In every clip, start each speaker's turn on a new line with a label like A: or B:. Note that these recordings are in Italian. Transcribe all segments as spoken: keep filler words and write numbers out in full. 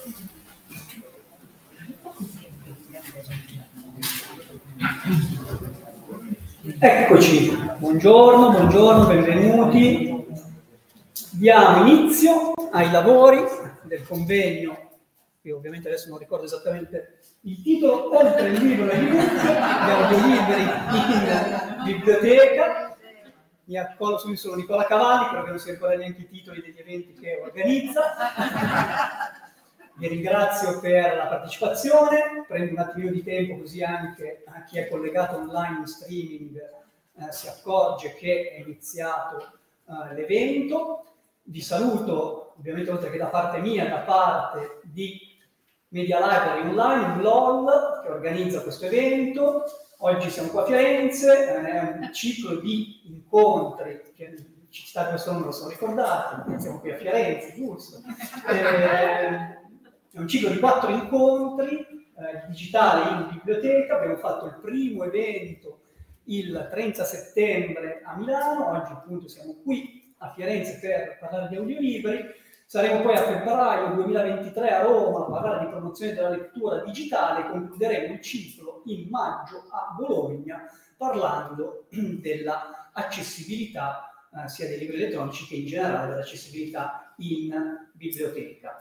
A: Eccoci, buongiorno, buongiorno, benvenuti. Diamo inizio ai lavori del convegno, che ovviamente adesso non ricordo esattamente il titolo, oltre il libro e il libro, gli audiolibri in biblioteca. Mi accolgo subito, sono Nicola Cavalli, però che non si ricorda neanche i titoli degli eventi che organizza. Vi ringrazio per la partecipazione, prendo un attimino di tempo così anche a chi è collegato online in streaming eh, si accorge che è iniziato eh, l'evento. Vi saluto ovviamente oltre che da parte mia, da parte di Media Library Online, M L O L, che organizza questo evento. Oggi siamo qua a Firenze, è un ciclo di incontri che ci sta questo numero, sono ricordati, siamo qui a Firenze, giusto? Eh, È un ciclo di quattro incontri eh, digitali in biblioteca. Abbiamo fatto il primo evento il trenta settembre a Milano, oggi appunto siamo qui a Firenze per parlare di audiolibri. Saremo poi a febbraio duemilaventitré a Roma a parlare di promozione della lettura digitale e concluderemo il ciclo in maggio a Bologna parlando dell'accessibilità eh, sia dei libri elettronici che in generale dell'accessibilità in biblioteca.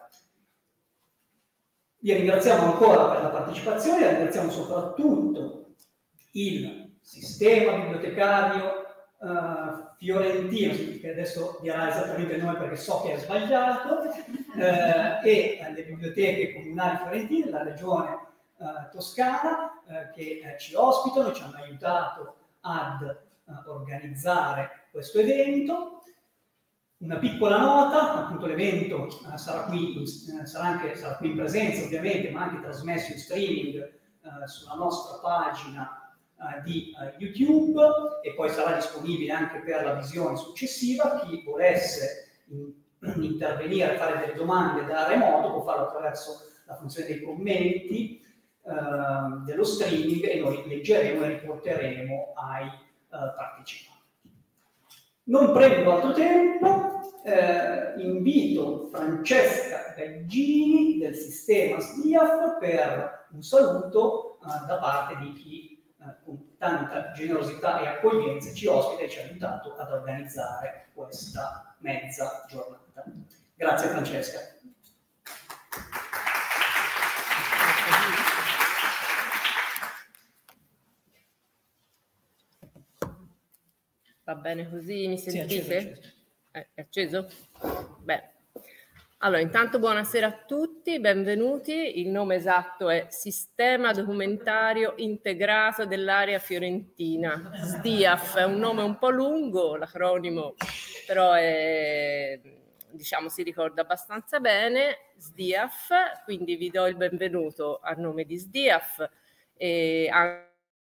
A: Vi ringraziamo ancora per la partecipazione, ringraziamo soprattutto il sistema bibliotecario uh, fiorentino, che adesso dirà esattamente il nome perché so che è sbagliato, eh, e le biblioteche comunali fiorentine, la regione uh, toscana, uh, che uh, ci ospitano, ci hanno aiutato ad uh, organizzare questo evento. Una piccola nota, appunto l'evento uh, sarà, qui, uh, sarà, anche, sarà qui in presenza ovviamente, ma anche trasmesso in streaming uh, sulla nostra pagina uh, di uh, YouTube e poi sarà disponibile anche per la visione successiva. Chi volesse in, intervenire, fare delle domande da remoto può farlo attraverso la funzione dei commenti uh, dello streaming e noi leggeremo e riporteremo ai uh, partecipanti. Non prendo altro tempo, eh, invito Francesca Gaggini del sistema S D I A F per un saluto eh, da parte di chi eh, con tanta generosità e accoglienza ci ospita e ci ha aiutato ad organizzare questa mezza giornata. Grazie Francesca.
B: Va bene così? Mi sentite?
A: Sì, è acceso,
B: è acceso? Beh. Allora, intanto buonasera a tutti, benvenuti. Il nome esatto è Sistema Documentario Integrato dell'Area Fiorentina. S D I A F è un nome un po' lungo, l'acronimo però è, diciamo, si ricorda abbastanza bene. S D I A F, quindi vi do il benvenuto a nome di S D I A F e anche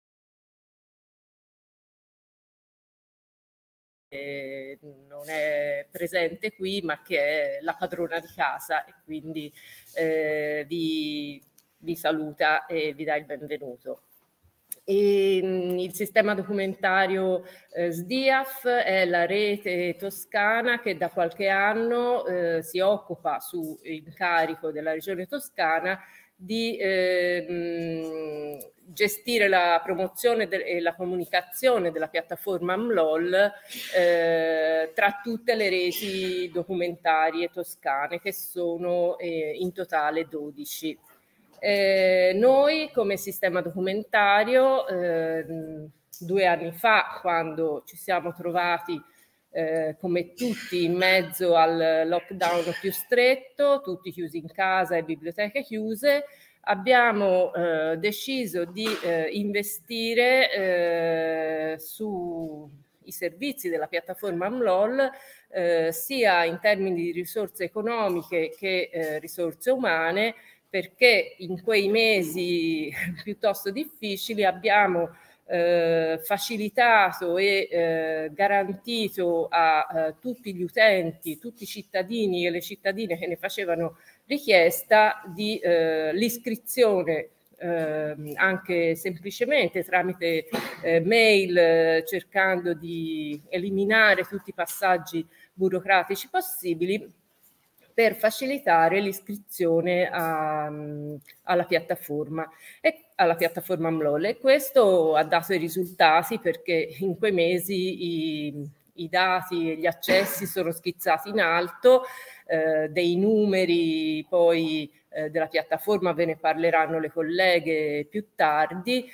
B: Eh, non è presente qui ma che è la padrona di casa e quindi eh, vi, vi saluta e vi dà il benvenuto. E, mh, il sistema documentario eh, S D I A F è la rete toscana che da qualche anno eh, si occupa su incarico della regione toscana di eh, mh, gestire la promozione e la comunicazione della piattaforma M L O L eh, tra tutte le reti documentarie toscane, che sono eh, in totale dodici. Eh, noi come sistema documentario eh, due anni fa, quando ci siamo trovati eh, come tutti in mezzo al lockdown più stretto, tutti chiusi in casa e biblioteche chiuse, abbiamo eh, deciso di eh, investire eh, sui servizi della piattaforma M L O L eh, sia in termini di risorse economiche che eh, risorse umane, perché in quei mesi piuttosto difficili abbiamo eh, facilitato e eh, garantito a, a tutti gli utenti, tutti i cittadini e le cittadine che ne facevano richiesta di eh, l'iscrizione eh, anche semplicemente tramite eh, mail, eh, cercando di eliminare tutti i passaggi burocratici possibili per facilitare l'iscrizione alla piattaforma e alla piattaforma M L O L, e questo ha dato i risultati, perché in quei mesi i, i dati e gli accessi sono schizzati in alto, eh, dei numeri poi eh, della piattaforma ve ne parleranno le colleghe più tardi,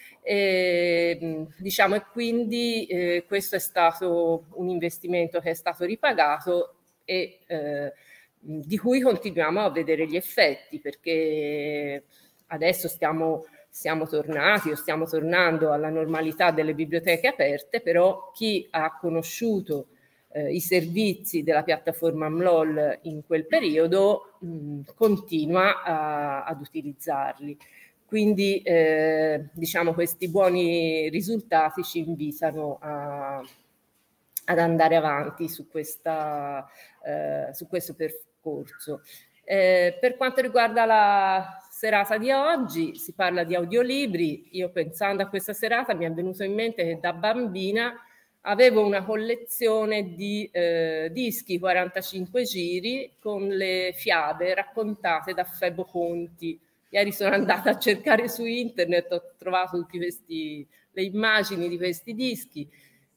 B: e, diciamo, e quindi eh, questo è stato un investimento che è stato ripagato e eh, di cui continuiamo a vedere gli effetti, perché adesso stiamo, siamo tornati o stiamo tornando alla normalità delle biblioteche aperte, però chi ha conosciuto eh, i servizi della piattaforma M L O L in quel periodo mh, continua a, ad utilizzarli. Quindi eh, diciamo, questi buoni risultati ci invitano a, ad andare avanti su, questa, eh, su questo percorso. Eh, per quanto riguarda la serata di oggi, si parla di audiolibri. Io, pensando a questa serata, mi è venuto in mente che da bambina avevo una collezione di eh, dischi quarantacinque giri con le fiabe raccontate da Febo Conti. Ieri sono andata a cercare su internet, ho trovato tutte questi, le immagini di questi dischi.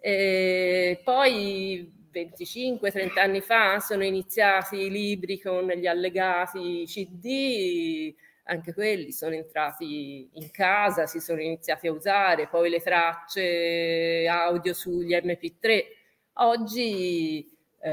B: E poi venticinque trenta anni fa sono iniziati i libri con gli allegati C D, anche quelli sono entrati in casa, si sono iniziati a usare, poi le tracce audio sugli M P tre. Oggi eh,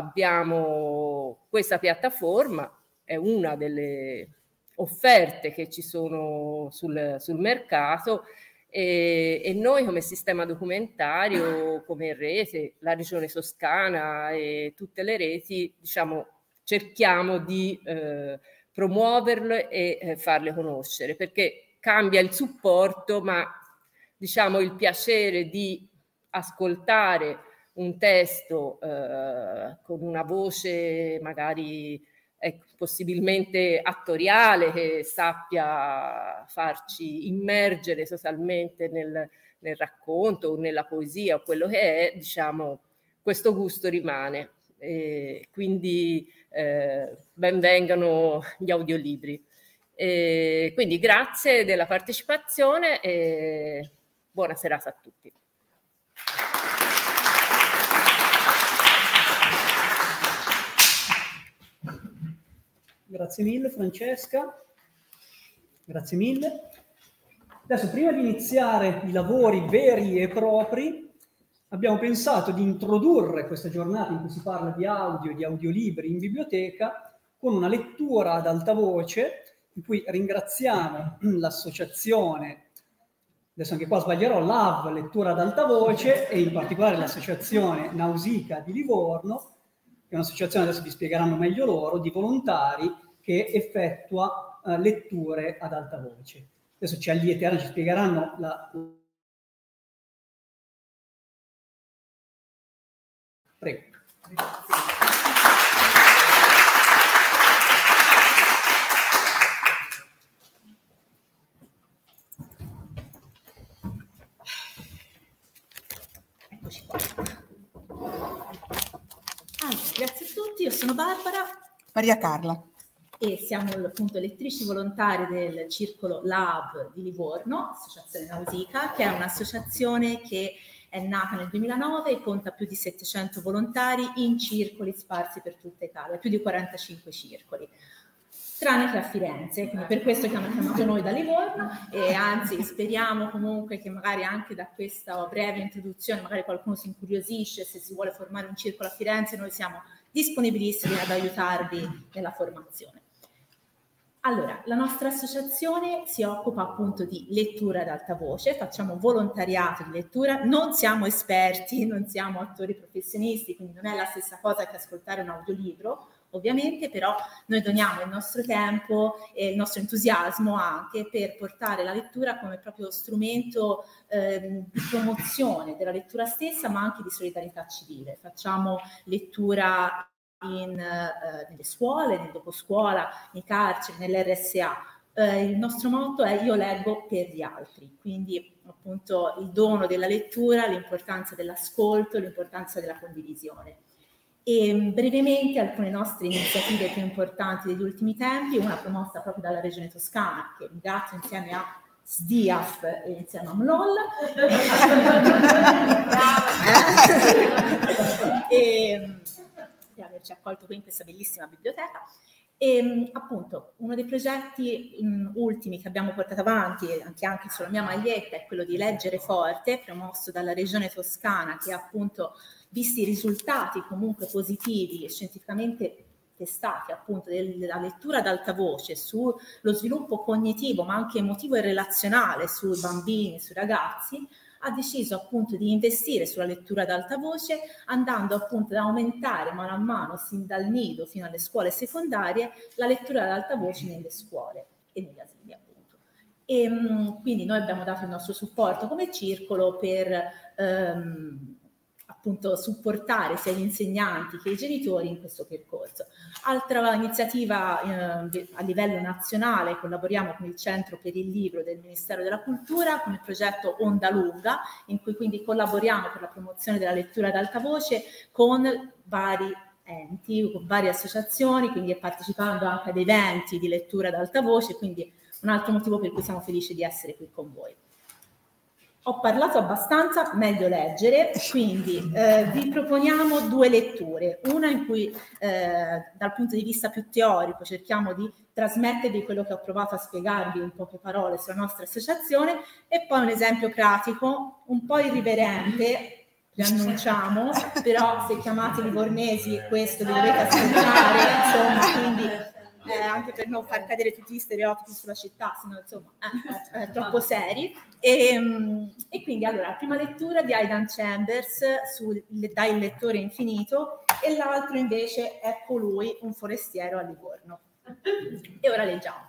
B: abbiamo questa piattaforma, è una delle offerte che ci sono sul, sul mercato, e, e noi come sistema documentario, come rete, la Regione Toscana e tutte le reti, diciamo, cerchiamo di eh, promuoverle e eh, farle conoscere, perché cambia il supporto, ma diciamo il piacere di ascoltare un testo eh, con una voce magari ecco, possibilmente attoriale, che sappia farci immergere totalmente nel, nel racconto o nella poesia o quello che è, diciamo, questo gusto rimane. E quindi eh, ben vengano gli audiolibri. E quindi grazie della partecipazione e buona serata a tutti.
A: Grazie mille Francesca, grazie mille. Adesso, prima di iniziare i lavori veri e propri, abbiamo pensato di introdurre questa giornata in cui si parla di audio, di audiolibri in biblioteca, con una lettura ad alta voce, in cui ringraziamo l'associazione, adesso anche qua sbaglierò, L A V, lettura ad alta voce, e in particolare l'associazione Nausicaa di Livorno, che è un'associazione, adesso vi spiegheranno meglio loro, di volontari che effettua uh, letture ad alta voce. Adesso ci allieteranno, ci spiegheranno la... Prego.
C: Eccoci qua. Allora, grazie a tutti, io sono Barbara.
D: Maria Carla.
C: E siamo appunto lettrici volontari del circolo L A V di Livorno, Associazione Nausicaa, che è un'associazione che è nata nel duemilanove e conta più di settecento volontari in circoli sparsi per tutta Italia, più di quarantacinque circoli, tranne che a Firenze, quindi per questo che hanno chiamato noi da Livorno, e anzi speriamo comunque che magari anche da questa breve introduzione magari qualcuno si incuriosisce, se si vuole formare un circolo a Firenze noi siamo disponibilissimi ad aiutarvi nella formazione. Allora, la nostra associazione si occupa appunto di lettura ad alta voce, facciamo volontariato di lettura, non siamo esperti, non siamo attori professionisti, quindi non è la stessa cosa che ascoltare un audiolibro, ovviamente, però noi doniamo il nostro tempo e il nostro entusiasmo anche per portare la lettura come proprio strumento eh, di promozione della lettura stessa, ma anche di solidarietà civile. Facciamo lettura in, eh, nelle scuole, nel doposcuola, nei carceri, nell'R S A. Eh, il nostro motto è io leggo per gli altri, quindi appunto il dono della lettura, l'importanza dell'ascolto, l'importanza della condivisione. E brevemente alcune nostre iniziative più importanti degli ultimi tempi, una promossa proprio dalla Regione Toscana, che ringrazio insieme a S D I A F e insieme a M L O L, e per averci accolto qui in questa bellissima biblioteca. E appunto uno dei progetti mh, ultimi che abbiamo portato avanti, anche, anche sulla mia maglietta, è quello di Leggere Forte, promosso dalla Regione Toscana, che ha appunto, visti i risultati comunque positivi e scientificamente testati appunto della lettura ad alta voce sullo sviluppo cognitivo ma anche emotivo e relazionale sui bambini, sui ragazzi, ha deciso appunto di investire sulla lettura ad alta voce, andando appunto ad aumentare mano a mano, sin dal nido fino alle scuole secondarie, la lettura ad alta voce nelle scuole e negli asili appunto. E mh, quindi noi abbiamo dato il nostro supporto come circolo per ehm, appunto supportare sia gli insegnanti che i genitori in questo percorso. Altra iniziativa eh, a livello nazionale, collaboriamo con il Centro per il Libro del Ministero della Cultura con il progetto Onda Lunga, in cui quindi collaboriamo per la promozione della lettura ad alta voce con vari enti, con varie associazioni, quindi partecipando anche ad eventi di lettura ad alta voce, quindi un altro motivo per cui siamo felici di essere qui con voi. Ho parlato abbastanza, meglio leggere, quindi eh, vi proponiamo due letture, una in cui eh, dal punto di vista più teorico cerchiamo di trasmettervi quello che ho provato a spiegarvi in poche parole sulla nostra associazione, e poi un esempio pratico, un po' irriverente, vi annunciamo, però se chiamate livornesi questo vi dovete ascoltare, insomma, quindi... Eh, anche per non far cadere tutti gli stereotipi sulla città, sennò insomma eh, eh, troppo seri. E, um, e quindi allora la prima lettura di Aidan Chambers su Da il lettore infinito, e l'altro invece è Colui, un forestiero a Livorno. E ora leggiamo.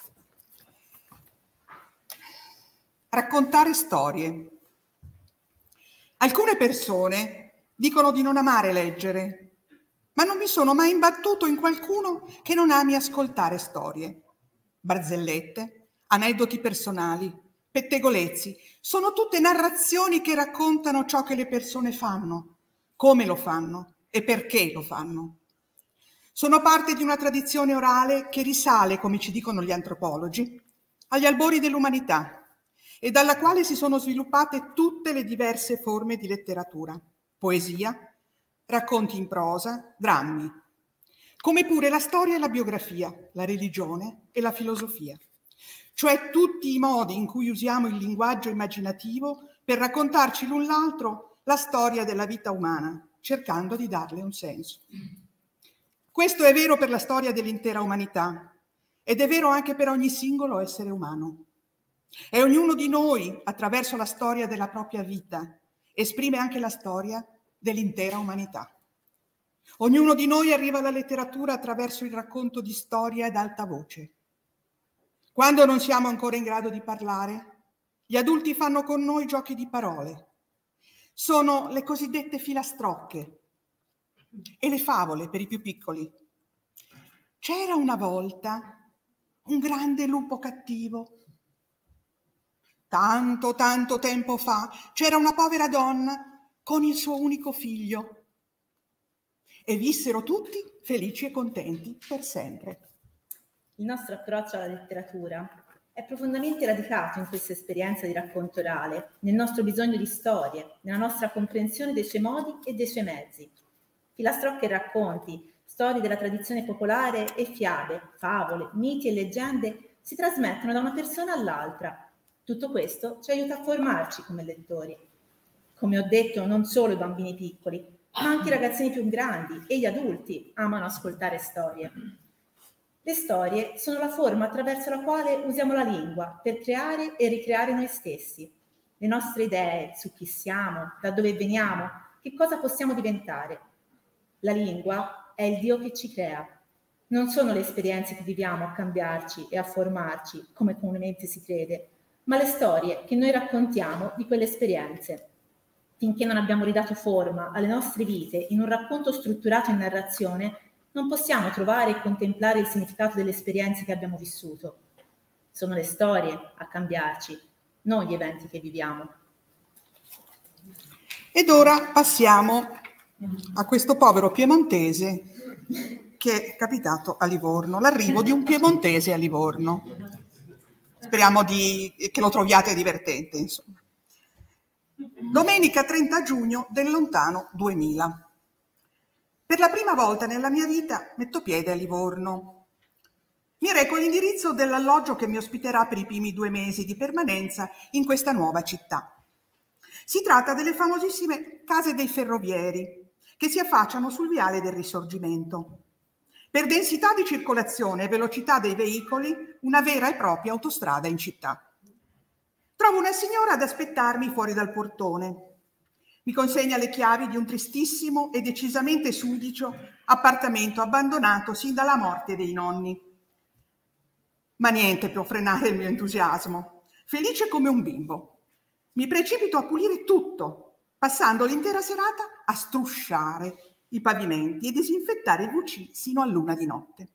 D: Raccontare storie. Alcune persone dicono di non amare leggere, ma non mi sono mai imbattuto in qualcuno che non ami ascoltare storie. Barzellette, aneddoti personali, pettegolezzi, sono tutte narrazioni che raccontano ciò che le persone fanno, come lo fanno e perché lo fanno. Sono parte di una tradizione orale che risale, come ci dicono gli antropologi, agli albori dell'umanità e dalla quale si sono sviluppate tutte le diverse forme di letteratura, poesia, racconti in prosa, drammi, come pure la storia e la biografia, la religione e la filosofia, cioè tutti i modi in cui usiamo il linguaggio immaginativo per raccontarci l'un l'altro la storia della vita umana, cercando di darle un senso. Questo è vero per la storia dell'intera umanità ed è vero anche per ogni singolo essere umano. E ognuno di noi, attraverso la storia della propria vita, esprime anche la storia dell'intera umanità. Ognuno di noi arriva alla letteratura attraverso il racconto di storie ad alta voce. Quando non siamo ancora in grado di parlare, gli adulti fanno con noi giochi di parole. Sono le cosiddette filastrocche e le favole per i più piccoli. C'era una volta un grande lupo cattivo. Tanto, tanto tempo fa c'era una povera donna con il suo unico figlio, e vissero tutti felici e contenti per sempre.
C: Il nostro approccio alla letteratura è profondamente radicato in questa esperienza di racconto orale, nel nostro bisogno di storie, nella nostra comprensione dei suoi modi e dei suoi mezzi. Filastrocche e racconti, storie della tradizione popolare e fiabe, favole, miti e leggende si trasmettono da una persona all'altra. Tutto questo ci aiuta a formarci come lettori. Come ho detto, non solo i bambini piccoli, ma anche i ragazzini più grandi e gli adulti amano ascoltare storie. Le storie sono la forma attraverso la quale usiamo la lingua per creare e ricreare noi stessi, le nostre idee su chi siamo, da dove veniamo, che cosa possiamo diventare. La lingua è il Dio che ci crea. Non sono le esperienze che viviamo a cambiarci e a formarci, come comunemente si crede, ma le storie che noi raccontiamo di quelle esperienze. Finché non abbiamo ridato forma alle nostre vite in un racconto strutturato in narrazione, non possiamo trovare e contemplare il significato delle esperienze che abbiamo vissuto. Sono le storie a cambiarci, non gli eventi che viviamo.
D: Ed ora passiamo a questo povero piemontese che è capitato a Livorno, l'arrivo di un piemontese a Livorno. Speriamo di, che lo troviate divertente, insomma. Domenica trenta giugno del lontano duemila. Per la prima volta nella mia vita metto piede a Livorno. Mi reco all'indirizzo dell'alloggio che mi ospiterà per i primi due mesi di permanenza in questa nuova città. Si tratta delle famosissime Case dei Ferrovieri, che si affacciano sul viale del Risorgimento. Per densità di circolazione e velocità dei veicoli, una vera e propria autostrada in città. Trovo una signora ad aspettarmi fuori dal portone. Mi consegna le chiavi di un tristissimo e decisamente sudicio appartamento abbandonato sin dalla morte dei nonni. Ma niente può frenare il mio entusiasmo. Felice come un bimbo. Mi precipito a pulire tutto, passando l'intera serata a strusciare i pavimenti e disinfettare i V C sino all'una di notte.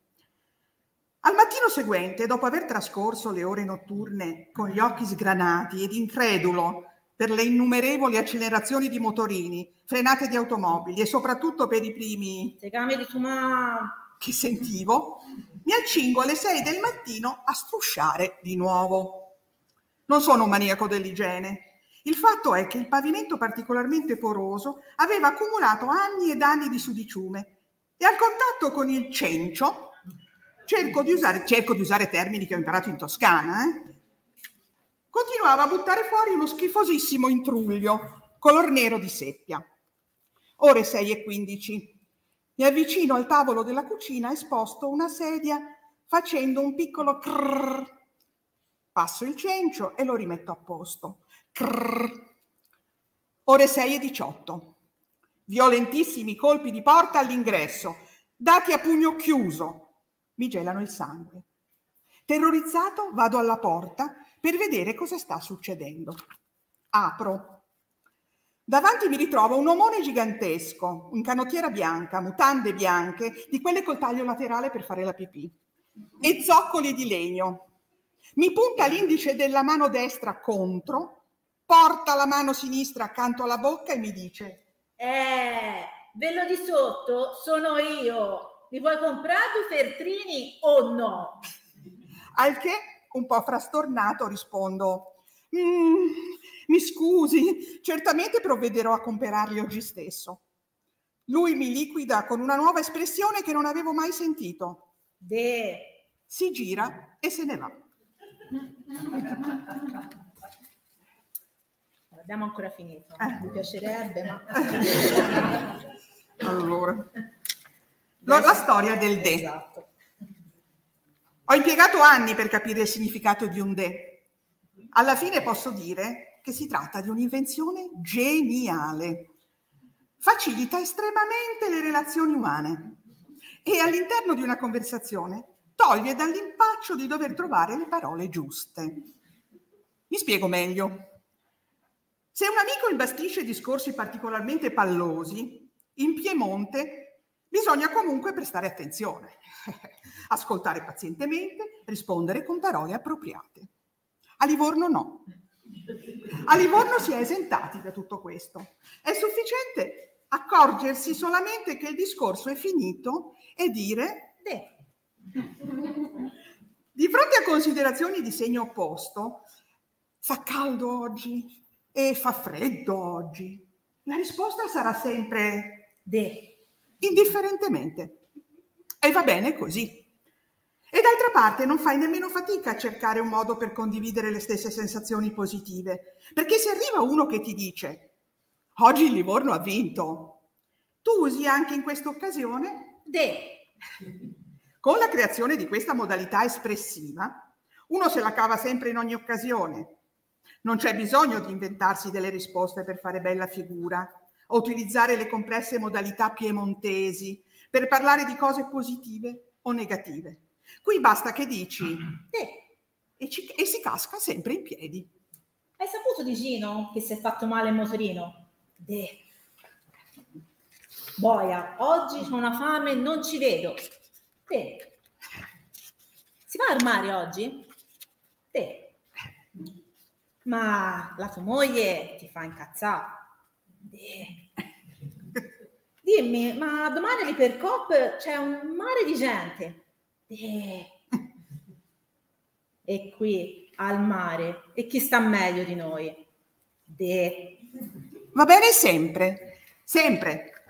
D: Al mattino seguente, dopo aver trascorso le ore notturne con gli occhi sgranati ed incredulo per le innumerevoli accelerazioni di motorini, frenate di automobili e soprattutto per i primi
C: di tumà
D: che sentivo, mi accingo alle sei del mattino a strusciare di nuovo. Non sono un maniaco dell'igiene. Il fatto è che il pavimento particolarmente poroso aveva accumulato anni ed anni di sudiciume e al contatto con il cencio cerco di usare, cerco di usare termini che ho imparato in Toscana, eh? continuava a buttare fuori uno schifosissimo intruglio color nero di seppia. Ore sei e quindici. Mi avvicino al tavolo della cucina e sposto una sedia facendo un piccolo crrr. Passo il cencio e lo rimetto a posto. Crrr. Ore sei e diciotto. Violentissimi colpi di porta all'ingresso, dati a pugno chiuso. Mi gelano il sangue. Terrorizzato vado alla porta per vedere cosa sta succedendo. Apro. Davanti mi ritrovo un omone gigantesco, in canottiera bianca, mutande bianche, di quelle col taglio laterale per fare la pipì, e zoccoli di legno. Mi punta l'indice della mano destra contro, porta la mano sinistra accanto alla bocca e mi dice:
C: Eh, bello di sotto sono io. Mi vuoi comprare due feltrini o no?
D: Al che, un po' frastornato, rispondo: mm, mi scusi, certamente provvederò a comprarli oggi stesso. Lui mi liquida con una nuova espressione che non avevo mai sentito.
C: De.
D: Si gira e se ne va.
C: Non abbiamo ancora finito.
D: Eh.
C: Mi piacerebbe, ma...
D: Allora... La, la storia del de.
C: Esatto.
D: Ho impiegato anni per capire il significato di un de. Alla fine posso dire che si tratta di un'invenzione geniale. Facilita estremamente le relazioni umane e all'interno di una conversazione toglie dall'impaccio di dover trovare le parole giuste. Mi spiego meglio. Se un amico imbastisce discorsi particolarmente pallosi, in Piemonte bisogna comunque prestare attenzione, ascoltare pazientemente, rispondere con parole appropriate. A Livorno no. A Livorno si è esentati da tutto questo. È sufficiente accorgersi solamente che il discorso è finito e dire
C: De.
D: Di fronte a considerazioni di segno opposto, fa caldo oggi e fa freddo oggi, la risposta sarà sempre
C: De.
D: Indifferentemente. E va bene così. E d'altra parte non fai nemmeno fatica a cercare un modo per condividere le stesse sensazioni positive, perché se arriva uno che ti dice oggi il Livorno ha vinto, tu usi anche in questa occasione
C: De.
D: Con la creazione di questa modalità espressiva, uno se la cava sempre in ogni occasione. Non c'è bisogno di inventarsi delle risposte per fare bella figura, o utilizzare le complesse modalità piemontesi per parlare di cose positive o negative. Qui basta che dici
C: De.
D: E, ci, e si casca sempre in piedi.
C: Hai saputo di Gino che si è fatto male il motorino? De. Boia, oggi ho una fame, non ci vedo. De. Si va al mare oggi? De. Ma la tua moglie ti fa incazzare? De. dimmi, ma domani all'Ipercoop c'è un mare di gente. Eh. E qui al mare, e chi sta meglio di noi? De.
D: Va bene sempre, sempre.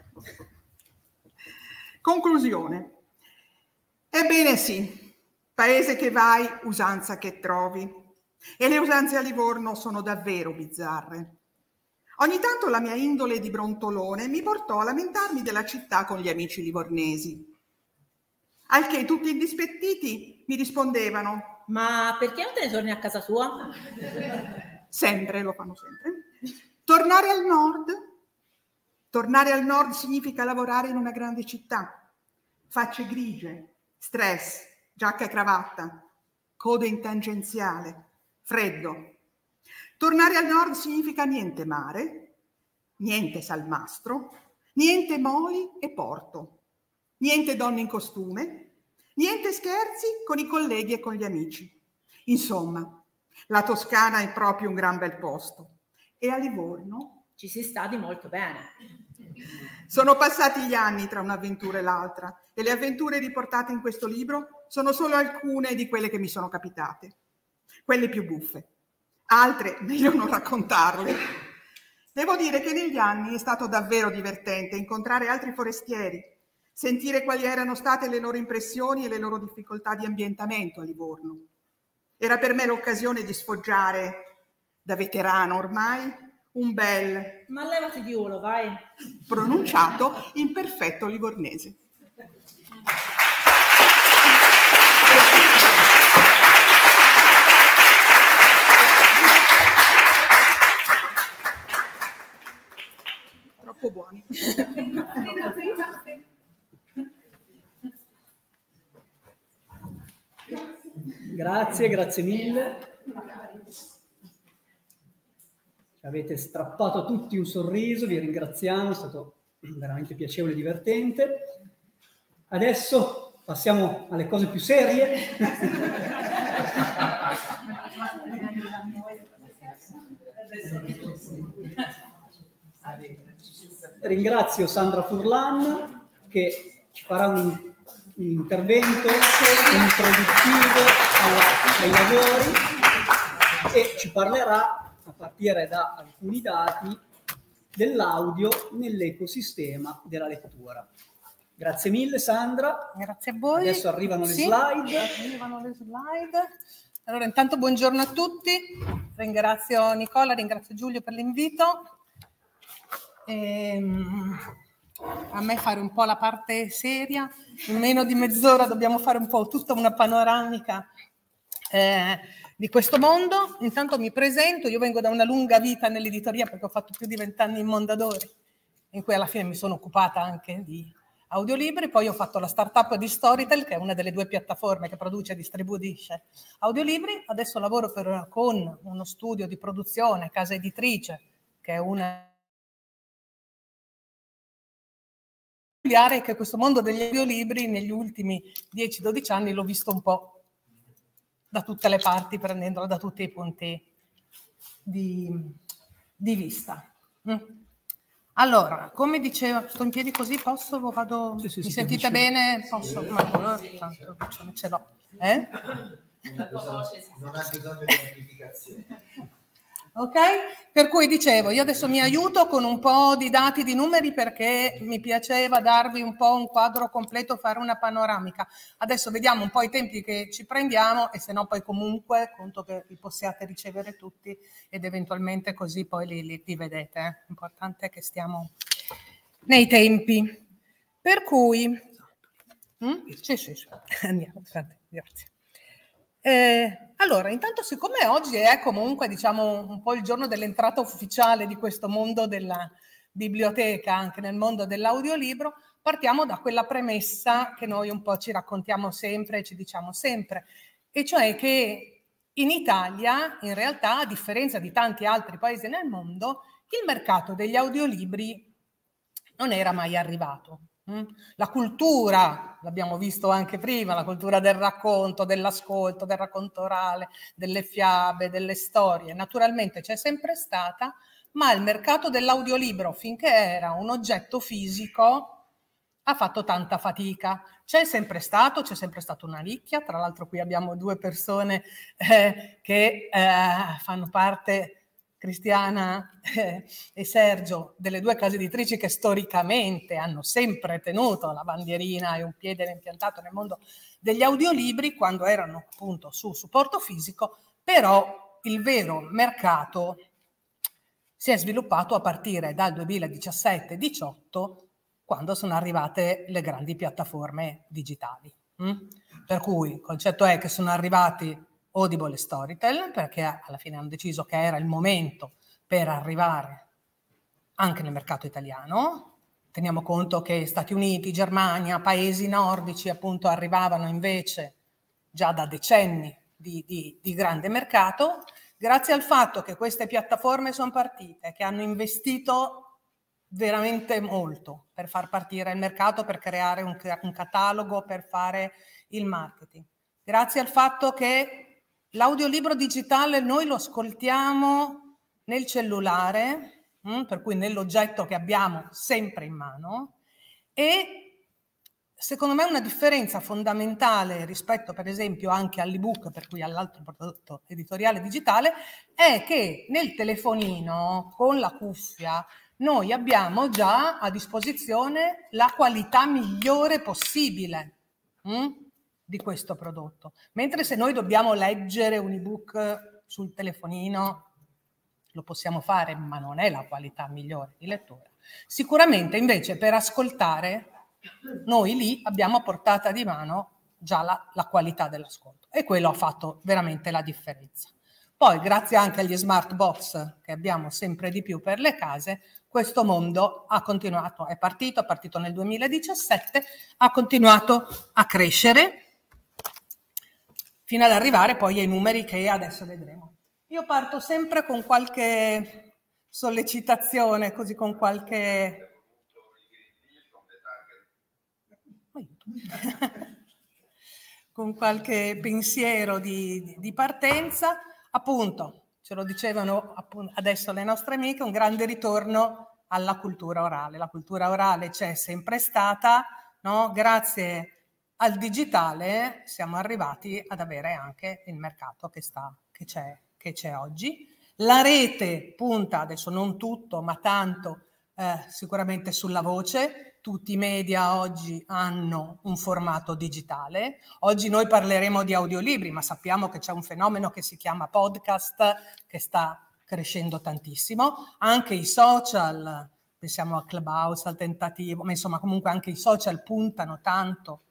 D: Conclusione. Ebbene sì, paese che vai, usanza che trovi. E le usanze a Livorno sono davvero bizzarre. Ogni tanto la mia indole di brontolone mi portò a lamentarmi della città con gli amici livornesi. Al che tutti indispettiti mi rispondevano:
C: ma perché non te ne torni a casa tua?
D: Sempre, lo fanno sempre. Tornare al nord? Tornare al nord significa lavorare in una grande città. Facce grigie, stress, giacca e cravatta, code in tangenziale, freddo. Tornare al nord significa niente mare, niente salmastro, niente moli e porto, niente donne in costume, niente scherzi con i colleghi e con gli amici. Insomma, la Toscana è proprio un gran bel posto. E a Livorno
C: ci si sta di molto bene.
D: Sono passati gli anni tra un'avventura e l'altra e le avventure riportate in questo libro sono solo alcune di quelle che mi sono capitate, quelle più buffe. Altre meglio non raccontarle. Devo dire che negli anni è stato davvero divertente incontrare altri forestieri, sentire quali erano state le loro impressioni e le loro difficoltà di ambientamento a Livorno. Era per me l'occasione di sfoggiare, da veterano ormai, un bel...
C: Ma levati di uno, vai!
D: Pronunciato in perfetto livornese. Troppo buoni.
A: Grazie, grazie mille. Ci avete strappato tutti un sorriso, vi ringraziamo, è stato veramente piacevole e divertente. Adesso passiamo alle cose più serie. Ringrazio Sandra Furlan che ci farà un, un intervento introduttivo alla, ai lavori e ci parlerà a partire da alcuni dati dell'audio nell'ecosistema della lettura. Grazie mille Sandra.
E: Grazie a voi.
A: Adesso arrivano le
E: sì,
A: slide.
E: Arrivano le slide. Allora, intanto buongiorno a tutti. Ringrazio Nicola, ringrazio Giulio per l'invito. Ehm, a me fare un po' la parte seria. In meno di mezz'ora dobbiamo fare un po' tutta una panoramica eh, di questo mondo. Intanto mi presento, io vengo da una lunga vita nell'editoria perché ho fatto più di vent'anni in Mondadori, in cui alla fine mi sono occupata anche di audiolibri, poi ho fatto la startup di Storytel, che è una delle due piattaforme che produce e distribuisce audiolibri. Adesso lavoro per, con uno studio di produzione, casa editrice, che è una che questo mondo degli audiolibri negli ultimi dieci dodici anni l'ho visto un po' da tutte le parti, prendendolo da tutti i punti di, di vista. Mm. Allora, come dicevo, sto in piedi così, posso? Vado? Sì, sì, mi sì, sentite bene? Posso? Ma no, tanto ce l'ho. Eh?
F: Non ha bisogno di amplificazione.
E: Ok? Per cui dicevo, io adesso mi aiuto con un po' di dati, di numeri, perché mi piaceva darvi un po' un quadro completo, fare una panoramica. Adesso vediamo un po' i tempi che ci prendiamo e se no poi comunque conto che li possiate ricevere tutti ed eventualmente così poi li, li, li vedete. Eh? L'importante è che stiamo nei tempi. Per cui... Mm? Sì, sì, sì. Andiamo, grazie. Eh, allora, intanto siccome oggi è comunque diciamo un po' il giorno dell'entrata ufficiale di questo mondo della biblioteca, anche nel mondo dell'audiolibro, partiamo da quella premessa che noi un po' ci raccontiamo sempre e ci diciamo sempre, e cioè che in Italia, in realtà, a differenza di tanti altri paesi nel mondo, il mercato degli audiolibri non era mai arrivato. La cultura, l'abbiamo visto anche prima, la cultura del racconto, dell'ascolto, del racconto orale, delle fiabe, delle storie, naturalmente c'è sempre stata, ma il mercato dell'audiolibro, finché era un oggetto fisico, ha fatto tanta fatica. C'è sempre stato, c'è sempre stata una nicchia, tra l'altro qui abbiamo due persone eh, che eh, fanno parte, Cristiana eh, e Sergio, delle due case editrici che storicamente hanno sempre tenuto la bandierina e un piede impiantato nel mondo degli audiolibri quando erano appunto su supporto fisico, però il vero mercato si è sviluppato a partire dal duemiladiciassette diciotto, quando sono arrivate le grandi piattaforme digitali. Mm? Per cui il concetto è che sono arrivati Audible e Storytel, perché alla fine hanno deciso che era il momento per arrivare anche nel mercato italiano. Teniamo conto che Stati Uniti, Germania, paesi nordici appunto arrivavano invece già da decenni di, di, di grande mercato. Grazie al fatto che queste piattaforme sono partite, che hanno investito veramente molto per far partire il mercato, per creare un, un catalogo, per fare il marketing. Grazie al fatto che l'audiolibro digitale noi lo ascoltiamo nel cellulare, mh, per cui nell'oggetto che abbiamo sempre in mano, e secondo me una differenza fondamentale rispetto per esempio anche all'ebook, per cui all'altro prodotto editoriale digitale, è che nel telefonino con la cuffia noi abbiamo già a disposizione la qualità migliore possibile mh, di questo prodotto. Mentre se noi dobbiamo leggere un ebook sul telefonino, lo possiamo fare, ma non è la qualità migliore di lettura. Sicuramente invece per ascoltare, noi lì abbiamo a portata di mano già la, la qualità dell'ascolto, e quello ha fatto veramente la differenza. Poi, grazie anche agli smart box che abbiamo sempre di più per le case, questo mondo ha continuato, è partito, è partito nel duemiladiciassette, ha continuato a crescere fino ad arrivare poi ai numeri che adesso vedremo. Io parto sempre con qualche sollecitazione, così con qualche... con qualche pensiero di, di partenza. Appunto, ce lo dicevano adesso le nostre amiche, un grande ritorno alla cultura orale. La cultura orale c'è sempre stata, no? Grazie al digitale siamo arrivati ad avere anche il mercato che sta, che c'è, che c'è oggi. La rete punta, adesso non tutto, ma tanto eh, sicuramente sulla voce. Tutti i media oggi hanno un formato digitale. Oggi noi parleremo di audiolibri, ma sappiamo che c'è un fenomeno che si chiama podcast, che sta crescendo tantissimo. Anche i social, pensiamo a Clubhouse, al tentativo, ma insomma comunque anche i social puntano tanto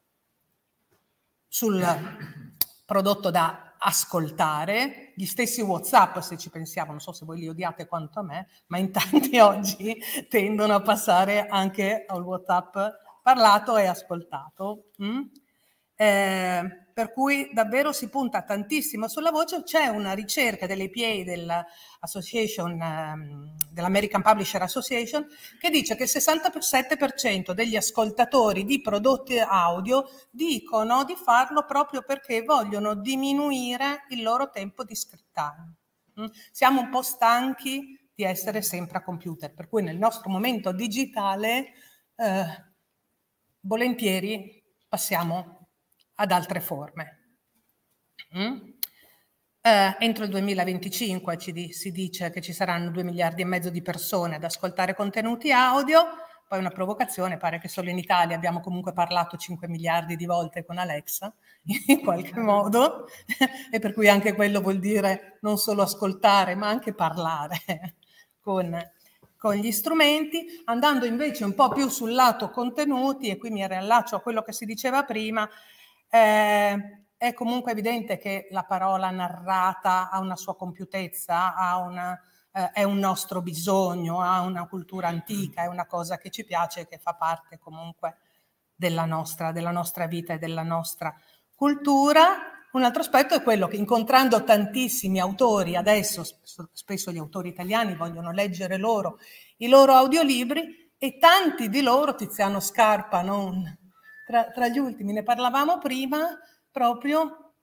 E: sul prodotto da ascoltare. Gli stessi WhatsApp, se ci pensiamo, non so se voi li odiate quanto a me, ma in tanti oggi tendono a passare anche al WhatsApp parlato e ascoltato. Mm? Eh, per cui davvero si punta tantissimo sulla voce. C'è una ricerca dell'A P A, dell'Association, um, dell'American Publisher Association, che dice che il sessantasette per cento degli ascoltatori di prodotti audio dicono di farlo proprio perché vogliono diminuire il loro tempo di screen time. Mm? Siamo un po' stanchi di essere sempre a computer, per cui nel nostro momento digitale eh, volentieri passiamo ad altre forme. Mm? Eh, entro il duemilaventicinque ci di, si dice che ci saranno due miliardi e mezzo di persone ad ascoltare contenuti audio. Poi una provocazione, pare che solo in Italia abbiamo comunque parlato cinque miliardi di volte con Alexa, in qualche modo, e per cui anche quello vuol dire non solo ascoltare, ma anche parlare con, con gli strumenti. Andando invece un po' più sul lato contenuti, e qui mi riallaccio a quello che si diceva prima, Eh, è comunque evidente che la parola narrata ha una sua compiutezza, ha una, eh, è un nostro bisogno, ha una cultura antica, è una cosa che ci piace e che fa parte comunque della nostra, della nostra vita e della nostra cultura. Un altro aspetto è quello che, incontrando tantissimi autori, adesso spesso gli autori italiani vogliono leggere loro i loro audiolibri, e tanti di loro, Tiziano Scarpa non... Tra, tra gli ultimi, ne parlavamo prima, proprio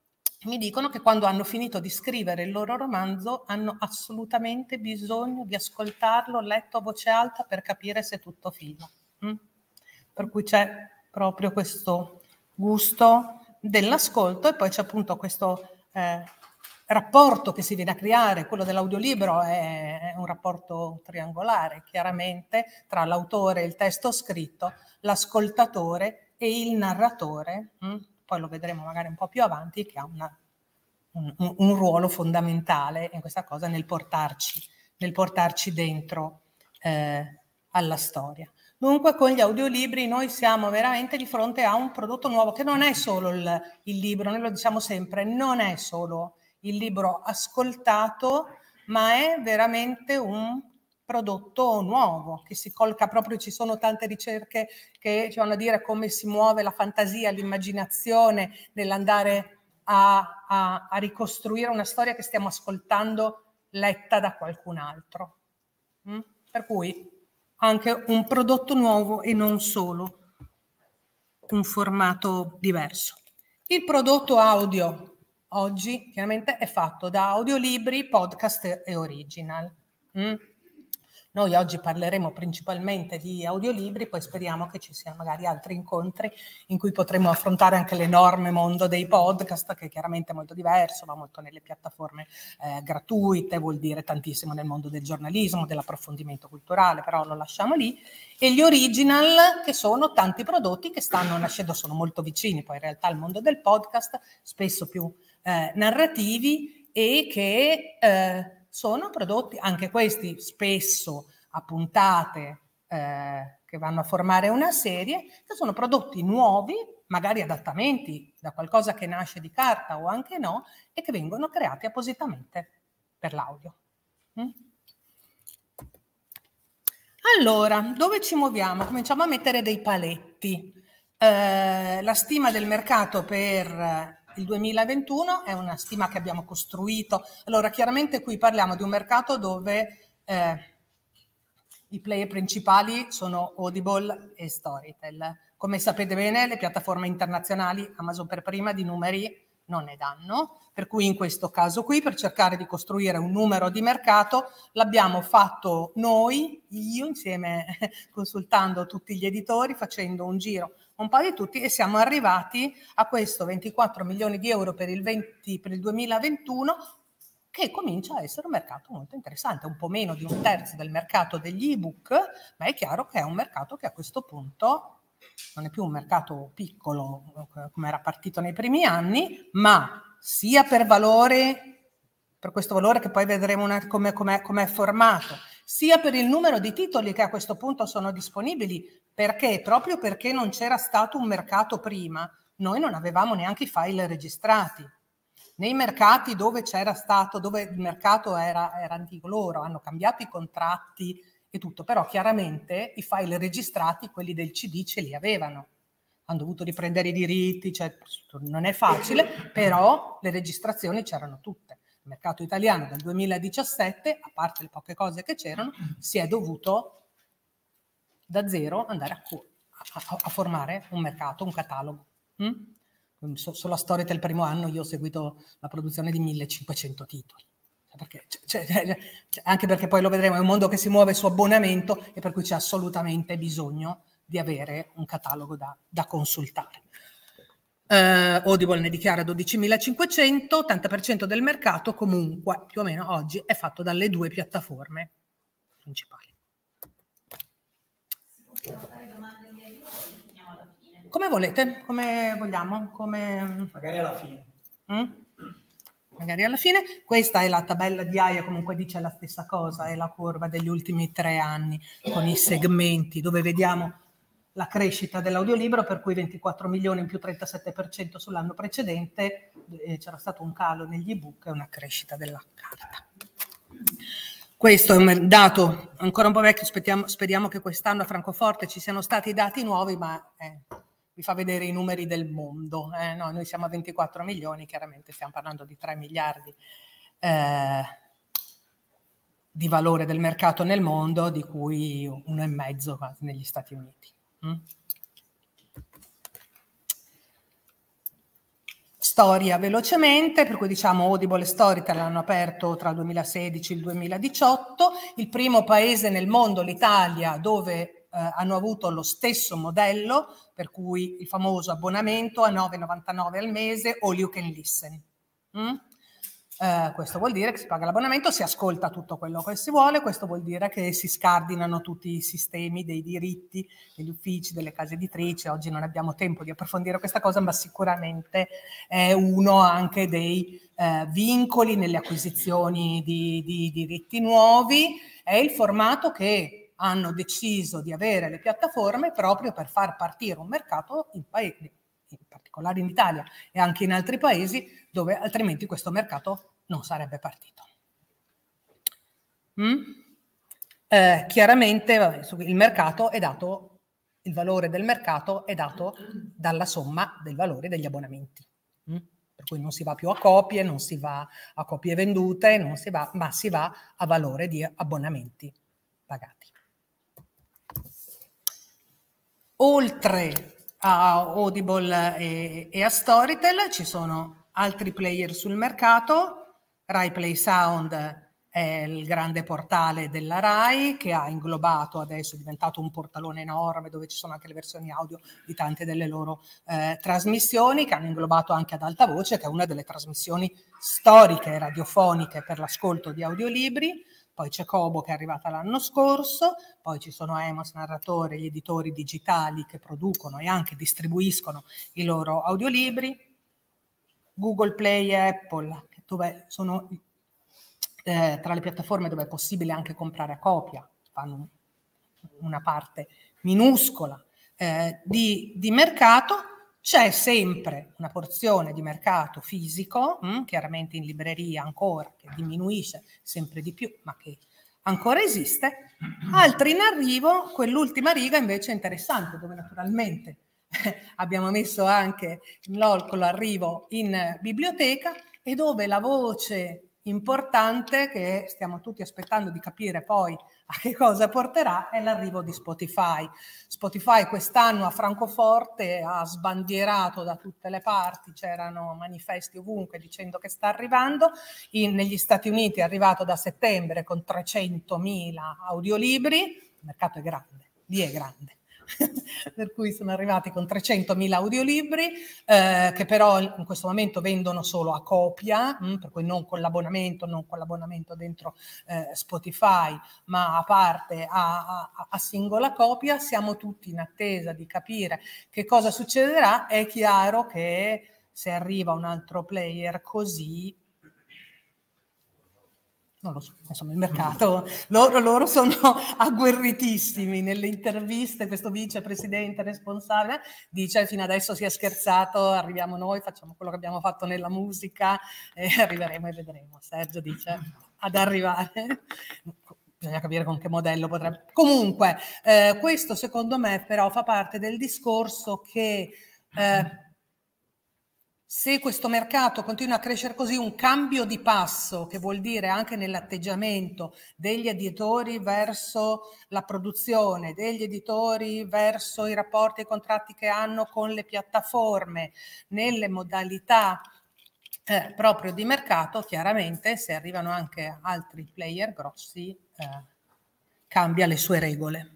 E: mi dicono che quando hanno finito di scrivere il loro romanzo hanno assolutamente bisogno di ascoltarlo letto a voce alta per capire se è tutto filo. Mm? Per cui c'è proprio questo gusto dell'ascolto e poi c'è appunto questo eh, rapporto che si viene a creare. Quello dell'audiolibro è, è un rapporto triangolare, chiaramente, tra l'autore e il testo scritto, l'ascoltatore e il narratore, mh? Poi lo vedremo magari un po' più avanti, che ha una, un, un ruolo fondamentale in questa cosa nel portarci, nel portarci dentro eh, alla storia. Dunque con gli audiolibri noi siamo veramente di fronte a un prodotto nuovo che non è solo il, il libro, noi lo diciamo sempre, non è solo il libro ascoltato, ma è veramente un prodotto nuovo che si colloca proprio, ci sono tante ricerche che ci vanno a dire come si muove la fantasia, l'immaginazione nell'andare a, a, a ricostruire una storia che stiamo ascoltando letta da qualcun altro. Mm? Per cui anche un prodotto nuovo e non solo un formato diverso. Il prodotto audio oggi chiaramente è fatto da audiolibri, podcast e original. Mm? Noi oggi parleremo principalmente di audiolibri, poi speriamo che ci siano magari altri incontri in cui potremo affrontare anche l'enorme mondo dei podcast, che chiaramente è molto diverso, va molto nelle piattaforme eh, gratuite, vuol dire tantissimo nel mondo del giornalismo, dell'approfondimento culturale, però lo lasciamo lì. E gli original, che sono tanti prodotti che stanno nascendo, sono molto vicini poi in realtà al mondo del podcast, spesso più eh, narrativi e che... Eh, sono prodotti, anche questi spesso a puntate eh, che vanno a formare una serie, che sono prodotti nuovi, magari adattamenti da qualcosa che nasce di carta o anche no, e che vengono creati appositamente per l'audio. Mm? Allora, dove ci muoviamo? Cominciamo a mettere dei paletti. Eh, la stima del mercato per il duemilaventuno è una stima che abbiamo costruito. Allora, chiaramente qui parliamo di un mercato dove eh, i player principali sono Audible e Storytel. Come sapete bene, le piattaforme internazionali, Amazon per prima, di numeri non ne danno, per cui in questo caso qui, per cercare di costruire un numero di mercato, l'abbiamo fatto noi, io insieme, consultando tutti gli editori, facendo un giro un po' di tutti, e siamo arrivati a questo ventiquattro milioni di euro per il, venti, per il duemilaventuno, che comincia a essere un mercato molto interessante, un po' meno di un terzo del mercato degli ebook, ma è chiaro che è un mercato che a questo punto non è più un mercato piccolo come era partito nei primi anni, ma sia per valore, per questo valore che poi vedremo una, come, come, come è formato, sia per il numero di titoli che a questo punto sono disponibili. Perché? Proprio perché non c'era stato un mercato prima, noi non avevamo neanche i file registrati. Nei mercati dove c'era stato, dove il mercato era, era antico, loro hanno cambiato i contratti e tutto, però chiaramente i file registrati, quelli del C D, ce li avevano. Hanno dovuto riprendere i diritti, cioè, non è facile, però le registrazioni c'erano tutte. Il mercato italiano dal duemiladiciassette, a parte le poche cose che c'erano, si è dovuto da zero andare a, a, a formare un mercato, un catalogo. Mm? So, sulla storia del primo anno io ho seguito la produzione di millecinquecento titoli. Perché, cioè, cioè, cioè, anche perché poi lo vedremo, è un mondo che si muove su abbonamento e per cui c'è assolutamente bisogno di avere un catalogo da, da consultare. Uh, Audible ne dichiara dodicimilacinquecento, ottanta per cento del mercato comunque più o meno oggi è fatto dalle due piattaforme principali. Come volete, come vogliamo, come...
A: magari alla fine.
E: Mm? Magari alla fine. Questa è la tabella di A I A, comunque dice la stessa cosa, è la curva degli ultimi tre anni con i segmenti dove vediamo la crescita dell'audiolibro, per cui ventiquattro milioni in più trentasette per cento sull'anno precedente, eh, c'era stato un calo negli ebook e una crescita della carta. Questo è un dato ancora un po' vecchio, speriamo, speriamo che quest'anno a Francoforte ci siano stati dati nuovi, ma eh, vi fa vedere i numeri del mondo. Eh, no, noi siamo a ventiquattro milioni, chiaramente stiamo parlando di tre miliardi eh, di valore del mercato nel mondo, di cui uno e mezzo quasi negli Stati Uniti. Mm? Storia velocemente, per cui diciamo Audible e Storytel hanno aperto tra il duemilasedici e il duemiladiciotto, il primo paese nel mondo, l'Italia, dove eh, hanno avuto lo stesso modello, per cui il famoso abbonamento a nove e novantanove al mese, all you can listen. Mm? Eh, questo vuol dire che si paga l'abbonamento, si ascolta tutto quello che si vuole, questo vuol dire che si scardinano tutti i sistemi dei diritti degli uffici, delle case editrici. Oggi non abbiamo tempo di approfondire questa cosa, ma sicuramente è uno anche dei eh, vincoli nelle acquisizioni di, di diritti nuovi, è il formato che hanno deciso di avere le piattaforme proprio per far partire un mercato in paesi, in particolare in Italia e anche in altri paesi, dove altrimenti questo mercato non sarebbe partito. Mm? Eh, chiaramente vabbè, il mercato è dato, il valore del mercato è dato dalla somma dei valori degli abbonamenti. Mm? Per cui non si va più a copie, non si va a copie vendute, non si va, ma si va a valore di abbonamenti pagati. Oltre a Audible e, e a Storytel ci sono altri player sul mercato. Rai Play Sound è il grande portale della Rai, che ha inglobato, adesso è diventato un portalone enorme dove ci sono anche le versioni audio di tante delle loro eh, trasmissioni, che hanno inglobato anche Ad Alta Voce, che è una delle trasmissioni storiche radiofoniche per l'ascolto di audiolibri. Poi c'è Kobo, che è arrivata l'anno scorso, poi ci sono Emos Narratore, gli editori digitali che producono e anche distribuiscono i loro audiolibri, Google Play e Apple, dove sono eh, tra le piattaforme dove è possibile anche comprare a copia, fanno una parte minuscola eh, di, di mercato. C'è sempre una porzione di mercato fisico, mh, chiaramente in libreria ancora, che diminuisce sempre di più, ma che ancora esiste. Altri in arrivo, quell'ultima riga invece è interessante, dove naturalmente abbiamo messo anche il L O L con l'arrivo in biblioteca, e dove la voce importante, che stiamo tutti aspettando di capire poi a che cosa porterà, è l'arrivo di Spotify. Spotify quest'anno a Francoforte ha sbandierato da tutte le parti, c'erano manifesti ovunque dicendo che sta arrivando. In, negli Stati Uniti è arrivato da settembre con trecentomila audiolibri, il mercato è grande, lì è grande. Per cui sono arrivati con trecentomila audiolibri eh, che però in questo momento vendono solo a copia, mh, per cui non con l'abbonamento, non con l'abbonamento dentro eh, Spotify, ma a parte a, a, a singola copia. Siamo tutti in attesa di capire che cosa succederà. È chiaro che se arriva un altro player così, non lo so, insomma il mercato, loro, loro sono agguerritissimi nelle interviste. Questo vicepresidente responsabile dice: fino adesso si è scherzato, arriviamo noi, facciamo quello che abbiamo fatto nella musica e arriveremo e vedremo. Sergio dice ad arrivare, bisogna capire con che modello potrebbe. Comunque eh, questo secondo me però fa parte del discorso che eh, se questo mercato continua a crescere così, un cambio di passo, che vuol dire anche nell'atteggiamento degli editori verso la produzione, degli editori verso i rapporti e i contratti che hanno con le piattaforme, nelle modalità eh, proprio di mercato, chiaramente se arrivano anche altri player grossi, eh, cambia le sue regole.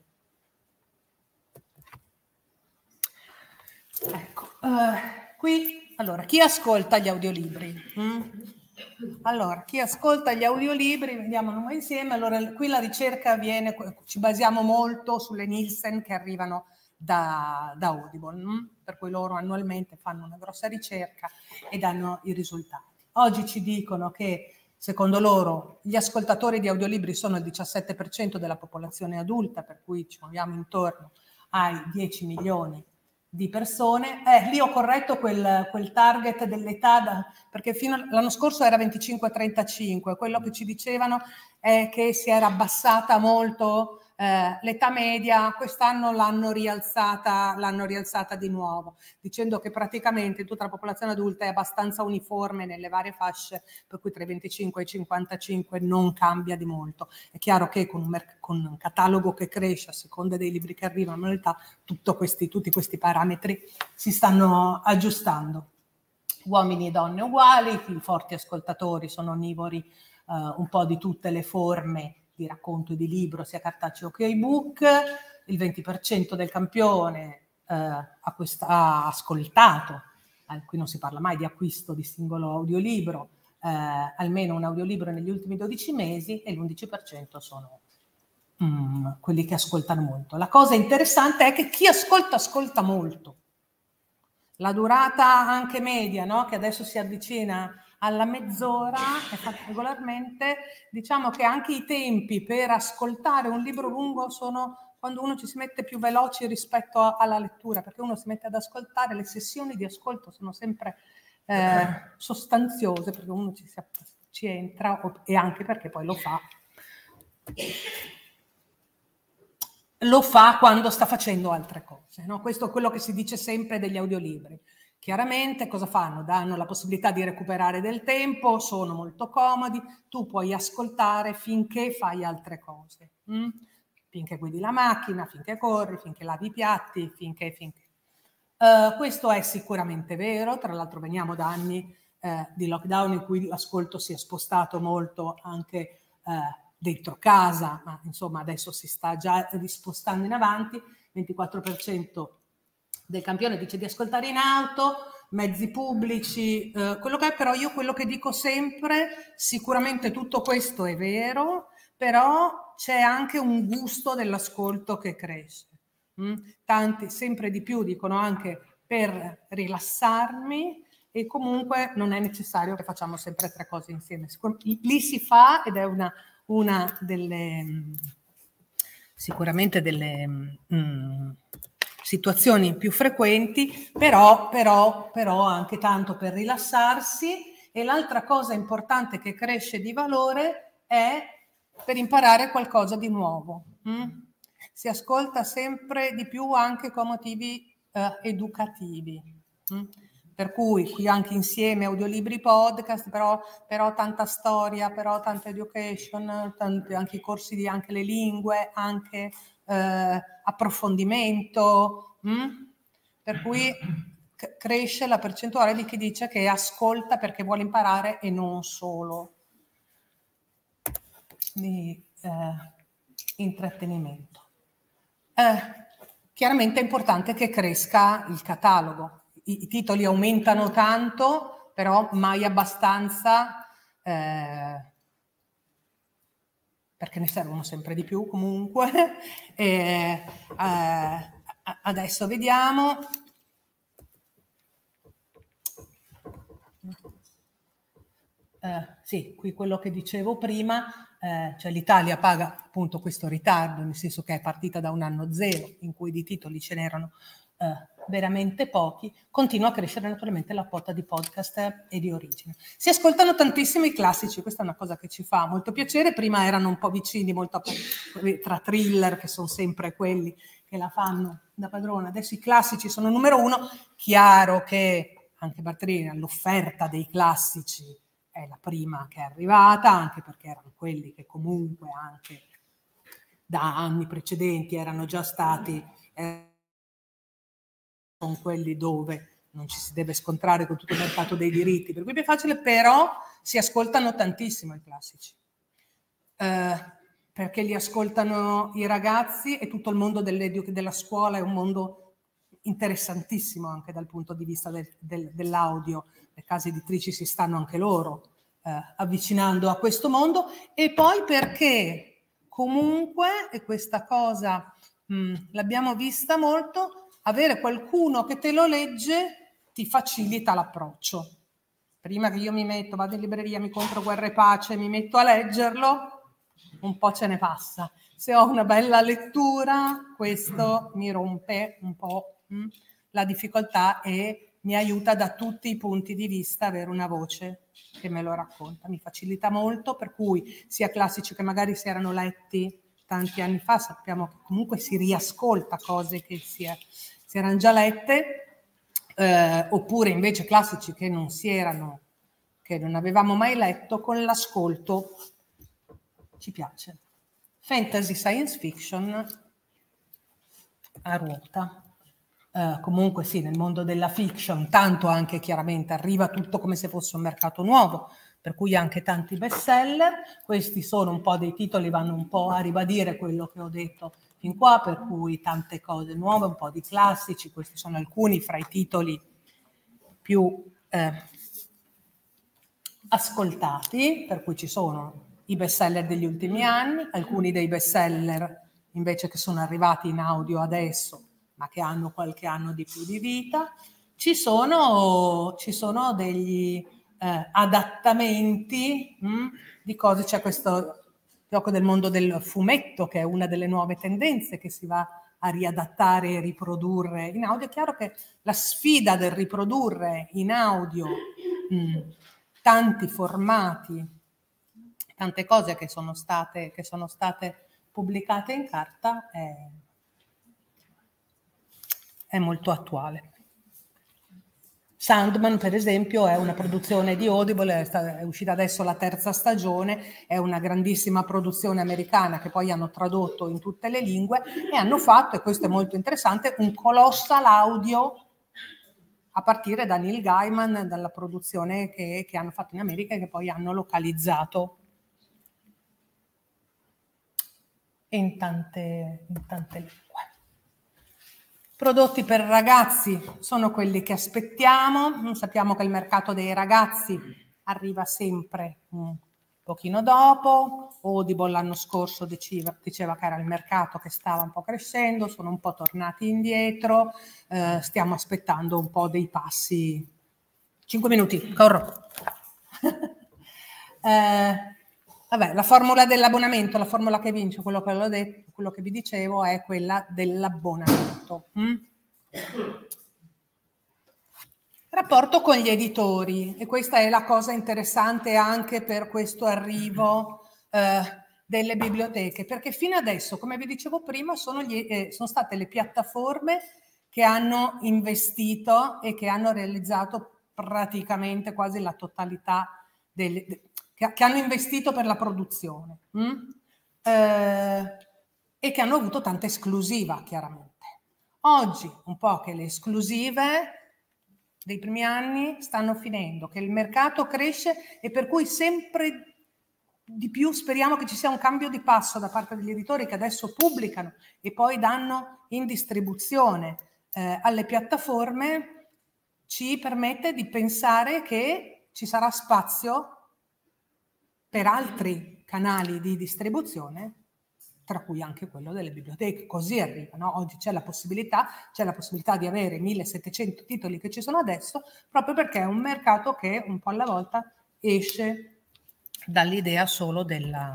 E: Ecco, eh, qui... Allora, chi ascolta gli audiolibri? Mm? Allora, chi ascolta gli audiolibri, vediamo noi insieme. Allora, qui la ricerca avviene, ci basiamo molto sulle Nielsen che arrivano da, da Audible, mm? Per cui loro annualmente fanno una grossa ricerca e danno i risultati. Oggi ci dicono che, secondo loro, gli ascoltatori di audiolibri sono il diciassette per cento della popolazione adulta, per cui ci muoviamo intorno ai dieci milioni di persone. Eh, lì ho corretto quel, quel target dell'età, da, perché fino all'anno scorso era venticinque trentacinque, quello che ci dicevano è che si era abbassata molto eh, l'età media, quest'anno l'hanno rialzata, l'hanno rialzata di nuovo, dicendo che praticamente tutta la popolazione adulta è abbastanza uniforme nelle varie fasce, per cui tra i venticinque e i cinquantacinque non cambia di molto. È chiaro che con un, con un catalogo che cresce a seconda dei libri che arrivano all'età, tutto questi, tutti questi parametri si stanno aggiustando. uomini e donne uguali, i forti ascoltatori sono onnivori eh, un po' di tutte le forme di racconto e di libro, sia cartaceo che ebook. Il venti per cento del campione eh, ha, questa, ha ascoltato, eh, qui non si parla mai di acquisto di singolo audiolibro, eh, almeno un audiolibro negli ultimi dodici mesi, e l'undici per cento sono mm, quelli che ascoltano molto. La cosa interessante è che chi ascolta, ascolta molto. La durata anche media, no? Che adesso si avvicina alla mezz'ora, è fatta regolarmente, diciamo che anche i tempi per ascoltare un libro lungo sono quando uno ci si mette più veloci rispetto a, alla lettura, perché uno si mette ad ascoltare, le sessioni di ascolto sono sempre eh, sostanziose, perché uno ci, si, ci entra, e anche perché poi lo fa lo fa quando sta facendo altre cose, no? Questo è quello che si dice sempre degli audiolibri. Chiaramente cosa fanno? Danno la possibilità di recuperare del tempo, sono molto comodi, tu puoi ascoltare finché fai altre cose, hm? Finché guidi la macchina, finché corri, finché lavi i piatti, finché... finché. Uh, questo è sicuramente vero, tra l'altro veniamo da anni eh, di lockdown in cui l'ascolto si è spostato molto anche eh, dentro casa, ma insomma adesso si sta già rispostando in avanti. Ventiquattro per cento del campione dice di ascoltare in auto, mezzi pubblici, eh, quello che è, però io quello che dico sempre, sicuramente tutto questo è vero, però c'è anche un gusto dell'ascolto che cresce. Mm? Tanti sempre di più dicono anche per rilassarmi, e comunque non è necessario che facciamo sempre tre cose insieme. Lì si fa, ed è una una delle sicuramente delle mh, situazioni più frequenti, però, però, però anche tanto per rilassarsi. E l'altra cosa importante che cresce di valore è per imparare qualcosa di nuovo. Mh? Si ascolta sempre di più anche con motivi eh, educativi. Mh? Per cui qui anche insieme audiolibri, podcast, però, però tanta storia, però tanta education, tanti, anche i corsi di anche le lingue, anche eh, approfondimento. Hm? Per cui c- cresce la percentuale di chi dice che ascolta perché vuole imparare e non solo di eh, intrattenimento. Eh, chiaramente è importante che cresca il catalogo. I, i titoli aumentano tanto, però mai abbastanza, eh, perché ne servono sempre di più comunque. E, eh, adesso vediamo. Eh, sì, qui quello che dicevo prima, eh, cioè l'Italia paga appunto questo ritardo, nel senso che è partita da un anno zero in cui di titoli ce n'erano eh, veramente pochi, continua a crescere naturalmente la quota di podcast e di origine. Si ascoltano tantissimi classici, questa è una cosa che ci fa molto piacere. Prima erano un po' vicini, molto tra thriller, che sono sempre quelli che la fanno da padrona, adesso i classici sono numero uno. Chiaro che anche Bartolini all'offerta dei classici è la prima che è arrivata, anche perché erano quelli che comunque anche da anni precedenti erano già stati eh, con quelli dove non ci si deve scontrare con tutto il mercato dei diritti, per cui è più facile, però si ascoltano tantissimo i classici, eh, perché li ascoltano i ragazzi, e tutto il mondo della scuola è un mondo interessantissimo anche dal punto di vista del, del, dell'audio. Le case editrici si stanno anche loro eh, avvicinando a questo mondo, e poi perché comunque, e questa cosa mh, l'abbiamo vista molto, avere qualcuno che te lo legge ti facilita l'approccio. Prima che io mi metto, vado in libreria, mi compro Guerra e Pace, mi metto a leggerlo, un po' ce ne passa. Se ho una bella lettura, questo mi rompe un po' mh, la difficoltà e mi aiuta da tutti i punti di vista avere una voce che me lo racconta. Mi facilita molto, per cui sia classici che magari si erano letti tanti anni fa, sappiamo che comunque si riascolta cose che si, è, si erano già lette, eh, oppure invece classici che non si erano, che non avevamo mai letto, con l'ascolto ci piace. Fantasy, science fiction a ruota. eh, comunque sì, nel mondo della fiction, tanto anche chiaramente arriva tutto come se fosse un mercato nuovo, per cui anche tanti bestseller. Questi sono un po' dei titoli, vanno un po' a ribadire quello che ho detto fin qua, per cui tante cose nuove, un po' di classici. Questi sono alcuni fra i titoli più eh, ascoltati, per cui ci sono i bestseller degli ultimi anni, alcuni dei bestseller invece che sono arrivati in audio adesso, ma che hanno qualche anno di più di vita. Ci sono, ci sono degli eh, adattamenti mh, di cose. C'è questo gioco del mondo del fumetto, che è una delle nuove tendenze che si va a riadattare e riprodurre in audio. È chiaro che la sfida del riprodurre in audio mh, tanti formati, tante cose che sono state, che sono state pubblicate in carta è, è molto attuale. Sandman, per esempio, è una produzione di Audible, è, sta, è uscita adesso la terza stagione, è una grandissima produzione americana che poi hanno tradotto in tutte le lingue e hanno fatto, e questo è molto interessante, un colossal audio a partire da Neil Gaiman, dalla produzione che, che hanno fatto in America e che poi hanno localizzato in tante, in tante lingue. Prodotti per ragazzi sono quelli che aspettiamo. Sappiamo che il mercato dei ragazzi arriva sempre un pochino dopo. Audible l'anno scorso diceva, diceva che era il mercato che stava un po' crescendo, sono un po' tornati indietro, eh, stiamo aspettando un po' dei passi. Cinque minuti, corro. eh, Vabbè, la formula dell'abbonamento, la formula che vince, quello che, l'ho detto, quello che vi dicevo, è quella dell'abbonamento. Mm? Rapporto con gli editori, e questa è la cosa interessante anche per questo arrivo eh, delle biblioteche, perché fino adesso, come vi dicevo prima, sono, gli, eh, sono state le piattaforme che hanno investito e che hanno realizzato praticamente quasi la totalità delle... che hanno investito per la produzione hm? eh, e che hanno avuto tanta esclusiva, chiaramente. Oggi un po' che le esclusive dei primi anni stanno finendo, che il mercato cresce e per cui sempre di più speriamo che ci sia un cambio di passo da parte degli editori che adesso pubblicano e poi danno in distribuzione eh, alle piattaforme, ci permette di pensare che ci sarà spazio per altri canali di distribuzione, tra cui anche quello delle biblioteche. Così arriva, no? Oggi c'è la possibilità, c'è la possibilità di avere millesettecento titoli che ci sono adesso, proprio perché è un mercato che un po' alla volta esce dall'idea solo della,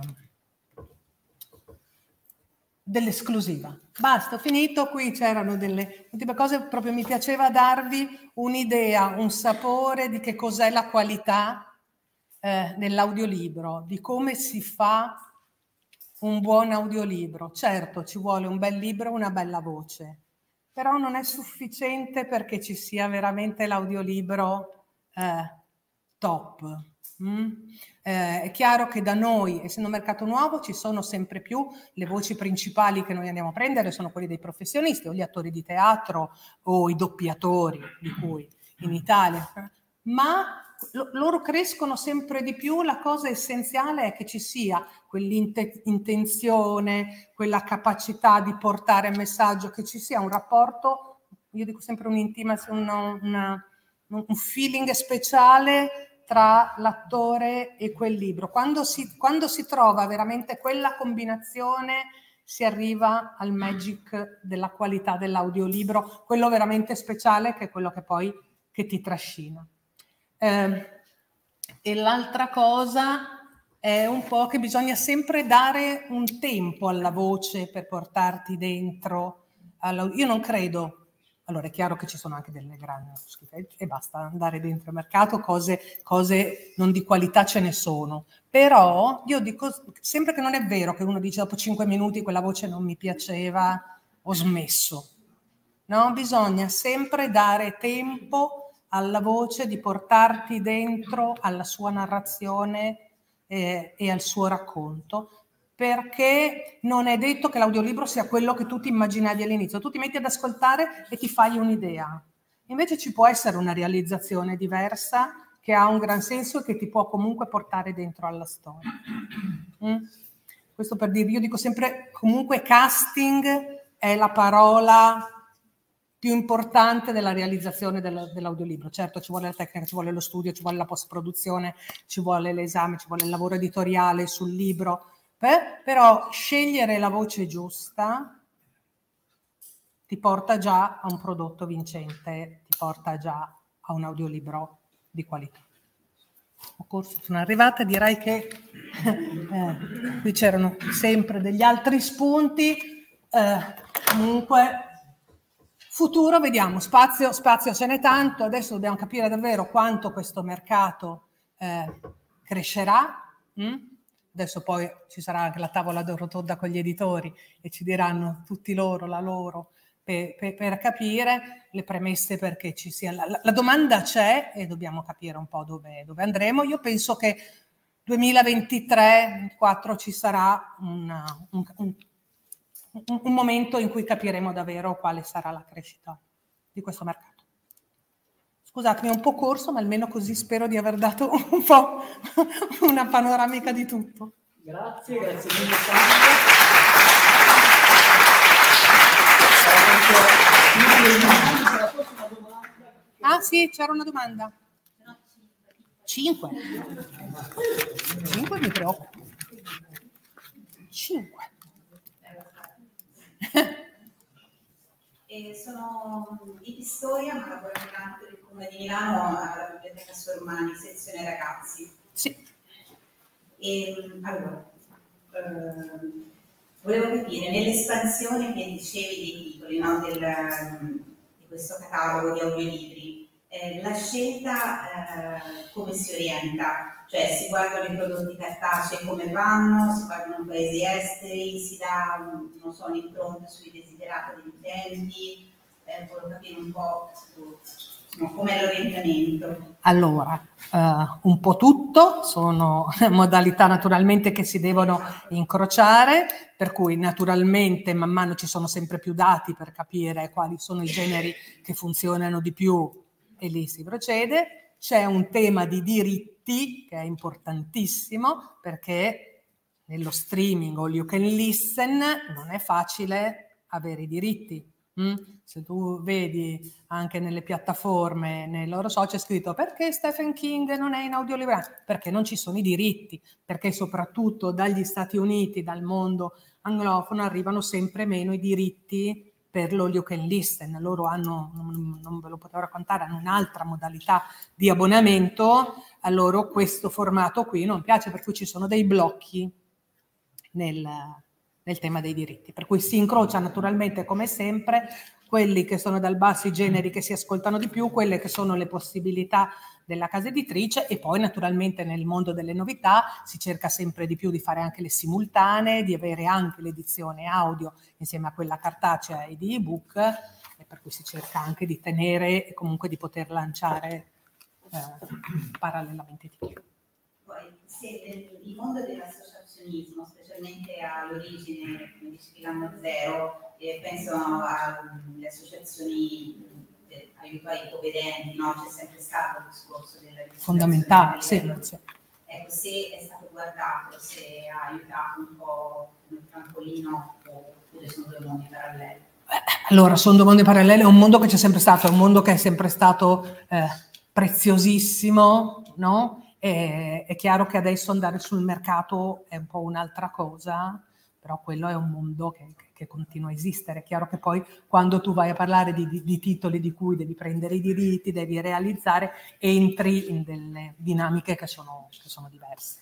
E: dell'esclusiva. Basta, ho finito. Qui c'erano delle ultime cose, proprio mi piaceva darvi un'idea, un sapore di che cos'è la qualità Eh, nell'audiolibro, di come si fa un buon audiolibro. Certo, ci vuole un bel libro e una bella voce, però non è sufficiente perché ci sia veramente l'audiolibro eh, top. Mm? Eh, è chiaro che da noi, essendo un mercato nuovo, ci sono sempre più le voci principali che noi andiamo a prendere, sono quelli dei professionisti o gli attori di teatro o i doppiatori, di cui in Italia, ma loro crescono sempre di più. La cosa essenziale è che ci sia quell'intenzione, quella capacità di portare il messaggio, che ci sia un rapporto, io dico sempre un'intimazione, una, una, un feeling speciale tra l'attore e quel libro. Quando si, quando si trova veramente quella combinazione, si arriva al magic della qualità dell'audiolibro, quello veramente speciale, che è quello che poi che ti trascina. Eh, e l'altra cosa è un po' che bisogna sempre dare un tempo alla voce per portarti dentro. Alla... Io non credo, allora è chiaro che ci sono anche delle grandi schifezze e basta andare dentro il mercato, cose, cose non di qualità ce ne sono, però io dico sempre che non è vero che uno dice dopo cinque minuti quella voce non mi piaceva, ho smesso. No, bisogna sempre dare tempo alla voce di portarti dentro alla sua narrazione eh, e al suo racconto, perché non è detto che l'audiolibro sia quello che tu ti immaginavi all'inizio. Tu ti metti ad ascoltare e ti fai un'idea. Invece ci può essere una realizzazione diversa che ha un gran senso e che ti può comunque portare dentro alla storia. Mm? Questo per dire, io dico sempre, comunque casting è la parola più importante della realizzazione dell'audiolibro. Certo, ci vuole la tecnica, ci vuole lo studio, ci vuole la post-produzione, ci vuole l'esame, ci vuole il lavoro editoriale sul libro, per, però scegliere la voce giusta ti porta già a un prodotto vincente, ti porta già a un audiolibro di qualità. Ho corso, sono arrivata, direi che eh, qui c'erano sempre degli altri spunti, eh, comunque futuro, vediamo, spazio, spazio ce n'è tanto, adesso dobbiamo capire davvero quanto questo mercato eh, crescerà, mm? Adesso poi ci sarà anche la tavola rotonda con gli editori e ci diranno tutti loro, la loro, per, per, per capire le premesse perché ci sia. La, la domanda c'è e dobbiamo capire un po' dove, dove andremo. Io penso che duemilaventitré duemilaventiquattro ci sarà una, un, un, un momento in cui capiremo davvero quale sarà la crescita di questo mercato. Scusatemi, è un po' corso, ma almeno così spero di aver dato un po' una panoramica di tutto.
A: Grazie, grazie mille.
E: Ah sì, c'era una domanda. Cinque. Cinque mi preoccupa. Cinque.
G: E sono di Pistoia, ma lavoro nell'ambito del Comune di Milano alla Biblioteca Sormani, sezione ragazzi.
E: Sì.
G: E, allora, eh, volevo capire, nell'espansione che dicevi dei titoli, no, del, di questo catalogo di audiolibri, eh, la scelta eh, come si orienta? Cioè si guardano i prodotti cartacei come vanno, si guardano paesi esteri, si dà un, non so, un'impronta sui desiderati degli utenti, eh, volevo capire un po' no, com'è l'orientamento.
E: Allora, eh, un po' tutto, sono modalità naturalmente che si devono incrociare, per cui naturalmente man mano ci sono sempre più dati per capire quali sono i generi che funzionano di più e lì si procede. C'è un tema di diritti che è importantissimo perché nello streaming o you can listen non è facile avere i diritti. Mm? Se tu vedi anche nelle piattaforme, nei loro social, c'è scritto perché Stephen King non è in audiolibro? Perché non ci sono i diritti, perché soprattutto dagli Stati Uniti, dal mondo anglofono, arrivano sempre meno i diritti per lo you can listen. Loro hanno, non, non ve lo potevo raccontare, hanno un'altra modalità di abbonamento, a loro questo formato qui non piace, per cui ci sono dei blocchi nel, nel tema dei diritti, per cui si incrocia naturalmente come sempre quelli che sono dal basso, i generi che si ascoltano di più, quelle che sono le possibilità della casa editrice e poi naturalmente nel mondo delle novità si cerca sempre di più di fare anche le simultanee, di avere anche l'edizione audio insieme a quella cartacea e di ebook e per cui si cerca anche di tenere e comunque di poter lanciare eh, parallelamente di più.
G: Poi se il mondo dell'associazionismo, specialmente all'origine, come dicevi l'anno zero, eh, penso alle associazioni aiutare i ipovedenti, no? C'è sempre stato il discorso della
E: fondamentale, sì, sì.
G: Ecco, se è stato guardato, se ha aiutato un po' il trampolino oppure sono due mondi paralleli.
E: Allora, sono due mondi paralleli, è un mondo che c'è sempre stato, è un mondo che è sempre stato eh, preziosissimo, no? E, è chiaro che adesso andare sul mercato è un po' un'altra cosa, però quello è un mondo che, che continua a esistere. È chiaro che poi quando tu vai a parlare di, di, di titoli di cui devi prendere i diritti, devi realizzare, entri in delle dinamiche che sono, che sono diverse.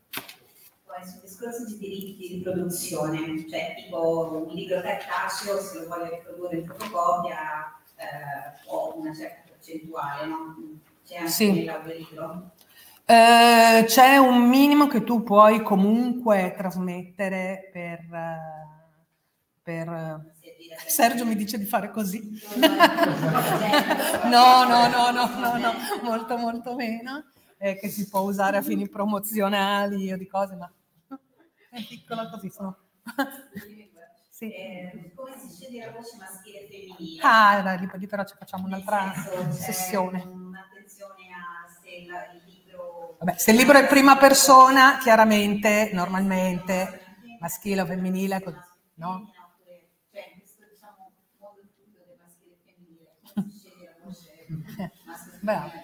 G: Poi sul discorso di diritti di produzione, cioè tipo un libro cartaceo, se lo voglio riprodurre in fotocopia, eh, ho una certa percentuale, no? C'è anche sì. Nell'audiolibro.
E: Eh, c'è un minimo che tu puoi comunque trasmettere per, per... Sergio mi dice di fare così. no, no, no, no, no, no, molto molto meno, eh, che si può usare a fini promozionali o di cose, ma è piccola così sono. Sì.
G: Eh, come si sceglie la voce maschile e femminile?
E: Ah, dai, lì, lì però ci facciamo un'altra
G: senso,
E: sessione.
G: Un'attenzione a se la, il libro...
E: Vabbè, se il libro è prima persona, chiaramente, normalmente, maschile o femminile, no?
G: Cioè, in questo, diciamo, modo di studio del maschile e femminile, come si sceglie la voce maschile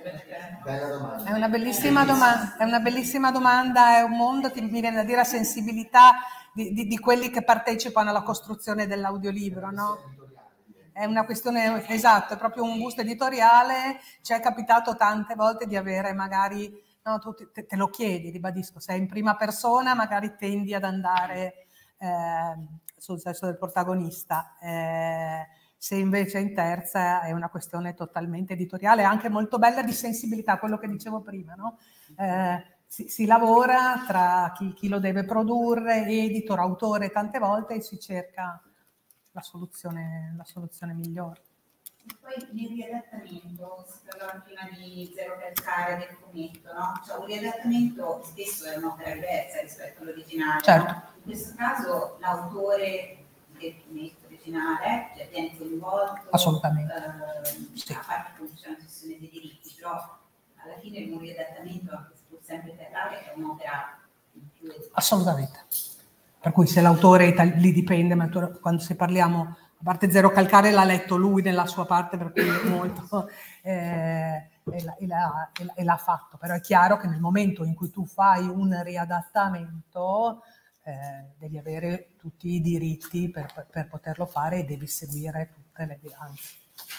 G: e femminile?
E: È una bellissima domanda, è una bellissima domanda, è un mondo, ti mi viene da dire, a sensibilità di, di, di quelli che partecipano alla costruzione dell'audiolibro, no? È una questione, esatto, è proprio un gusto editoriale. Ci è capitato tante volte di avere magari, no, tu te, te lo chiedi, ribadisco, se è in prima persona magari tendi ad andare eh, sul sesso del protagonista, eh, se invece in terza è una questione totalmente editoriale, anche molto bella di sensibilità, quello che dicevo prima, no? Eh, si, si lavora tra chi, chi lo deve produrre, editor, autore, tante volte, e si cerca la soluzione, la soluzione migliore.
G: E poi nel riadattamento, si parlava prima di Zero Calcare del fumetto, no? Cioè un riadattamento spesso è un'opera diversa rispetto all'originale.
E: Certo.
G: No? In questo caso l'autore del fumetto originale, cioè viene coinvolto,
E: assolutamente,
G: eh,
E: sì.
G: A parte che c'è una sessione dei diritti, però alla fine un riadattamento, anche se pur sempre teatrale, è un'opera in più.
E: Assolutamente. Per cui se l'autore lì dipende, ma quando se parliamo, a parte Zero Calcare l'ha letto lui nella sua parte, per cui molto eh, e l'ha fatto, però è chiaro che nel momento in cui tu fai un riadattamento eh, devi avere tutti i diritti per, per, per poterlo fare e devi seguire tutte le bilanze.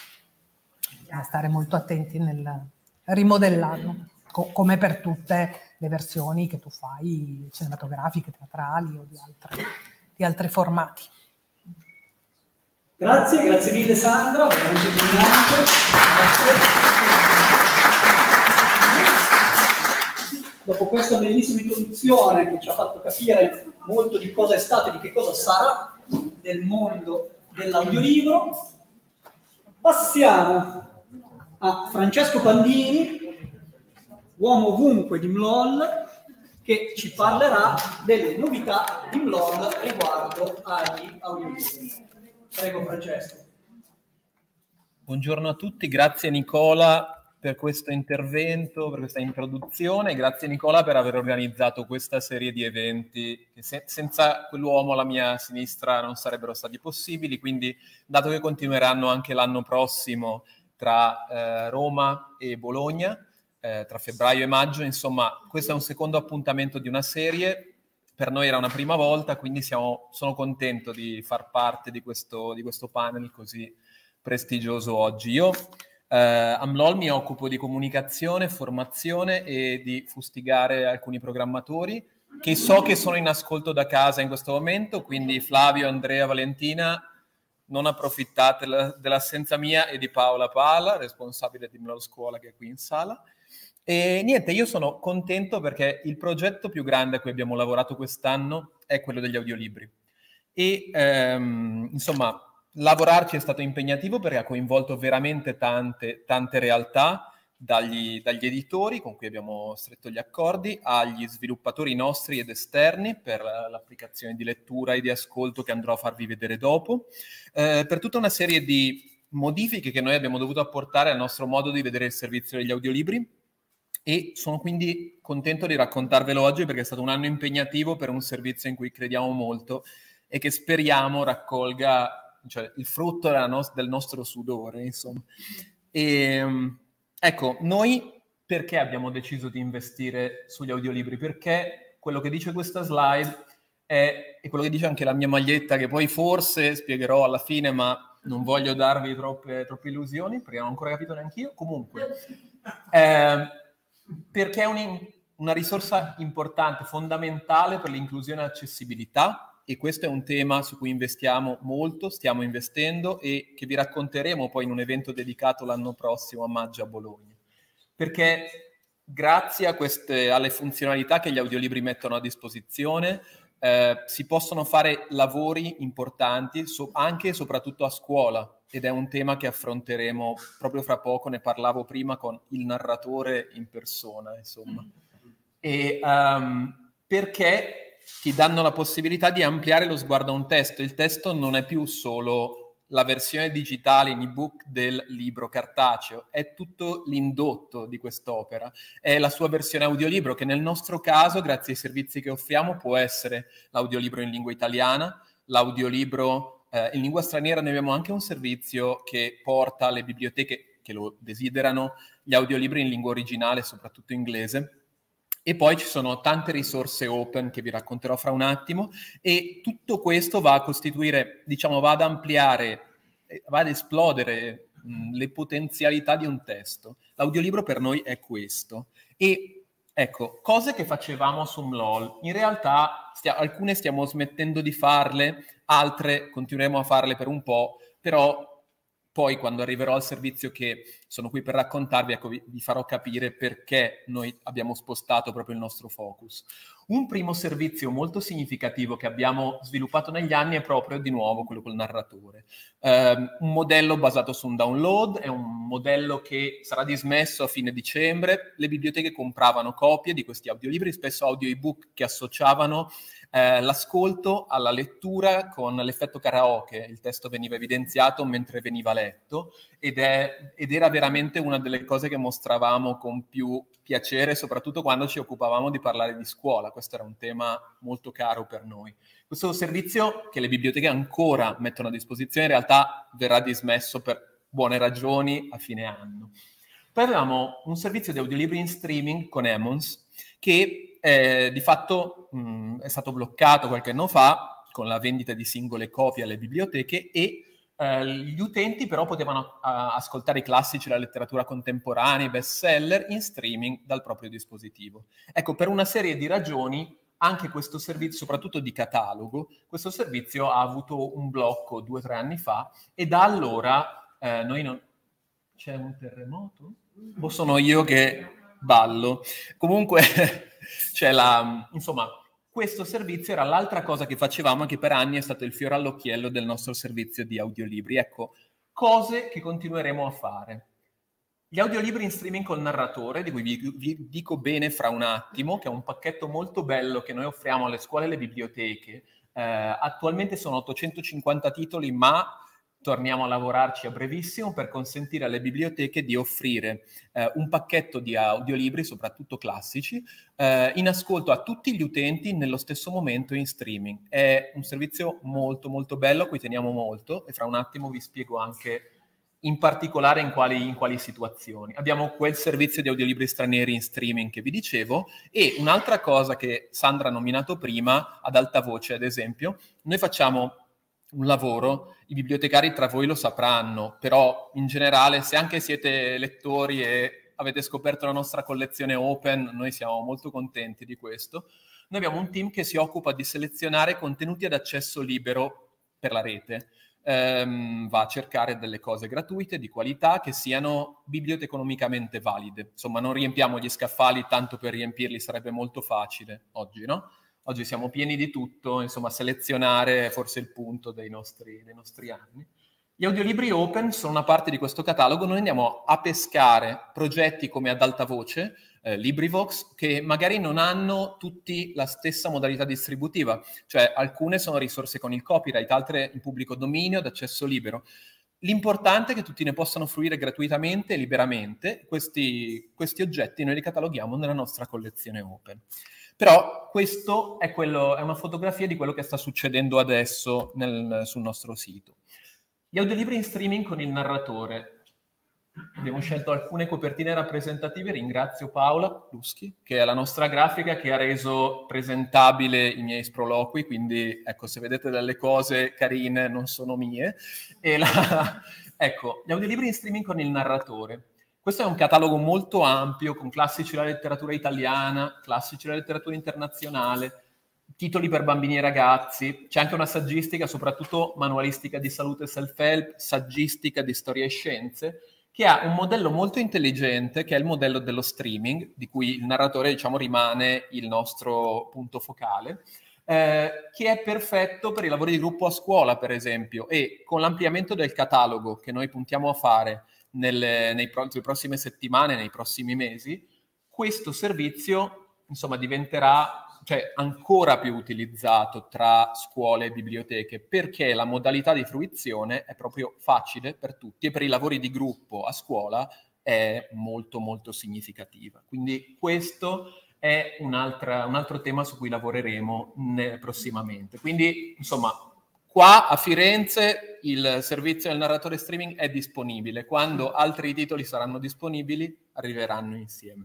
E: Bisogna stare molto attenti nel rimodellarlo, co come per tutte le versioni che tu fai, cinematografiche, teatrali o di, altre, di altri formati.
A: Grazie, grazie mille Sandra, veramente brillante. Dopo questa bellissima introduzione che ci ha fatto capire molto di cosa è stato e di che cosa sarà del mondo dell'audiolibro, passiamo a Francesco Pandini, uomo ovunque di M L O L, che ci parlerà delle novità di M L O L riguardo agli audiolibri. Prego Francesco.
H: Buongiorno a tutti, grazie Nicola per questo intervento, per questa introduzione, grazie Nicola per aver organizzato questa serie di eventi che se senza quell'uomo alla mia sinistra non sarebbero stati possibili, quindi dato che continueranno anche l'anno prossimo tra eh, Roma e Bologna, eh, tra febbraio e maggio, insomma questo è un secondo appuntamento di una serie. Per noi era una prima volta, quindi siamo, sono contento di far parte di questo, di questo panel così prestigioso oggi. Io eh, a M L O L mi occupo di comunicazione, formazione e di fustigare alcuni programmatori che so che sono in ascolto da casa in questo momento, quindi Flavio, Andrea, Valentina, non approfittate dell'assenza mia e di Paola Pala, responsabile di M L O L Scuola che è qui in sala. E niente, io sono contento perché il progetto più grande a cui abbiamo lavorato quest'anno è quello degli audiolibri. E ehm, insomma, lavorarci è stato impegnativo perché ha coinvolto veramente tante, tante realtà, dagli, dagli editori con cui abbiamo stretto gli accordi, agli sviluppatori nostri ed esterni per l'applicazione di lettura e di ascolto che andrò a farvi vedere dopo, eh, per tutta una serie di modifiche che noi abbiamo dovuto apportare al nostro modo di vedere il servizio degli audiolibri. E sono quindi contento di raccontarvelo oggi perché è stato un anno impegnativo per un servizio in cui crediamo molto e che speriamo raccolga, cioè, il frutto della no- del nostro sudore, insomma. E, ecco, noi perché abbiamo deciso di investire sugli audiolibri? Perché quello che dice questa slide è, è quello che dice anche la mia maglietta, che poi forse spiegherò alla fine, ma non voglio darvi troppe, troppe illusioni perché non ho ancora capito neanche io. Comunque... Eh, perché è un, una risorsa importante, fondamentale per l'inclusione e l'accessibilità, e questo è un tema su cui investiamo molto, stiamo investendo e che vi racconteremo poi in un evento dedicato l'anno prossimo a maggio a Bologna. Perché grazie a queste, alle funzionalità che gli audiolibri mettono a disposizione eh, si possono fare lavori importanti so, anche e soprattutto a scuola. Ed è un tema che affronteremo proprio fra poco, ne parlavo prima con il narratore in persona, insomma. E um, perché ti danno la possibilità di ampliare lo sguardo a un testo. Il testo non è più solo la versione digitale in ebook del libro cartaceo, è tutto l'indotto di quest'opera, è la sua versione audiolibro, che nel nostro caso, grazie ai servizi che offriamo, può essere l'audiolibro in lingua italiana, l'audiolibro eh, in lingua straniera. Noi abbiamo anche un servizio che porta alle biblioteche che lo desiderano gli audiolibri in lingua originale, soprattutto inglese. E poi ci sono tante risorse open che vi racconterò fra un attimo, e tutto questo va a costituire, diciamo, va ad ampliare, va ad esplodere mh, le potenzialità di un testo. L'audiolibro per noi è questo. E ecco, cose che facevamo su M L O L, in realtà stia- alcune stiamo smettendo di farle, altre continueremo a farle per un po', però poi quando arriverò al servizio che sono qui per raccontarvi, ecco, vi, vi farò capire perché noi abbiamo spostato proprio il nostro focus. Un primo servizio molto significativo che abbiamo sviluppato negli anni è proprio di nuovo quello col narratore. Um, un modello basato su un download, è un modello che sarà dismesso a fine dicembre. Le biblioteche compravano copie di questi audiolibri, spesso audio ebook che associavano Eh, l'ascolto alla lettura con l'effetto karaoke. Il testo veniva evidenziato mentre veniva letto ed, è, ed era veramente una delle cose che mostravamo con più piacere, soprattutto quando ci occupavamo di parlare di scuola. Questo era un tema molto caro per noi. Questo servizio, che le biblioteche ancora mettono a disposizione, in realtà verrà dismesso per buone ragioni a fine anno. Poi avevamo un servizio di audiolibri in streaming con Emmons che Eh, di fatto mh, è stato bloccato qualche anno fa con la vendita di singole copie alle biblioteche, e eh, gli utenti però potevano uh, ascoltare i classici, la letteratura contemporanea, i best seller in streaming dal proprio dispositivo. Ecco, per una serie di ragioni anche questo servizio, soprattutto di catalogo, questo servizio ha avuto un blocco due o tre anni fa, e da allora eh, noi non... C'è un terremoto? O sono io che ballo? Comunque... C'è la, insomma, questo servizio era l'altra cosa che facevamo, che per anni è stato il fiore all'occhiello del nostro servizio di audiolibri. Ecco, cose che continueremo a fare. Gli audiolibri in streaming col narratore, di cui vi, vi dico bene fra un attimo, che è un pacchetto molto bello che noi offriamo alle scuole e alle biblioteche. Eh, attualmente sono ottocentocinquanta titoli, ma torniamo a lavorarci a brevissimo per consentire alle biblioteche di offrire eh, un pacchetto di audiolibri, soprattutto classici, eh, in ascolto a tutti gli utenti nello stesso momento in streaming. È un servizio molto molto bello, a cui teniamo molto, e fra un attimo vi spiego anche in particolare in quali, in quali situazioni. Abbiamo quel servizio di audiolibri stranieri in streaming che vi dicevo, e un'altra cosa che Sandra ha nominato prima, ad alta voce ad esempio, noi facciamo un lavoro, i bibliotecari tra voi lo sapranno, però in generale, se anche siete lettori e avete scoperto la nostra collezione open, noi siamo molto contenti di questo. Noi abbiamo un team che si occupa di selezionare contenuti ad accesso libero per la rete. Ehm, va a cercare delle cose gratuite, di qualità, che siano biblioteconomicamente valide. Insomma, non riempiamo gli scaffali tanto per riempirli, sarebbe molto facile oggi, no? Oggi siamo pieni di tutto, insomma, selezionare è forse il punto dei nostri, dei nostri anni. Gli audiolibri open sono una parte di questo catalogo. Noi andiamo a pescare progetti come Ad Alta Voce, eh, LibriVox, che magari non hanno tutti la stessa modalità distributiva, cioè alcune sono risorse con il copyright, altre in pubblico dominio, d'accesso libero. L'importante è che tutti ne possano fruire gratuitamente e liberamente. Questi, questi oggetti noi li cataloghiamo nella nostra collezione open. Però questo è, quello, è una fotografia di quello che sta succedendo adesso nel, sul nostro sito. Gli audiolibri in streaming con il narratore. Abbiamo scelto alcune copertine rappresentative. Ringrazio Paola Luschi, che è la nostra grafica, che ha reso presentabile i miei sproloqui, quindi ecco, se vedete delle cose carine non sono mie. E la... ecco, gli audiolibri in streaming con il narratore. Questo è un catalogo molto ampio, con classici della letteratura italiana, classici della letteratura internazionale, titoli per bambini e ragazzi. C'è anche una saggistica, soprattutto manualistica di salute e self-help, saggistica di storia e scienze, che ha un modello molto intelligente, che è il modello dello streaming, di cui il narratore, diciamo, rimane il nostro punto focale, eh, che è perfetto per i lavori di gruppo a scuola, per esempio, e con l'ampliamento del catalogo che noi puntiamo a fare nelle, nei pro- nelle prossime settimane, nei prossimi mesi, questo servizio, insomma, diventerà cioè ancora più utilizzato tra scuole e biblioteche, perché la modalità di fruizione è proprio facile per tutti e per i lavori di gruppo a scuola è molto molto significativa. Quindi questo è un altro tema su cui lavoreremo prossimamente. Quindi, insomma, qua a Firenze il servizio del narratore streaming è disponibile. Quando altri titoli saranno disponibili, arriveranno insieme.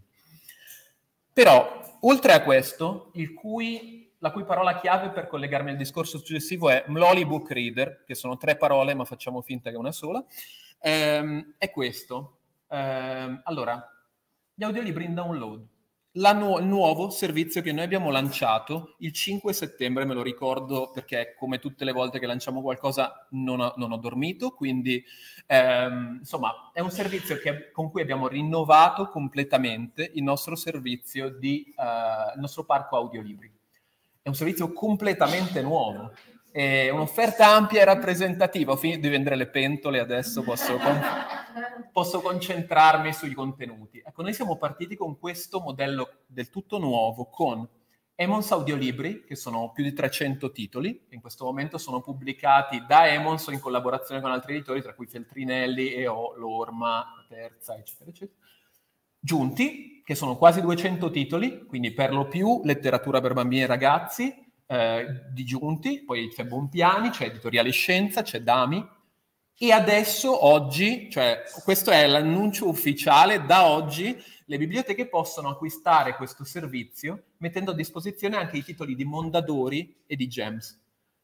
H: Però, oltre a questo, il cui, la cui parola chiave per collegarmi al discorso successivo è Mloli Book Reader, che sono tre parole, ma facciamo finta che è una sola, ehm, è questo. Ehm, allora, gli audiolibri in download. La nu- il nuovo servizio che noi abbiamo lanciato il cinque settembre, me lo ricordo perché come tutte le volte che lanciamo qualcosa non ho, non ho dormito, quindi ehm, insomma è un servizio che, con cui abbiamo rinnovato completamente il nostro servizio di, uh, il nostro parco audiolibri. È un servizio completamente nuovo, è un'offerta ampia e rappresentativa. Ho finito di vendere le pentole, adesso posso... Con- posso concentrarmi sui contenuti. Ecco, noi siamo partiti con questo modello del tutto nuovo, con Emons Audiolibri, che sono più di trecento titoli, che in questo momento sono pubblicati da Emons in collaborazione con altri editori, tra cui Feltrinelli, E O, L'Orma, La Terza, eccetera, eccetera. Giunti, che sono quasi duecento titoli, quindi per lo più letteratura per bambini e ragazzi, eh, di Giunti, poi c'è Bonpiani, c'è Editoriale Scienza, c'è Dami, e adesso, oggi, cioè questo è l'annuncio ufficiale, da oggi le biblioteche possono acquistare questo servizio mettendo a disposizione anche i titoli di Mondadori e di Gems.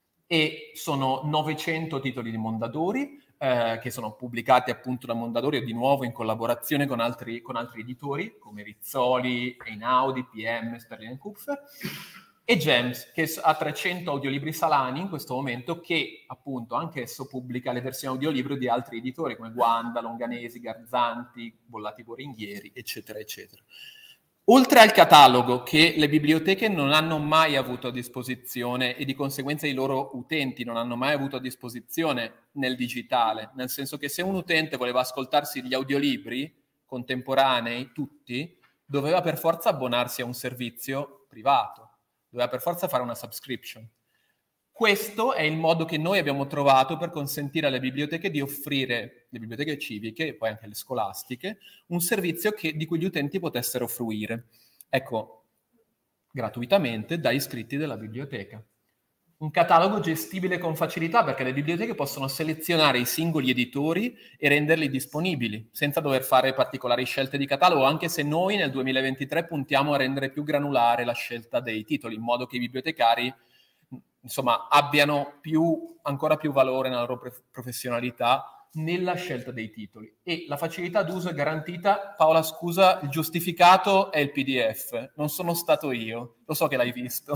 H: E sono novecento titoli di Mondadori, eh, che sono pubblicati appunto da Mondadori e di nuovo in collaborazione con altri, con altri editori, come Rizzoli, Einaudi, P M, Sperling and Kupfer. E Gems, che ha trecento audiolibri salani in questo momento, che appunto anch'esso pubblica le versioni audiolibro di altri editori come Guanda, Longanesi, Garzanti, Bollati Boringhieri, eccetera, eccetera. Oltre al catalogo che le biblioteche non hanno mai avuto a disposizione e di conseguenza i loro utenti non hanno mai avuto a disposizione nel digitale, nel senso che se un utente voleva ascoltarsi gli audiolibri contemporanei, tutti, doveva per forza abbonarsi a un servizio privato. Doveva per forza fare una subscription. Questo è il modo che noi abbiamo trovato per consentire alle biblioteche di offrire, le biblioteche civiche e poi anche le scolastiche, un servizio che, di cui gli utenti potessero fruire. Ecco, gratuitamente dai iscritti della biblioteca. Un catalogo gestibile con facilità perché le biblioteche possono selezionare i singoli editori e renderli disponibili, senza dover fare particolari scelte di catalogo, anche se noi nel duemilaventitré puntiamo a rendere più granulare la scelta dei titoli, in modo che i bibliotecari insomma, abbiano più, ancora più valore nella loro professionalità nella scelta dei titoli. E la facilità d'uso è garantita. Paola, scusa, il giustificato è il P D F, non sono stato io, lo so che l'hai visto.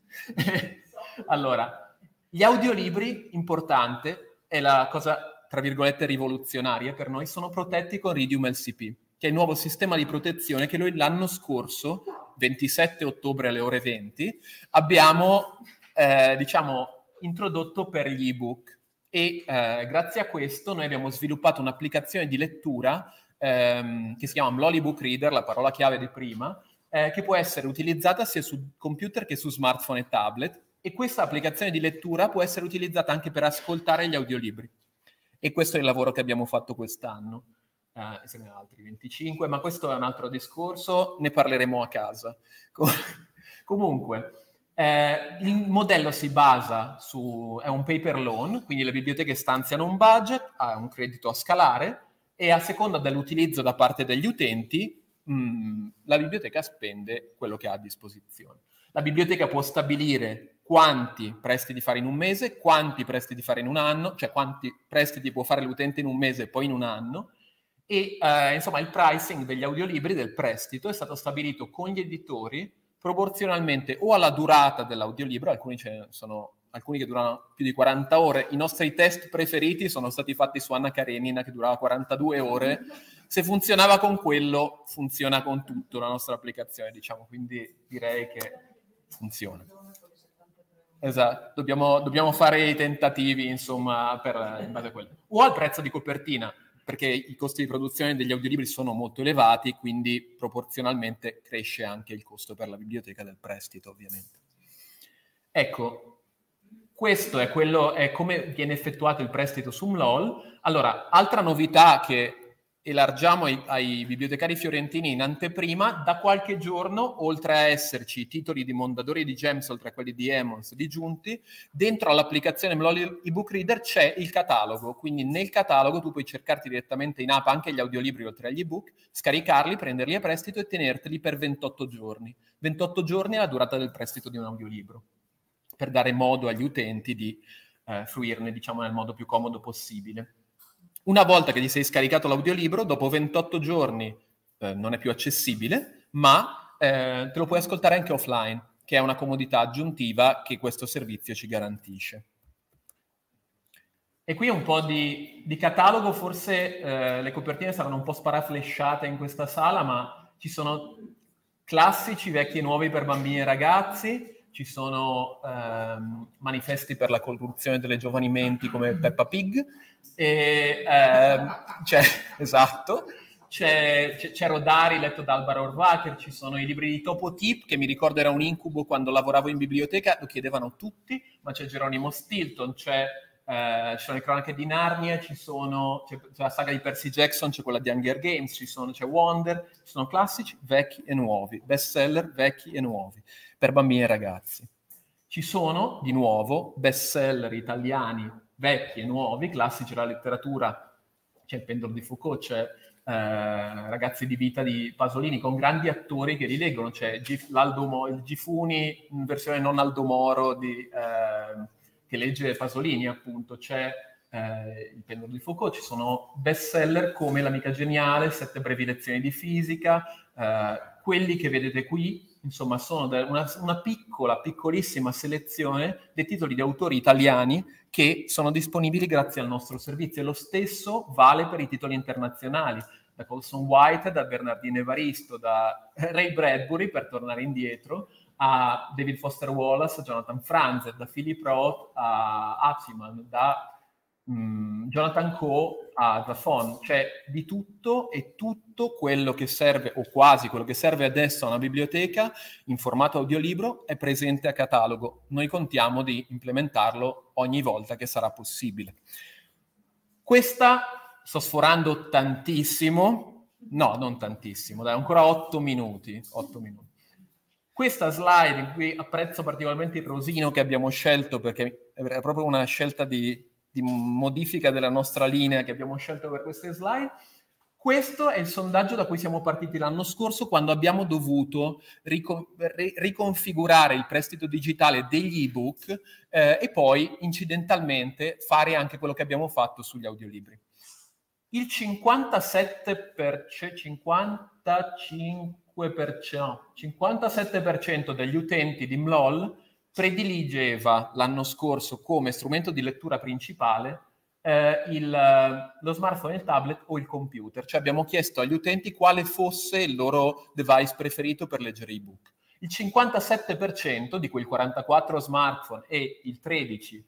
H: Allora, gli audiolibri, importante, è la cosa, tra virgolette, rivoluzionaria per noi, sono protetti con Ridium L C P, che è il nuovo sistema di protezione che noi l'anno scorso, ventisette ottobre alle ore venti, abbiamo, eh, diciamo, introdotto per gli ebook. E eh, grazie a questo noi abbiamo sviluppato un'applicazione di lettura ehm, che si chiama Mloli Book Reader, la parola chiave di prima, eh, che può essere utilizzata sia su computer che su smartphone e tablet. E questa applicazione di lettura può essere utilizzata anche per ascoltare gli audiolibri. E questo è il lavoro che abbiamo fatto quest'anno. Eh, se ne ha altri venticinque, ma questo è un altro discorso, ne parleremo a casa. Com- comunque, eh, il modello si basa su... è un paper loan, quindi le biblioteche stanziano un budget, ha un credito a scalare, e a seconda dell'utilizzo da parte degli utenti, mh, la biblioteca spende quello che ha a disposizione. La biblioteca può stabilire quanti prestiti fare in un mese, quanti prestiti fare in un anno, cioè quanti prestiti può fare l'utente in un mese e poi in un anno, e eh, insomma il pricing degli audiolibri del prestito è stato stabilito con gli editori proporzionalmente o alla durata dell'audiolibro, alcuni, ce ne sono, alcuni che durano più di quaranta ore, i nostri test preferiti sono stati fatti su Anna Karenina che durava quarantadue ore, se funzionava con quello funziona con tutto la nostra applicazione, diciamo, quindi direi che funziona. Esatto, dobbiamo, dobbiamo fare i tentativi, insomma, per, in base a quello. O al prezzo di copertina. perché i costi di produzione degli audiolibri sono molto elevati, quindi proporzionalmente cresce anche il costo per la biblioteca del prestito, ovviamente. Ecco, questo è, quello, è come viene effettuato il prestito su M L O L. Allora, altra novità che elargiamo ai, ai bibliotecari fiorentini in anteprima: da qualche giorno, oltre a esserci i titoli di Mondadori e di Gems, oltre a quelli di Emons, di Giunti, dentro all'applicazione M L O L eBook Reader c'è il catalogo, quindi nel catalogo tu puoi cercarti direttamente in app anche gli audiolibri oltre agli ebook, scaricarli, prenderli a prestito e tenerteli per ventotto giorni. ventotto giorni è la durata del prestito di un audiolibro, per dare modo agli utenti di eh, fruirne, diciamo, nel modo più comodo possibile. Una volta che ti sei scaricato l'audiolibro, dopo ventotto giorni eh, non è più accessibile, ma eh, te lo puoi ascoltare anche offline, che è una comodità aggiuntiva che questo servizio ci garantisce. E qui un po' di, di catalogo, forse eh, le copertine saranno un po' sparaflesciate in questa sala, ma ci sono classici, vecchi e nuovi per bambini e ragazzi, ci sono ehm, manifesti per la corruzione delle giovani menti come Peppa Pig, e ehm, c'è, esatto, c'è, c'è, c'è Rodari letto da Alvaro Orvacher, ci sono i libri di Topo Tip, che mi ricordo era un incubo quando lavoravo in biblioteca, lo chiedevano tutti, ma c'è Geronimo Stilton, c'è, eh, ci sono le cronache di Narnia, ci sono, c'è, c'è la saga di Percy Jackson, c'è quella di Hunger Games, ci sono, c'è Wonder, ci sono classici, vecchi e nuovi, bestseller vecchi e nuovi, per bambini e ragazzi. Ci sono, di nuovo, bestseller italiani vecchi e nuovi, classici della letteratura, c'è Il pendolo di Foucault, c'è eh, Ragazzi di vita di Pasolini, con grandi attori che li leggono, c'è Gif, l'Aldo, il Gifuni in versione non Aldo Moro di, eh, che legge Pasolini, appunto, c'è eh, Il pendolo di Foucault, ci sono bestseller come L'amica geniale, Sette brevi lezioni di fisica, eh, quelli che vedete qui, insomma, sono una, una piccola, piccolissima selezione dei titoli di autori italiani che sono disponibili grazie al nostro servizio. E lo stesso vale per i titoli internazionali, da Colson White, da Bernardino Evaristo, da Ray Bradbury, per tornare indietro, a David Foster Wallace, a Jonathan Franzen, da Philip Roth a Apsiman, da Mm, Jonathan Coe a Zafon, cioè di tutto, e tutto quello che serve, o quasi quello che serve adesso a una biblioteca in formato audiolibro è presente a catalogo. Noi contiamo di implementarlo ogni volta che sarà possibile. Questa, sto sforando tantissimo, no, non tantissimo, dai, ancora otto minuti, otto minuti. Questa slide in cui apprezzo particolarmente il rosino che abbiamo scelto, perché è proprio una scelta di di modifica della nostra linea che abbiamo scelto per queste slide. Questo è il sondaggio da cui siamo partiti l'anno scorso, quando abbiamo dovuto ricon- riconfigurare il prestito digitale degli ebook eh, e poi incidentalmente fare anche quello che abbiamo fatto sugli audiolibri. Il cinquantasette per cento, cinquantacinque per cento, no, cinquantasette per cento degli utenti di M L O L prediligeva l'anno scorso come strumento di lettura principale eh, il, lo smartphone, il tablet o il computer. Cioè abbiamo chiesto agli utenti quale fosse il loro device preferito per leggere ebook. Il cinquantasette per cento di quel quarantaquattro smartphone e il tredici,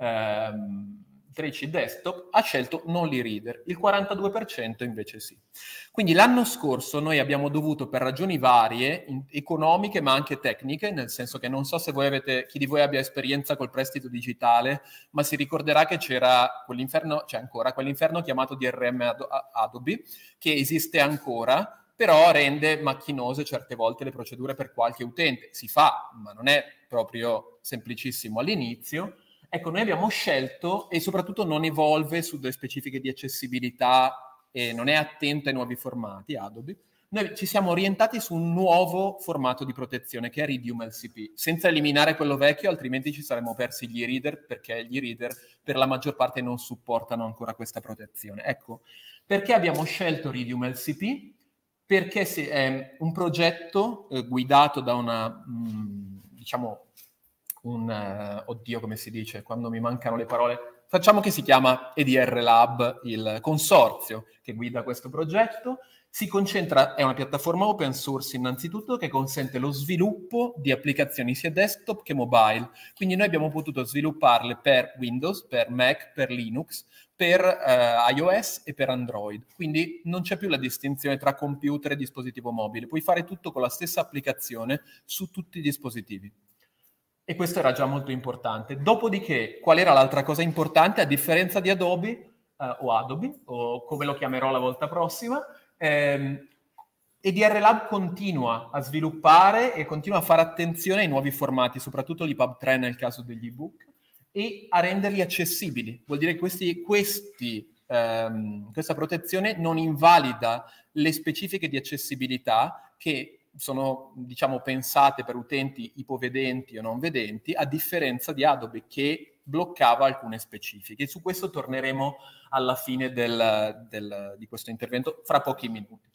H: ehm, tredici desktop ha scelto non l'e-reader, il quarantadue per cento invece sì. Quindi l'anno scorso noi abbiamo dovuto, per ragioni varie, in, economiche ma anche tecniche, nel senso che non so se voi avete, chi di voi abbia esperienza col prestito digitale, ma si ricorderà che c'era quell'inferno, c'è ancora quell'inferno chiamato D R M Adobe, che esiste ancora, però rende macchinose certe volte le procedure per qualche utente. Si fa, ma non è proprio semplicissimo all'inizio. Ecco, noi abbiamo scelto, e soprattutto non evolve su delle specifiche di accessibilità e non è attento ai nuovi formati, Adobe. Noi ci siamo orientati su un nuovo formato di protezione che è Ridium L C P, senza eliminare quello vecchio, altrimenti ci saremmo persi gli e-reader, perché gli e-reader per la maggior parte non supportano ancora questa protezione. Ecco, perché abbiamo scelto Ridium L C P? Perché è un progetto eh, guidato da una, mh, diciamo, un, uh, oddio come si dice, quando mi mancano le parole, facciamo che si chiama E D R Lab, il consorzio che guida questo progetto. Si concentra, è una piattaforma open source innanzitutto che consente lo sviluppo di applicazioni sia desktop che mobile. Quindi noi abbiamo potuto svilupparle per Windows, per Mac, per Linux, per eh, iOS e per Android. Quindi non c'è più la distinzione tra computer e dispositivo mobile. Puoi fare tutto con la stessa applicazione su tutti i dispositivi. E questo era già molto importante. Dopodiché, qual era l'altra cosa importante? A differenza di Adobe, eh, o Adobe, o come lo chiamerò la volta prossima, ehm, E D R Lab continua a sviluppare e continua a fare attenzione ai nuovi formati, soprattutto l'E P U B tre nel caso degli ebook, e a renderli accessibili. Vuol dire che questi, questi, ehm, questa protezione non invalida le specifiche di accessibilità che sono, diciamo, pensate per utenti ipovedenti o non vedenti, a differenza di Adobe che bloccava alcune specifiche. Su questo torneremo alla fine del, del, di questo intervento fra pochi minuti.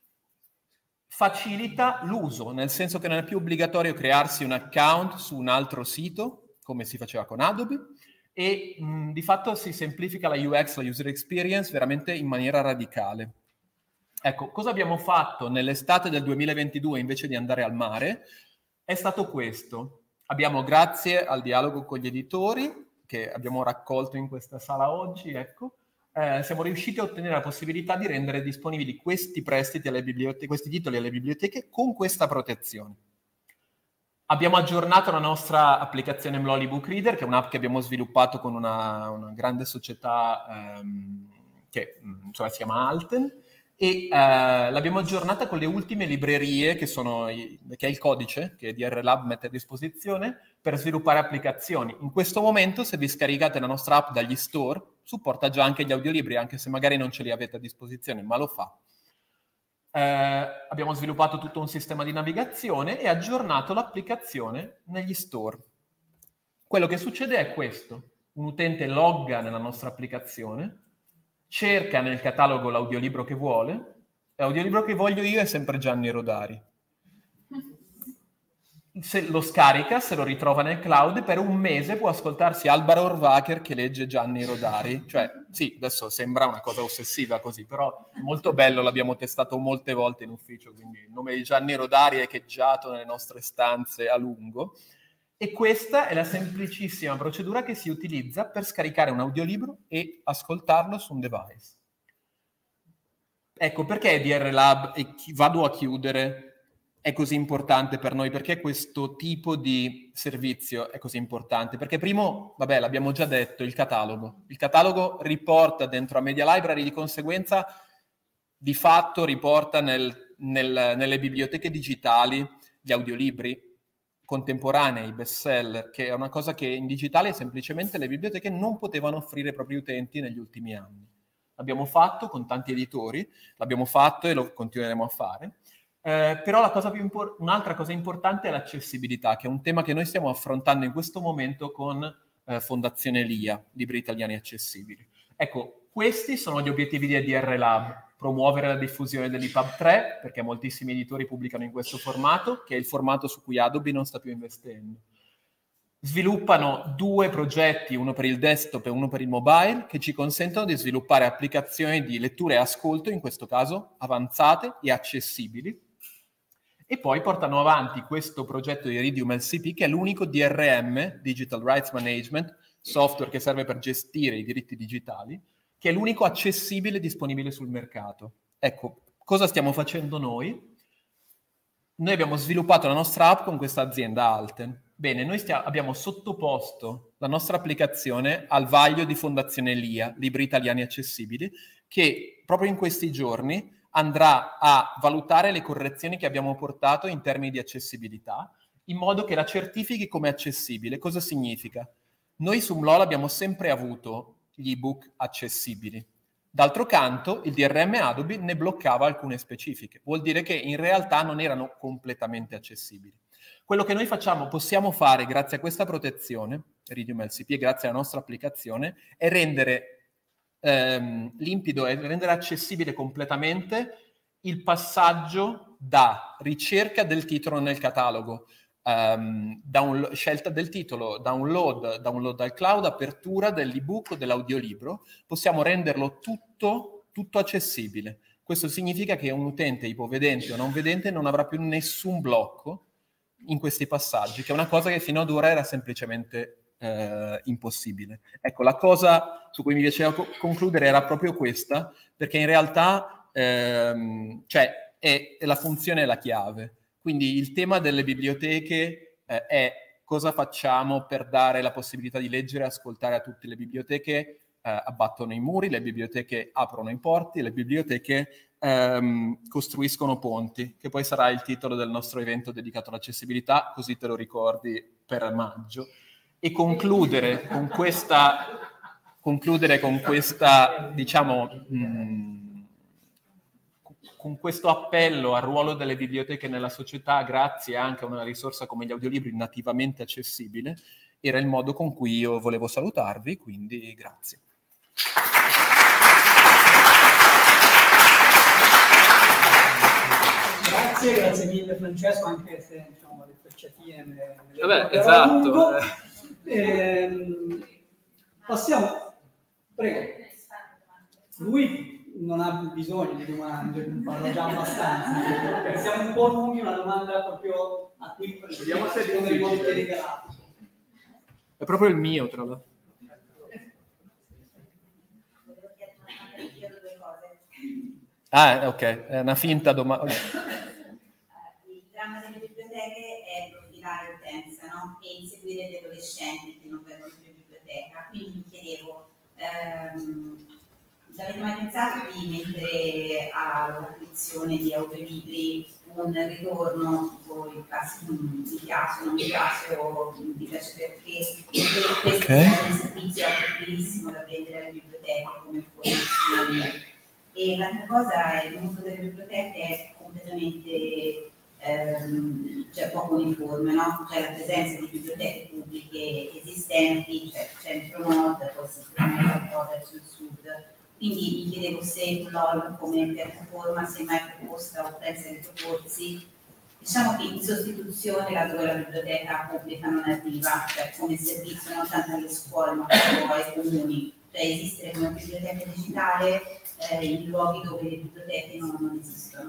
H: Facilita l'uso, nel senso che non è più obbligatorio crearsi un account su un altro sito, come si faceva con Adobe, e mh, di fatto si semplifica la U X, la user experience, veramente in maniera radicale. Ecco, cosa abbiamo fatto nell'estate del duemilaventidue invece di andare al mare? È stato questo. Abbiamo, grazie al dialogo con gli editori, che abbiamo raccolto in questa sala oggi, ecco, eh, siamo riusciti a ottenere la possibilità di rendere disponibili questi prestiti alle biblioteche, questi titoli alle biblioteche con questa protezione. Abbiamo aggiornato la nostra applicazione Mloli Book Reader, che è un'app che abbiamo sviluppato con una, una grande società ehm, che insomma, si chiama Alten, e eh, l'abbiamo aggiornata con le ultime librerie, che, sono i, che è il codice che D R Lab mette a disposizione per sviluppare applicazioni. In questo momento, se vi scaricate la nostra app dagli store, supporta già anche gli audiolibri, anche se magari non ce li avete a disposizione, ma lo fa. Eh, abbiamo sviluppato tutto un sistema di navigazione e aggiornato l'applicazione negli store. Quello che succede è questo. Un utente logga nella nostra applicazione, cerca nel catalogo l'audiolibro che vuole, e l'audiolibro che voglio io è sempre Gianni Rodari. Se lo scarica, se lo ritrova nel cloud, e per un mese può ascoltarsi Alvaro Orvacher che legge Gianni Rodari. Cioè, sì, adesso sembra una cosa ossessiva così, però è molto bello, l'abbiamo testato molte volte in ufficio, quindi il nome di Gianni Rodari è echeggiato nelle nostre stanze a lungo. E questa è la semplicissima procedura che si utilizza per scaricare un audiolibro e ascoltarlo su un device. Ecco, perché D R Lab, e vado a chiudere, è così importante per noi? Perché questo tipo di servizio è così importante? Perché primo, vabbè, l'abbiamo già detto, il catalogo. Il catalogo riporta dentro a Media Library, di conseguenza, di fatto riporta nel, nel, nelle biblioteche digitali gli audiolibri contemporanei, bestseller, che è una cosa che in digitale semplicemente le biblioteche non potevano offrire ai propri utenti negli ultimi anni. L'abbiamo fatto con tanti editori, l'abbiamo fatto e lo continueremo a fare. Eh, però la cosa più impor- un'altra cosa importante è l'accessibilità, che è un tema che noi stiamo affrontando in questo momento con eh, Fondazione L I A, Libri Italiani Accessibili. Ecco, questi sono gli obiettivi di D R Lab: promuovere la diffusione dell'E P U B tre, perché moltissimi editori pubblicano in questo formato, che è il formato su cui Adobe non sta più investendo. Sviluppano due progetti, uno per il desktop e uno per il mobile, che ci consentono di sviluppare applicazioni di lettura e ascolto, in questo caso avanzate e accessibili. E poi portano avanti questo progetto di Iridium L C P, che è l'unico D R M, Digital Rights Management, software che serve per gestire i diritti digitali, che è l'unico accessibile e disponibile sul mercato. Ecco, cosa stiamo facendo noi? Noi abbiamo sviluppato la nostra app con questa azienda Alten. Bene, noi stiamo, abbiamo sottoposto la nostra applicazione al vaglio di Fondazione L I A, Libri Italiani Accessibili, che proprio in questi giorni andrà a valutare le correzioni che abbiamo portato in termini di accessibilità, in modo che la certifichi come accessibile. Cosa significa? Noi su Mlol abbiamo sempre avuto gli ebook accessibili. D'altro canto, il D R M Adobe ne bloccava alcune specifiche. Vuol dire che in realtà non erano completamente accessibili. Quello che noi facciamo, possiamo fare grazie a questa protezione, Iridium L C P, e grazie alla nostra applicazione, è rendere ehm, limpido, è rendere accessibile completamente il passaggio da ricerca del titolo nel catalogo, Um, down, scelta del titolo, download, download dal cloud, apertura dell'ebook o dell'audiolibro. Possiamo renderlo tutto, tutto accessibile. Questo significa che un utente ipovedente o non vedente non avrà più nessun blocco in questi passaggi, che è una cosa che fino ad ora era semplicemente eh, impossibile. Ecco, la cosa su cui mi piaceva co- concludere era proprio questa, perché in realtà ehm, cioè, è, è la funzione è la chiave. Quindi il tema delle biblioteche eh, è cosa facciamo per dare la possibilità di leggere e ascoltare a tutte le biblioteche. Eh, abbattono i muri, le biblioteche aprono i porti, le biblioteche ehm, costruiscono ponti, che poi sarà il titolo del nostro evento dedicato all'accessibilità, così te lo ricordi per maggio. E concludere con questa, concludere con questa, diciamo, mh, con questo appello al ruolo delle biblioteche nella società, grazie anche a una risorsa come gli audiolibri nativamente accessibile, era il modo con cui io volevo salutarvi, quindi grazie.
A: Grazie, grazie mille Francesco, anche se diciamo, le frecciatine me le, me le
H: Vabbè, esatto.
A: Ehm, passiamo, prego. Lui non ha bisogno di domande, parlo già abbastanza, perché siamo un po' lunghi, una domanda proprio a cui vediamo se abbiamo dei modi regalati.
H: È proprio il mio, tra l'altro. Ah, ok, è una finta domanda.
G: Il dramma delle biblioteche è profilare l'utenza, no? E inseguire gli adolescenti che non vengono più in biblioteca. Quindi mi chiedevo, ehm, avete mai pensato di mettere all'acquisizione di audiolibri un ritorno, tipo il classico mi piace, non mi piace o mi piace perché questo okay. È un servizio bellissimo da vendere alle biblioteche come formazione. E l'altra cosa è che il mondo delle biblioteche è completamente ehm, cioè poco uniforme, no? C'è la presenza di biblioteche pubbliche esistenti, cioè centro-nord, poi si chiama nord sul sud. Quindi mi chiedevo se l'O L come piattaforma si è mai proposta o pensa di proporsi, diciamo che in sostituzione laddove la biblioteca pubblica non arriva, cioè come servizio non tanto alle scuole ma proprio ai comuni, cioè esistere una biblioteca digitale eh, in luoghi dove le biblioteche non, non esistono.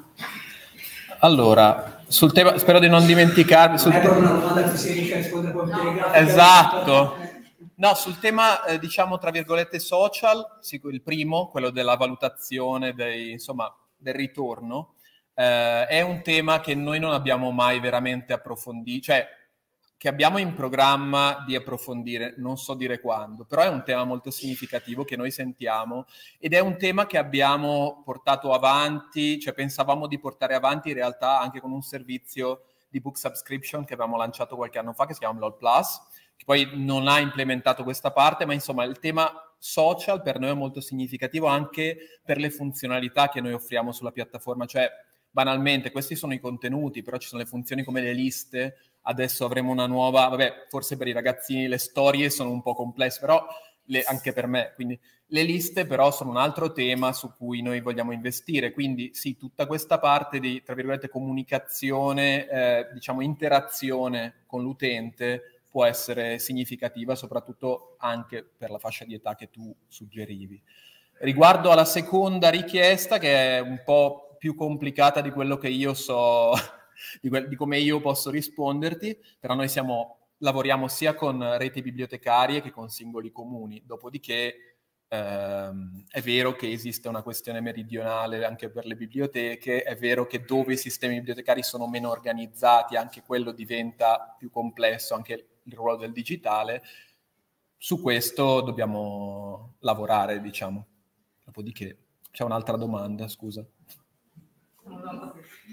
H: Allora, sul tema, spero di non dimenticarmi. Sul
A: non è proprio una domanda che si riesce a rispondere con
H: no. Esatto. No, sul tema, eh, diciamo, tra virgolette, social, il primo, quello della valutazione dei, insomma, del ritorno, eh, è un tema che noi non abbiamo mai veramente approfondito, cioè che abbiamo in programma di approfondire, non so dire quando, però è un tema molto significativo che noi sentiamo ed è un tema che abbiamo portato avanti, cioè pensavamo di portare avanti in realtà anche con un servizio di book subscription che avevamo lanciato qualche anno fa, che si chiama L O L Plus, che poi non ha implementato questa parte, ma insomma il tema social per noi è molto significativo anche per le funzionalità che noi offriamo sulla piattaforma, cioè banalmente questi sono i contenuti, però ci sono le funzioni come le liste, adesso avremo una nuova, vabbè, forse per i ragazzini le storie sono un po' complesse, però le, anche per me, quindi le liste però sono un altro tema su cui noi vogliamo investire, quindi sì, tutta questa parte di, tra virgolette, comunicazione, eh, diciamo interazione con l'utente può essere significativa, soprattutto anche per la fascia di età che tu suggerivi. Riguardo alla seconda richiesta, che è un po' più complicata di quello che io so, di, que- di come io posso risponderti, però noi siamo, lavoriamo sia con reti bibliotecarie che con singoli comuni, dopodiché ehm, è vero che esiste una questione meridionale anche per le biblioteche, è vero che dove i sistemi bibliotecari sono meno organizzati anche quello diventa più complesso, anche il ruolo del digitale, su questo dobbiamo lavorare, diciamo. Dopodiché c'è un'altra domanda, scusa.
I: Una domanda,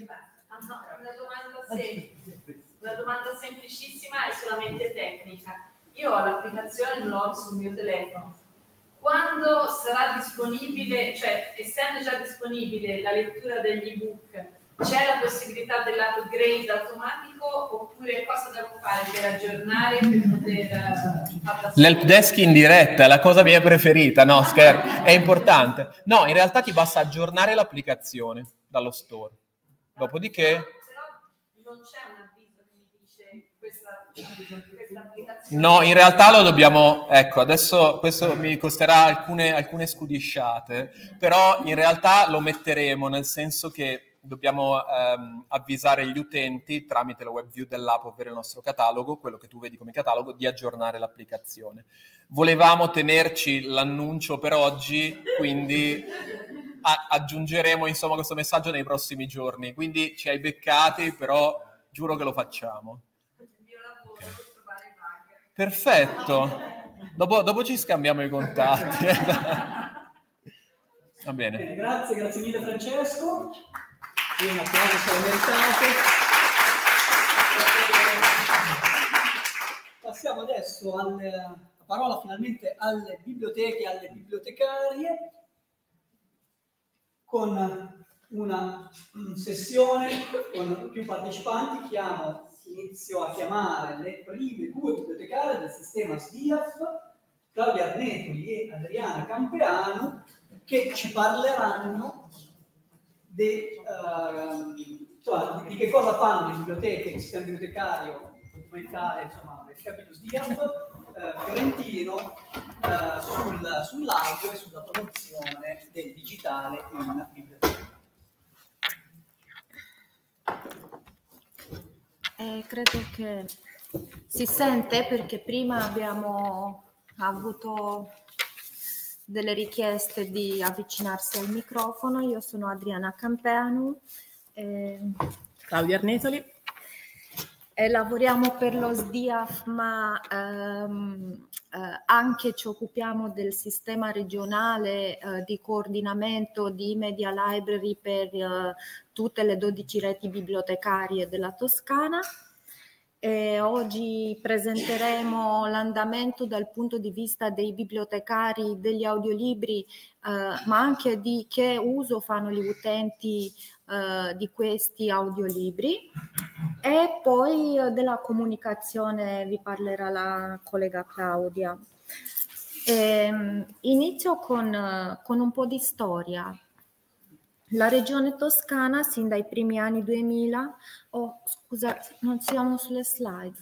I: sem- una domanda semplicissima e solamente tecnica. Io ho l'applicazione L O L sul mio telefono. Quando sarà disponibile, cioè essendo già disponibile la lettura degli ebook, c'è la possibilità dell'upgrade automatico oppure cosa devo fare per aggiornare, per poter... Uh,
H: L'help desk in diretta è la cosa mia preferita, no scherzo, è importante. No, in realtà ti basta aggiornare l'applicazione dallo store. Dopodiché...
I: Però non c'è un avviso che mi dice questa, questa applicazione
H: No, in realtà lo dobbiamo, ecco, adesso questo mi costerà alcune, alcune scudisciate, però in realtà lo metteremo, nel senso che dobbiamo ehm, avvisare gli utenti tramite la web view dell'app, ovvero il nostro catalogo, quello che tu vedi come catalogo, di aggiornare l'applicazione. Volevamo tenerci l'annuncio per oggi, quindi a- aggiungeremo insomma questo messaggio nei prossimi giorni, quindi ci hai beccati, però giuro che lo facciamo. Perfetto, dopo, dopo ci scambiamo i contatti. Va bene.
A: Bene, grazie, grazie mille Francesco. E un applauso se lo meritate. Passiamo adesso al, la parola finalmente alle biblioteche e alle bibliotecarie con una sessione con più partecipanti. Chiamo Inizio a chiamare le prime due bibliotecarie del sistema S D I A F, Claudia Arnetoli e Adriana Campeano, che ci parleranno de, uh, cioè, di che cosa fanno le biblioteche, il sistema bibliotecario documentale, insomma, del capitolo S D I A F uh, fiorentino uh, sul, sull'audio e sulla promozione del digitale in biblioteca.
C: Eh, credo che si sente, perché prima abbiamo avuto delle richieste di avvicinarsi al microfono. Io sono Adriana Campeanu, eh,
E: Claudia Arnetoli,
C: e lavoriamo per lo S D I A F, ma ehm, eh, anche ci occupiamo del sistema regionale eh, di coordinamento di media library per eh, tutte le dodici reti bibliotecarie della Toscana. E oggi presenteremo l'andamento dal punto di vista dei bibliotecari degli audiolibri, eh, ma anche di che uso fanno gli utenti eh, di questi audiolibri, e poi eh, della comunicazione vi parlerà la collega Claudia. E, inizio con, con un po' di storia. La regione toscana, sin dai primi anni duemila, oh scusa, non siamo sulle slide.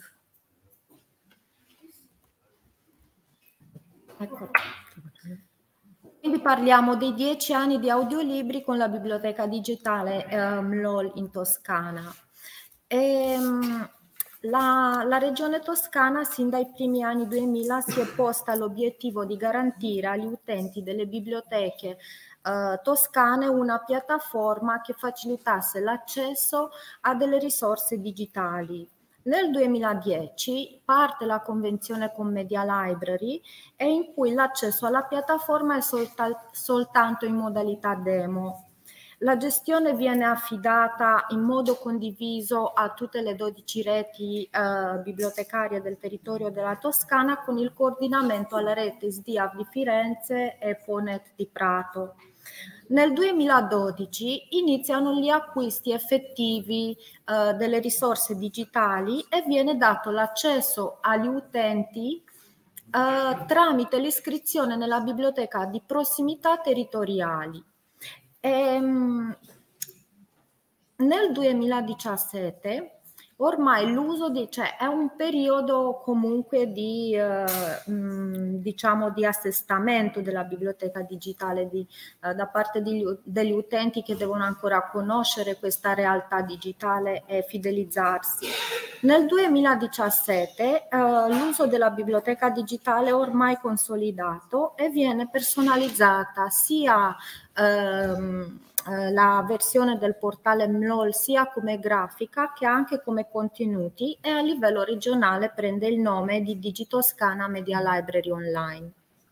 C: Ecco. Quindi parliamo dei dieci anni di audiolibri con la biblioteca digitale eh, M L O L in Toscana. E, la, la regione toscana, sin dai primi anni duemila, si è posta l'obiettivo di garantire agli utenti delle biblioteche Uh, toscane una piattaforma che facilitasse l'accesso a delle risorse digitali. Nel duemiladieci parte la convenzione con Media Library, e in cui l'accesso alla piattaforma è solta- soltanto in modalità demo. La gestione viene affidata in modo condiviso a tutte le dodici reti eh, bibliotecarie del territorio della Toscana, con il coordinamento alla rete S D I A F di Firenze e Ponet di Prato. Nel duemiladodici iniziano gli acquisti effettivi eh, delle risorse digitali e viene dato l'accesso agli utenti eh, tramite l'iscrizione nella biblioteca di prossimità territoriali. E, nel duemiladiciassette ormai l'uso di, cioè è un periodo comunque di, eh, mh, diciamo, di assestamento della biblioteca digitale di, eh, da parte degli, degli utenti che devono ancora conoscere questa realtà digitale e fidelizzarsi. Nel duemiladiciassette eh, l'uso della biblioteca digitale è ormai consolidato e viene personalizzata sia ehm, la versione del portale M L O L sia come grafica che anche come contenuti, e a livello regionale prende il nome di Digitoscana Media Library Online.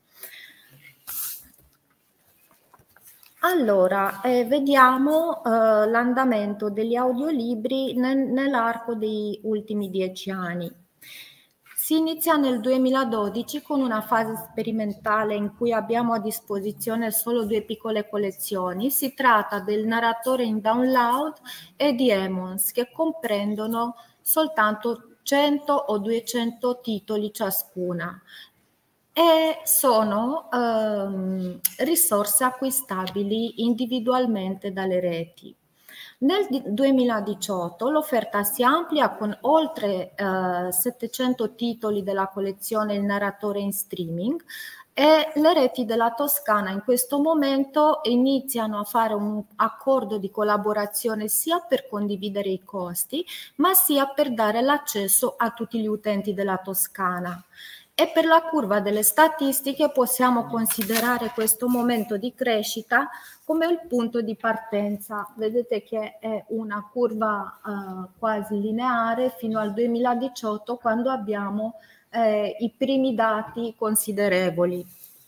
C: Allora, eh, vediamo eh, l'andamento degli audiolibri nel, nell'arco degli ultimi dieci anni. Si inizia nel duemiladodici con una fase sperimentale in cui abbiamo a disposizione solo due piccole collezioni. Si tratta del narratore in download e di Emons, che comprendono soltanto cento o duecento titoli ciascuna e sono ehm, risorse acquistabili individualmente dalle reti.
J: Nel duemiladiciotto l'offerta si amplia con oltre eh, settecento titoli della collezione Il narratore in streaming, e le reti della Toscana in questo momento iniziano a fare un accordo di collaborazione sia per condividere i costi, ma sia per dare l'accesso a tutti gli utenti della Toscana. E per la curva delle statistiche possiamo considerare questo momento di crescita come il punto di partenza. Vedete che è una curva eh, quasi lineare fino al duemiladiciotto, quando abbiamo Eh, i primi dati considerevoli.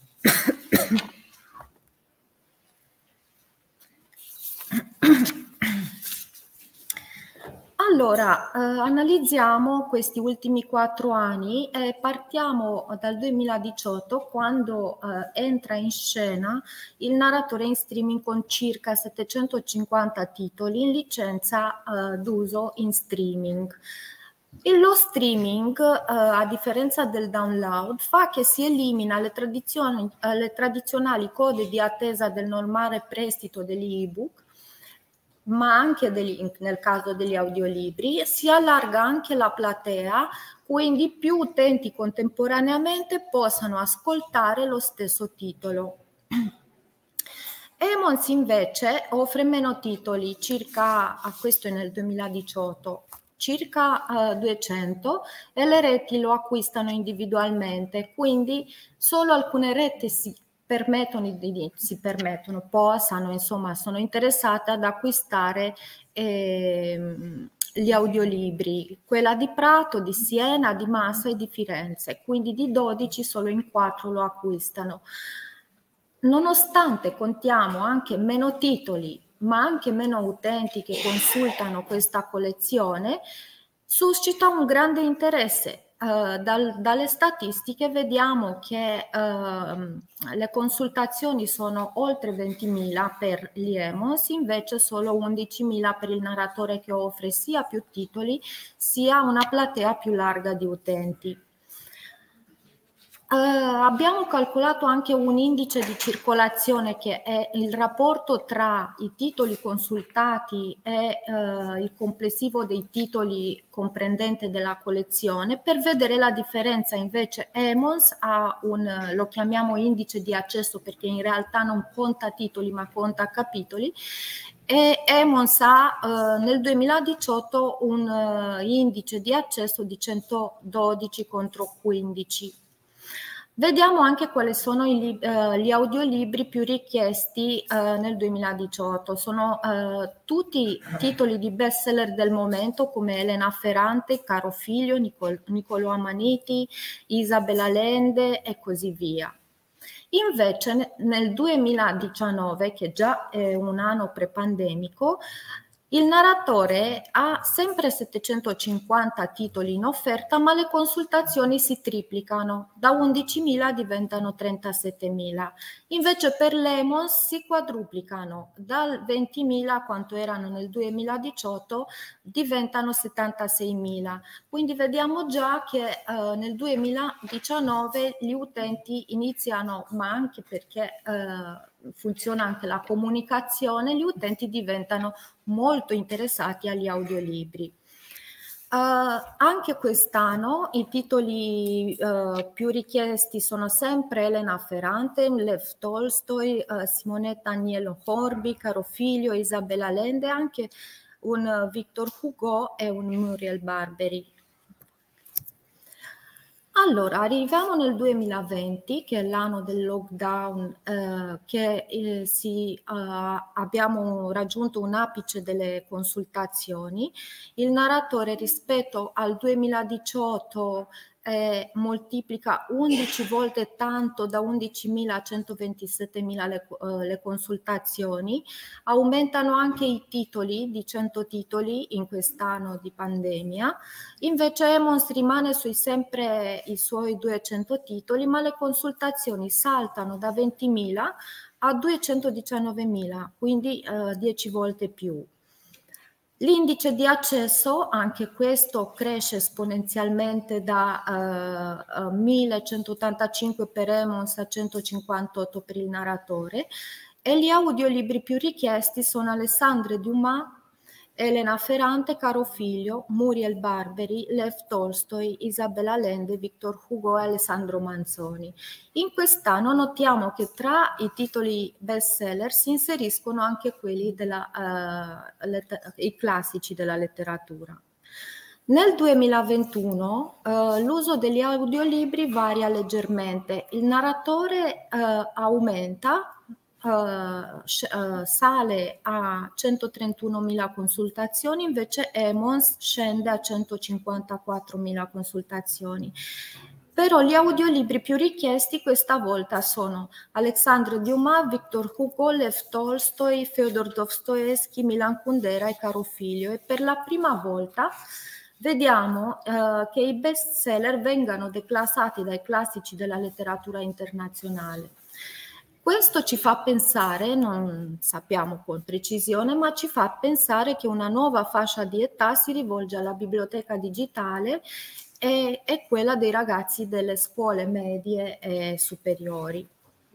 J: Allora, eh, analizziamo questi ultimi quattro anni e partiamo dal duemiladiciotto, quando eh, entra in scena il narratore in streaming con circa settecentocinquanta titoli in licenza eh, d'uso in streaming. Lo streaming, eh, a differenza del download, fa che si elimina le, tradizioni, eh, le tradizionali code di attesa del normale prestito degli ebook, ma anche degli, nel caso degli audiolibri, si allarga anche la platea, quindi più utenti contemporaneamente possano ascoltare lo stesso titolo. Emons invece offre meno titoli, circa, a questo è nel duemiladiciotto, circa uh, duecento, e le reti lo acquistano individualmente, quindi solo alcune reti si permettono, si permettono, possano, insomma, sono interessate ad acquistare eh, gli audiolibri, quella di Prato, di Siena, di Massa e di Firenze, quindi di dodici solo in quattro lo acquistano. Nonostante contiamo anche meno titoli, ma anche meno utenti che consultano questa collezione, suscita un grande interesse. Uh, dal, dalle statistiche vediamo che uh, le consultazioni sono oltre ventimila per gli Emons, invece solo undicimila per il narratore, che offre sia più titoli sia una platea più larga di utenti. Uh, abbiamo calcolato anche un indice di circolazione, che è il rapporto tra i titoli consultati e uh, il complessivo dei titoli comprendente della collezione, per vedere la differenza. Invece Emons ha un, lo chiamiamo indice di accesso, perché in realtà non conta titoli ma conta capitoli, e Emons ha uh, nel duemiladiciotto un uh, indice di accesso di centododici contro quindici. Vediamo anche quali sono i, uh, gli audiolibri più richiesti uh, nel duemiladiciotto. Sono uh, tutti titoli di bestseller del momento, come Elena Ferrante, Caro Figlio, Nicol Niccolò Amaniti, Isabella Lende e così via. Invece nel duemiladiciannove, che già è un anno prepandemico, il narratore ha sempre settecentocinquanta titoli in offerta, ma le consultazioni si triplicano, da undicimila diventano trentasettemila. Invece per l'Emons si quadruplicano, dal ventimila, quanto erano nel duemiladiciotto, diventano settantaseimila. Quindi vediamo già che eh, nel duemiladiciannove gli utenti iniziano, ma anche perché eh, funziona anche la comunicazione, gli utenti diventano molto interessati agli audiolibri. Uh, anche quest'anno i titoli uh, più richiesti sono sempre Elena Ferrante, Lev Tolstoi, uh, Simonetta Agnello Horby, Caro Figlio, Isabella Lende, anche un uh, Victor Hugo e un Muriel Barberi. Allora, arriviamo nel duemilaventi, che è l'anno del lockdown, eh, che eh, si, eh, abbiamo raggiunto un apice delle consultazioni. Il narratore rispetto al duemiladiciotto eh, moltiplica undici volte tanto, da undicimila a centoventisettemila le, eh, le consultazioni. Aumentano anche i titoli, di cento titoli in quest'anno di pandemia. Invece Emons rimane sui sempre i suoi duecento titoli, ma le consultazioni saltano da ventimila a duecentodiciannovemila, quindi eh, dieci volte più. L'indice di accesso, anche questo, cresce esponenzialmente da uh, uh, millecentottantacinque per Emons a centocinquantotto per il narratore, e gli audiolibri più richiesti sono Alessandre Dumas, Elena Ferrante, Caro Figlio, Muriel Barberi, Lev Tolstoi, Isabella Allende, Victor Hugo e Alessandro Manzoni. In quest'anno notiamo che tra i titoli bestseller si inseriscono anche quelli della, uh, i classici della letteratura. Nel duemilaventuno uh, l'uso degli audiolibri varia leggermente, il narratore uh, aumenta, Uh, uh, sale a centotrentunomila consultazioni, invece Emmons scende a centocinquantaquattromila consultazioni. Però gli audiolibri più richiesti questa volta sono Alexandre Dumas, Victor Hugo, Lev Tolstoi, Fyodor Dostoevsky, Milan Kundera e Caro Figlio, e per la prima volta vediamo uh, che i bestseller vengano declassati dai classici della letteratura internazionale. Questo ci fa pensare, non sappiamo con precisione, ma ci fa pensare che una nuova fascia di età si rivolge alla biblioteca digitale e è quella dei ragazzi delle scuole medie e superiori.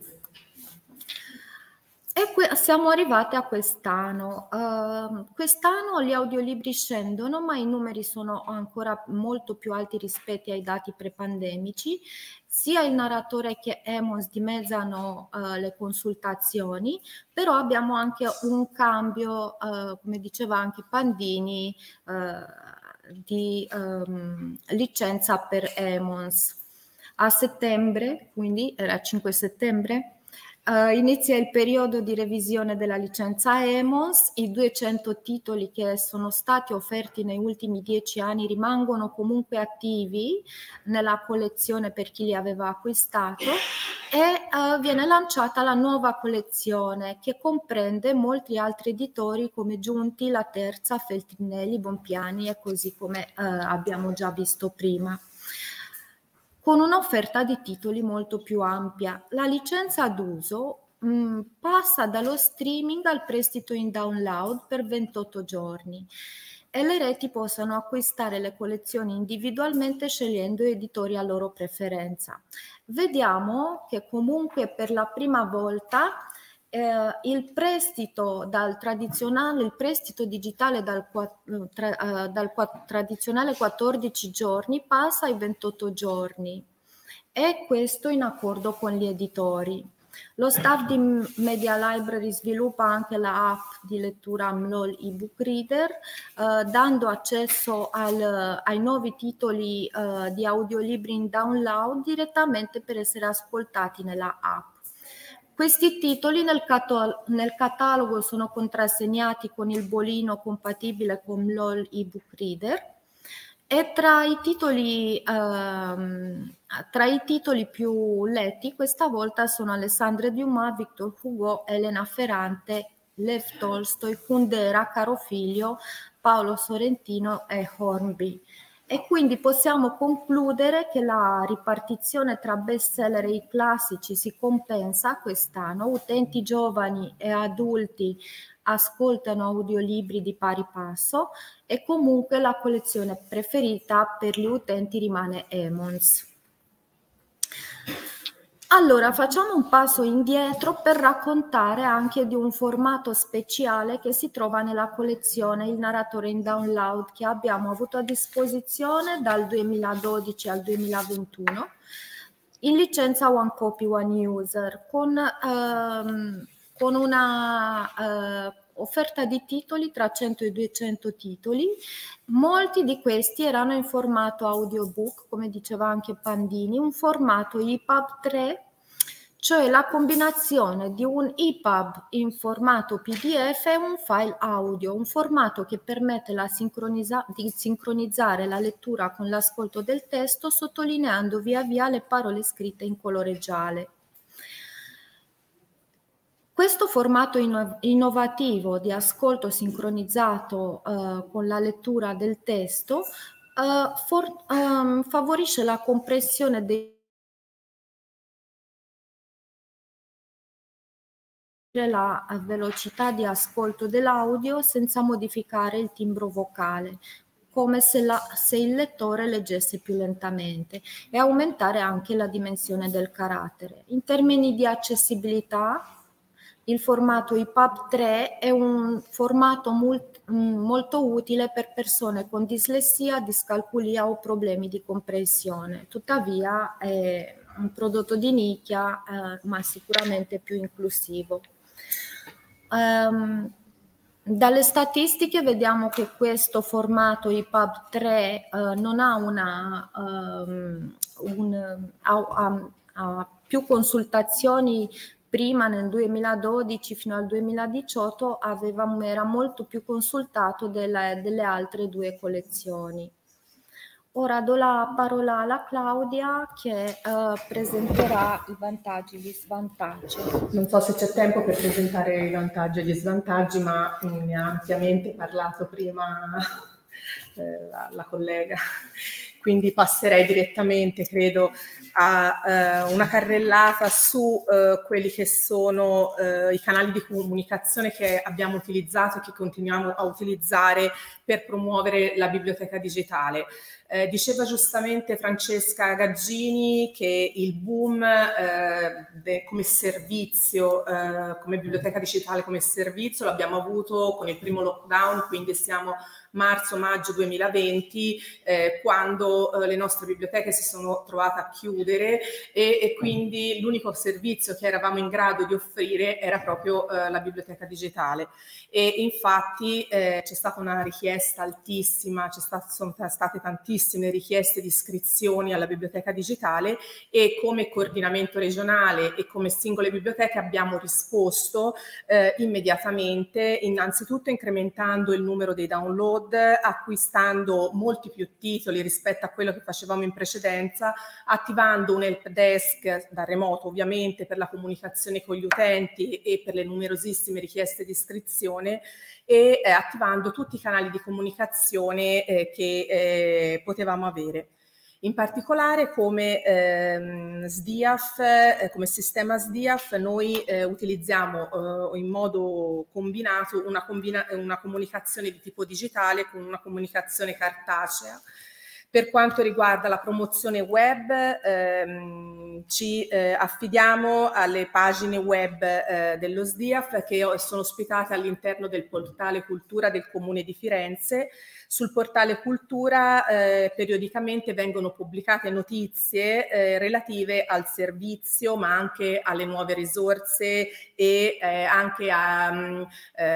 J: E que- siamo arrivati a quest'anno. Uh, quest'anno gli audiolibri scendono, ma i numeri sono ancora molto più alti rispetto ai dati prepandemici. Sia il narratore che Emmons dimezzano uh, le consultazioni, però abbiamo anche un cambio, uh, come diceva anche Pandini, uh, di um, licenza per Emmons. A settembre, quindi era cinque settembre, Uh, inizia il periodo di revisione della licenza Emmons. I duecento titoli che sono stati offerti negli ultimi dieci anni rimangono comunque attivi nella collezione per chi li aveva acquistato, e uh, viene lanciata la nuova collezione che comprende molti altri editori come Giunti, La Terza, Feltrinelli, Bompiani e così come uh, abbiamo già visto prima, con un'offerta di titoli molto più ampia. La licenza d'uso mh, passa dallo streaming al prestito in download per ventotto giorni e le reti possono acquistare le collezioni individualmente scegliendo editori a loro preferenza. Vediamo che comunque per la prima volta Eh, il prestito dal tradizionale, il prestito digitale dal, tra, uh, dal tradizionale quattordici giorni passa ai ventotto giorni, e questo in accordo con gli editori. Lo staff di Media Library sviluppa anche la app di lettura Amlol ebook reader, eh, dando accesso al, ai nuovi titoli eh, di audiolibri in download direttamente per essere ascoltati nella app. Questi titoli nel, catal- nel catalogo sono contrassegnati con il bolino compatibile con l'All ebook reader, e tra i titoli, ehm, tra i titoli più letti questa volta sono Alexandre Dumas, Victor Hugo, Elena Ferrante, Lev Tolstoi, Kundera, Caro Figlio, Paolo Sorrentino e Hornby. E quindi possiamo concludere che la ripartizione tra bestseller e i classici si compensa quest'anno. Utenti giovani e adulti ascoltano audiolibri di pari passo, e comunque la collezione preferita per gli utenti rimane Emmons. Allora, facciamo un passo indietro per raccontare anche di un formato speciale che si trova nella collezione Il narratore in download, che abbiamo avuto a disposizione dal duemiladodici al duemilaventuno in licenza One Copy One User, con, ehm, con una eh, offerta di titoli tra cento e duecento titoli. Molti di questi erano in formato audiobook, come diceva anche Pandini, un formato E P U B tre, cioè la combinazione di un E P U B in formato P D F e un file audio, un formato che permette la sincronizza- di sincronizzare la lettura con l'ascolto del testo, sottolineando via via le parole scritte in colore giallo. Questo formato inno- innovativo di ascolto sincronizzato eh, con la lettura del testo eh, for- ehm, favorisce la compressione dei la velocità di ascolto dell'audio senza modificare il timbro vocale, come se, la, se il lettore leggesse più lentamente, e aumentare anche la dimensione del carattere. In termini di accessibilità, il formato E P U B tre è un formato multi, mh, molto utile per persone con dislessia, discalculia o problemi di comprensione. Tuttavia è un prodotto di nicchia, eh, ma sicuramente più inclusivo. Um, Dalle statistiche vediamo che questo formato I P U B tre uh, non ha una um, un, ha, ha, ha più consultazioni. Prima nel duemiladodici fino al duemiladiciotto aveva, era molto più consultato delle, delle altre due collezioni. Ora do la parola alla Claudia che uh, presenterà i vantaggi e gli svantaggi.
K: Non so se c'è tempo per presentare i vantaggi e gli svantaggi, ma ne ha ampiamente parlato prima eh, la, la collega. Quindi passerei direttamente, credo, a eh, una carrellata su eh, quelli che sono eh, i canali di comunicazione che abbiamo utilizzato e che continuiamo a utilizzare per promuovere la biblioteca digitale. Eh, diceva giustamente Francesca Gaggini che il boom eh, de, come servizio, eh, come biblioteca digitale come servizio l'abbiamo avuto con il primo lockdown, quindi siamo marzo-maggio duemilaventi, eh, quando eh, le nostre biblioteche si sono trovate a chiudere e, e quindi l'unico servizio che eravamo in grado di offrire era proprio eh, la biblioteca digitale. E infatti eh, c'è stata una richiesta altissima, ci sono state tantissime richieste di iscrizioni alla biblioteca digitale e come coordinamento regionale e come singole biblioteche abbiamo risposto eh, immediatamente, innanzitutto incrementando il numero dei download, acquistando molti più titoli rispetto a quello che facevamo in precedenza, attivando un help desk da remoto ovviamente per la comunicazione con gli utenti e per le numerosissime richieste di iscrizione e eh, attivando tutti i canali di comunicazione eh, che eh, potevamo avere. In particolare come ehm, S D I A F, eh, come sistema S D I A F, noi eh, utilizziamo eh, in modo combinato una, combina una comunicazione di tipo digitale con una comunicazione cartacea. Per quanto riguarda la promozione web, ehm, ci eh, affidiamo alle pagine web eh, dello S D I A F che sono ospitate all'interno del portale Cultura del Comune di Firenze. Sul portale Cultura eh, periodicamente vengono pubblicate notizie eh, relative al servizio, ma anche alle nuove risorse e eh, anche a, um,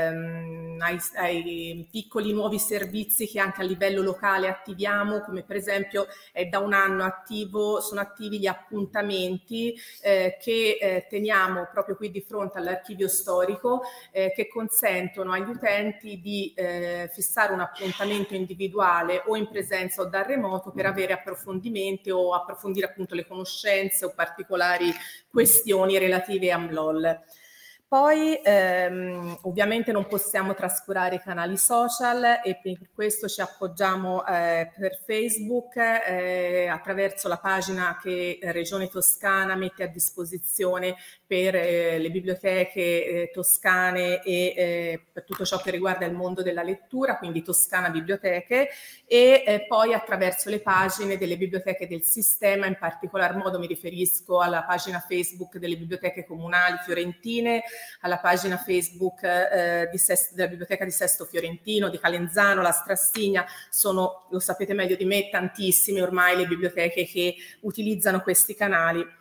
K: ai, ai piccoli nuovi servizi che anche a livello locale attiviamo, come per esempio è da un anno attivo, sono attivi gli appuntamenti eh, che eh, teniamo proprio qui di fronte all'archivio storico eh, che consentono agli utenti di eh, fissare un appuntamento individuale o in presenza o da remoto per avere approfondimenti o approfondire appunto le conoscenze o particolari questioni relative a M L O L. Poi ehm, ovviamente non possiamo trascurare i canali social e per questo ci appoggiamo eh, per Facebook eh, attraverso la pagina che Regione Toscana mette a disposizione per eh, le biblioteche eh, toscane e eh, per tutto ciò che riguarda il mondo della lettura, quindi Toscana Biblioteche, e eh, poi attraverso le pagine delle biblioteche del sistema, in particolar modo mi riferisco alla pagina Facebook delle biblioteche comunali fiorentine, alla pagina Facebook eh, di Sesto, della Biblioteca di Sesto Fiorentino, di Calenzano, la Strassigna, sono, lo sapete meglio di me, tantissime ormai le biblioteche che utilizzano questi canali.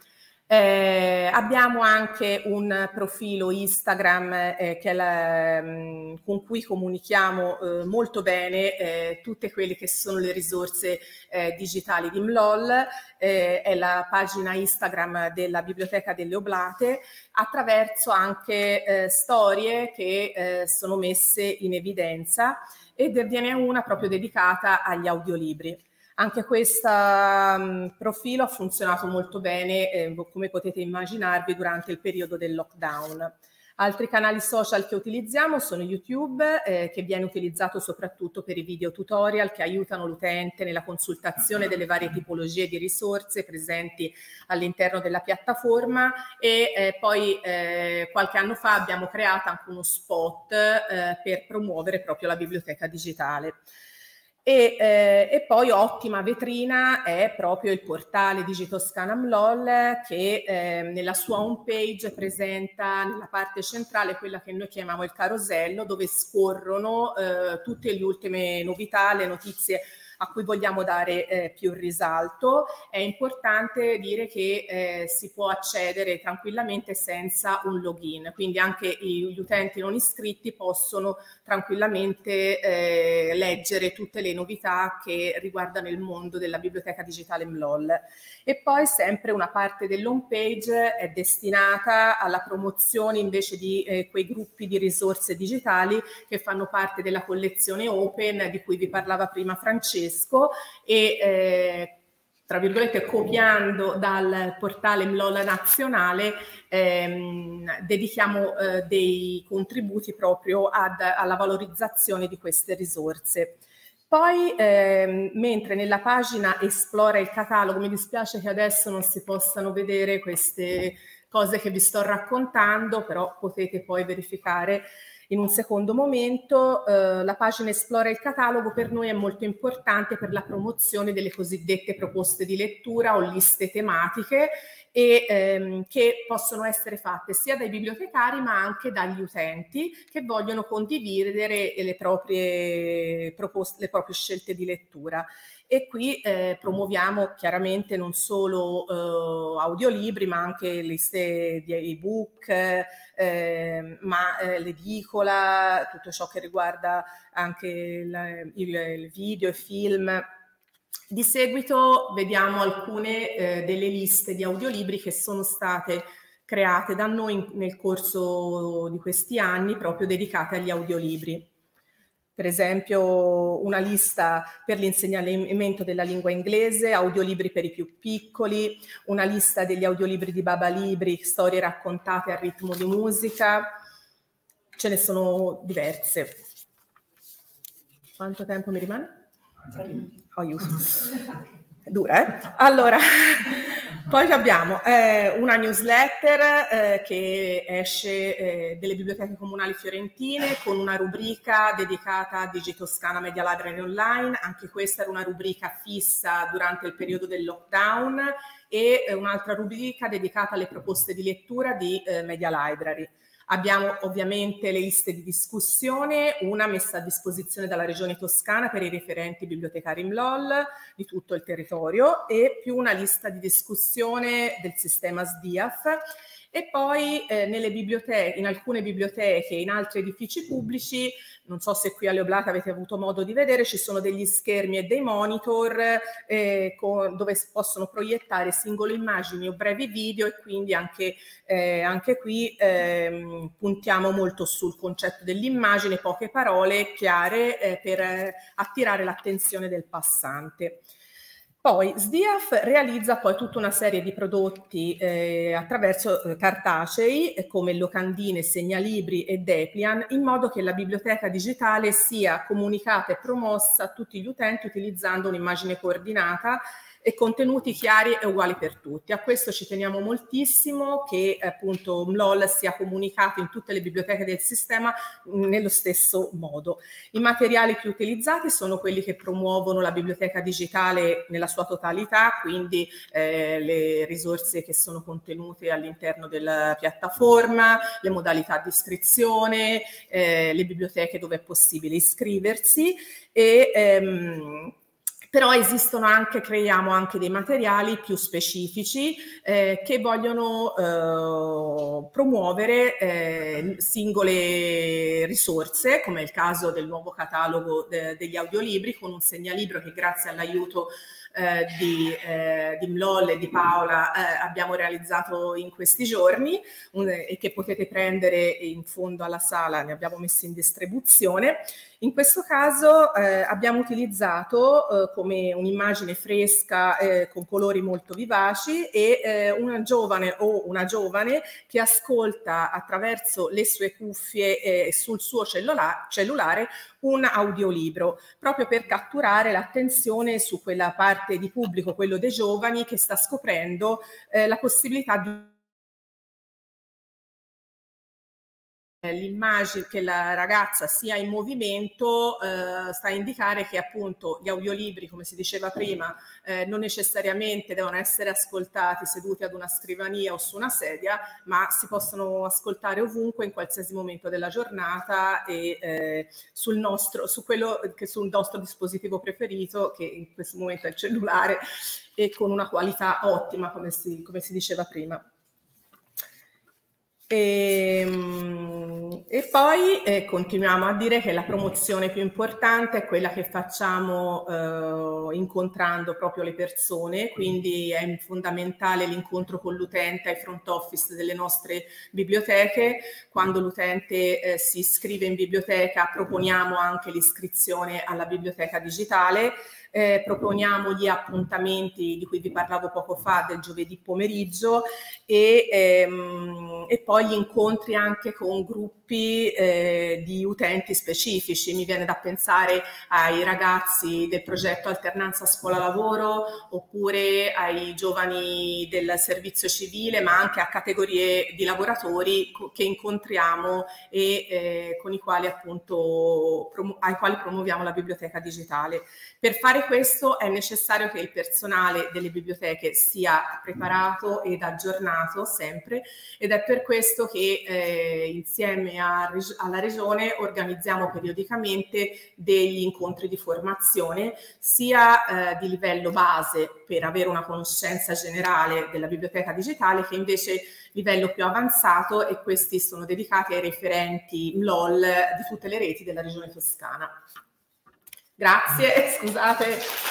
K: Eh, abbiamo anche un profilo Instagram eh, che è la, mh, con cui comunichiamo eh, molto bene eh, tutte quelle che sono le risorse eh, digitali di M L O L, eh, è la pagina Instagram della Biblioteca delle Oblate, attraverso anche eh, storie che eh, sono messe in evidenza ed ve ne è una proprio dedicata agli audiolibri. Anche questo um, profilo ha funzionato molto bene, eh, come potete immaginarvi, durante il periodo del lockdown. Altri canali social che utilizziamo sono YouTube, eh, che viene utilizzato soprattutto per i video tutorial che aiutano l'utente nella consultazione delle varie tipologie di risorse presenti all'interno della piattaforma e eh, poi eh, qualche anno fa abbiamo creato anche uno spot eh, per promuovere proprio la biblioteca digitale. E, eh, e poi ottima vetrina è proprio il portale Digitoscana MLOL, che eh, nella sua home page presenta nella parte centrale quella che noi chiamiamo il carosello, dove scorrono eh, tutte le ultime novità, le notizie a cui vogliamo dare eh, più risalto. È importante dire che eh, si può accedere tranquillamente senza un login, quindi anche gli utenti non iscritti possono tranquillamente eh, leggere tutte le novità che riguardano il mondo della biblioteca digitale MLOL. E poi sempre una parte dell'home page è destinata alla promozione invece di eh, quei gruppi di risorse digitali che fanno parte della collezione Open di cui vi parlava prima Francesco, e eh, tra virgolette copiando dal portale MLOL nazionale ehm, dedichiamo eh, dei contributi proprio ad, alla valorizzazione di queste risorse. Poi, ehm, mentre nella pagina esplora il catalogo, mi dispiace che adesso non si possano vedere queste cose che vi sto raccontando, però potete poi verificare in un secondo momento. Eh, la pagina esplora il catalogo per noi è molto importante per la promozione delle cosiddette proposte di lettura o liste tematiche, e ehm, che possono essere fatte sia dai bibliotecari ma anche dagli utenti che vogliono condividere le proprie proposte, le proprie scelte di lettura. E qui eh, promuoviamo chiaramente non solo eh, audiolibri ma anche liste di ebook, eh, ma eh, l'edicola, tutto ciò che riguarda anche il, il, il video e film. Di seguito vediamo alcune eh, delle liste di audiolibri che sono state create da noi nel corso di questi anni, proprio dedicate agli audiolibri. Per esempio una lista per l'insegnamento della lingua inglese, audiolibri per i più piccoli, una lista degli audiolibri di Baba Libri, storie raccontate a ritmo di musica, ce ne sono diverse. Quanto tempo mi rimane? Oh, aiuto. È dura, eh? Allora, poi abbiamo eh, una newsletter eh, che esce eh, delle biblioteche comunali fiorentine con una rubrica dedicata a Digitoscana Media Library Online. Anche questa era una rubrica fissa durante il periodo del lockdown, e eh, un'altra rubrica dedicata alle proposte di lettura di eh, Media Library. Abbiamo ovviamente le liste di discussione, una messa a disposizione dalla Regione Toscana per i referenti bibliotecari MLOL di tutto il territorio, e più una lista di discussione del sistema S D I A F. E poi eh, nelle biblioteche, in alcune biblioteche, in altri edifici pubblici, non so se qui alle Oblate avete avuto modo di vedere, ci sono degli schermi e dei monitor eh, con, dove si possono proiettare singole immagini o brevi video, e quindi anche, eh, anche qui eh, puntiamo molto sul concetto dell'immagine, poche parole chiare eh, per eh, attirare l'attenzione del passante. Poi S D I A F realizza poi tutta una serie di prodotti eh, attraverso eh, cartacei eh, come locandine, segnalibri e Deplian, in modo che la biblioteca digitale sia comunicata e promossa a tutti gli utenti utilizzando un'immagine coordinata e contenuti chiari e uguali per tutti. A questo ci teniamo moltissimo, che appunto MLOL sia comunicato in tutte le biblioteche del sistema nello stesso modo. I materiali più utilizzati sono quelli che promuovono la biblioteca digitale nella sua totalità, quindi eh, le risorse che sono contenute all'interno della piattaforma, le modalità di iscrizione, eh, le biblioteche dove è possibile iscriversi, e ehm, però esistono anche, creiamo anche dei materiali più specifici eh, che vogliono eh, promuovere eh, singole risorse, come è il caso del nuovo catalogo de- degli audiolibri, con un segnalibro che grazie all'aiuto eh, di, eh, di MLOL e di Paola eh, abbiamo realizzato in questi giorni un, e che potete prendere in fondo alla sala, ne abbiamo messi in distribuzione. In questo caso eh, abbiamo utilizzato eh, come un'immagine fresca eh, con colori molto vivaci, e eh, una giovane o una giovane che ascolta attraverso le sue cuffie eh, sul suo cellula- cellulare un audiolibro, proprio per catturare l'attenzione su quella parte di pubblico, quello dei giovani, che sta scoprendo eh, la possibilità di l'immagine che la ragazza sia in movimento eh, sta a indicare che appunto gli audiolibri, come si diceva prima, eh, non necessariamente devono essere ascoltati seduti ad una scrivania o su una sedia, ma si possono ascoltare ovunque, in qualsiasi momento della giornata e eh, sul nostro, su quello che sul nostro dispositivo preferito, che in questo momento è il cellulare, e con una qualità ottima, come si, come si diceva prima. E, e poi eh, continuiamo a dire che la promozione più importante è quella che facciamo eh, incontrando proprio le persone, quindi è fondamentale l'incontro con l'utente ai front office delle nostre biblioteche. Quando l'utente eh, si iscrive in biblioteca proponiamo anche l'iscrizione alla biblioteca digitale. Eh, proponiamo gli appuntamenti di cui vi parlavo poco fa del giovedì pomeriggio e, ehm, e poi gli incontri anche con gruppi eh, di utenti specifici. Mi viene da pensare ai ragazzi del progetto Alternanza Scuola-Lavoro oppure ai giovani del servizio civile, ma anche a categorie di lavoratori che incontriamo e eh, con i quali appunto ai quali promuoviamo la biblioteca digitale. Per fare questo è necessario che il personale delle biblioteche sia preparato ed aggiornato sempre, ed è per questo che eh, insieme a, alla Regione organizziamo periodicamente degli incontri di formazione sia eh, di livello base per avere una conoscenza generale della biblioteca digitale, che invece livello più avanzato, e questi sono dedicati ai referenti M L O L di tutte le reti della Regione Toscana. Grazie, scusate.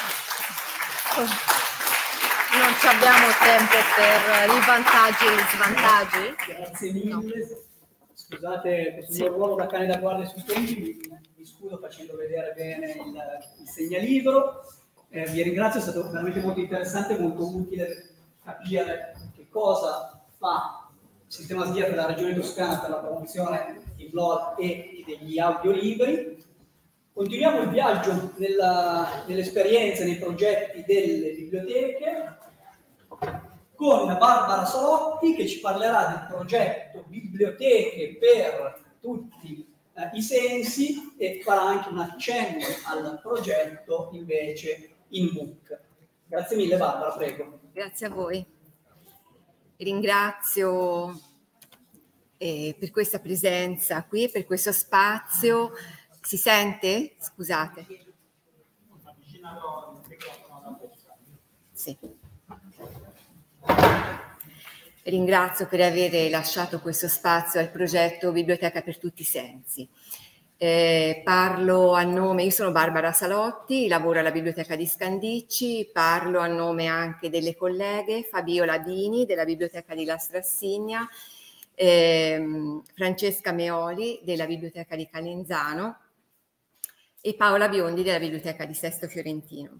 J: Non ci abbiamo tempo per i vantaggi e gli svantaggi.
A: Grazie mille. No. Scusate, questo sì. Mio ruolo da cane da guardia sui tempi, mi, mi scuso facendo vedere bene il, il segnalibro. Eh, vi ringrazio, è stato veramente molto interessante, molto utile capire che cosa fa il sistema S D I A per la Regione Toscana per la promozione di blog e degli audiolibri. Continuiamo il viaggio nell'esperienza, nei progetti delle biblioteche con Barbara Salotti, che ci parlerà del progetto Biblioteche per tutti eh, i sensi e farà anche un accenno al progetto invece in MOOC. Grazie mille Barbara, prego.
L: Grazie a voi. Ringrazio eh, per questa presenza qui, per questo spazio. Si sente? Scusate. Sì. Ringrazio per aver lasciato questo spazio al progetto Biblioteca per tutti i sensi. Eh, parlo a nome, io sono Barbara Salotti, lavoro alla Biblioteca di Scandicci, parlo a nome anche delle colleghe Fabiola Dini della Biblioteca di Lastrassigna, eh, Francesca Meoli della Biblioteca di Calenzano e Paola Biondi della Biblioteca di Sesto Fiorentino.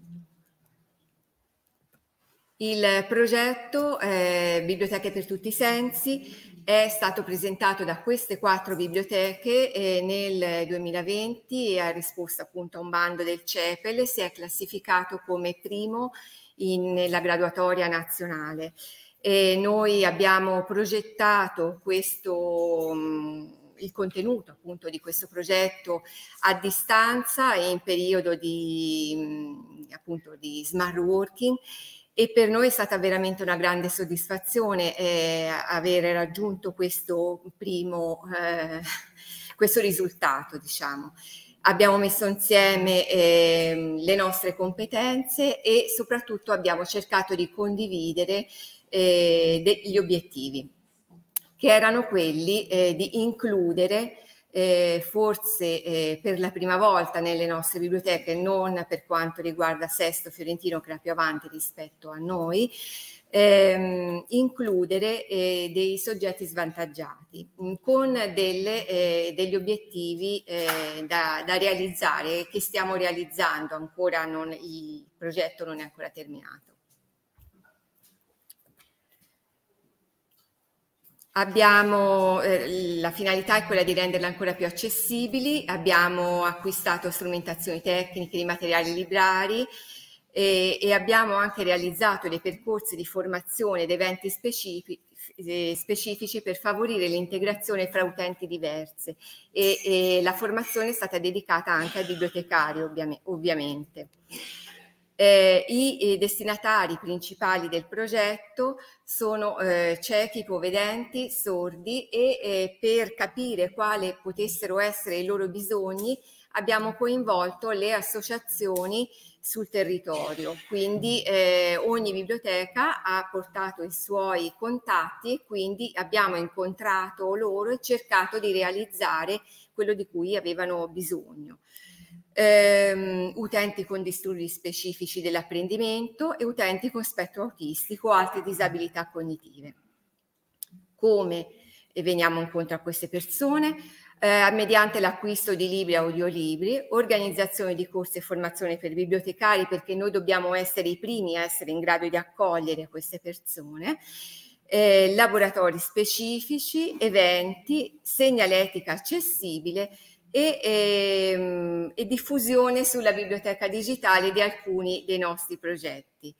L: Il progetto eh, Biblioteche per tutti i sensi è stato presentato da queste quattro biblioteche eh, nel duemilaventi e ha risposto appunto a un bando del CEPEL, si è classificato come primo in, nella graduatoria nazionale. E noi abbiamo progettato questo... Mh, il contenuto appunto di questo progetto a distanza e in periodo di, appunto, di smart working, e per noi è stata veramente una grande soddisfazione eh, avere raggiunto questo primo eh, questo risultato, diciamo. Abbiamo messo insieme eh, le nostre competenze e soprattutto abbiamo cercato di condividere eh, degli obiettivi, che erano quelli eh, di includere eh, forse eh, per la prima volta nelle nostre biblioteche, non per quanto riguarda Sesto Fiorentino che era più avanti rispetto a noi, ehm, includere eh, dei soggetti svantaggiati con delle, eh, degli obiettivi eh, da, da realizzare, che stiamo realizzando, ancora non, il progetto non è ancora terminato. Abbiamo, eh, la finalità è quella di renderle ancora più accessibili, abbiamo acquistato strumentazioni tecniche di materiali librari, e, e abbiamo anche realizzato dei percorsi di formazione ed eventi specifici specifici per favorire l'integrazione fra utenti diverse e, e la formazione è stata dedicata anche ai bibliotecari ovviamente. Eh, i, i destinatari principali del progetto sono eh, ciechi, ipovedenti, sordi e eh, per capire quali potessero essere i loro bisogni abbiamo coinvolto le associazioni sul territorio, quindi eh, ogni biblioteca ha portato i suoi contatti e quindi abbiamo incontrato loro e cercato di realizzare quello di cui avevano bisogno. Um, utenti con disturbi specifici dell'apprendimento e utenti con spettro autistico o altre disabilità cognitive. Come veniamo incontro a queste persone? Eh, mediante l'acquisto di libri e audiolibri, organizzazione di corsi e formazione per bibliotecari, perché noi dobbiamo essere i primi a essere in grado di accogliere queste persone, eh, laboratori specifici, eventi, segnaletica accessibile e, e, e diffusione sulla biblioteca digitale di alcuni dei nostri progetti.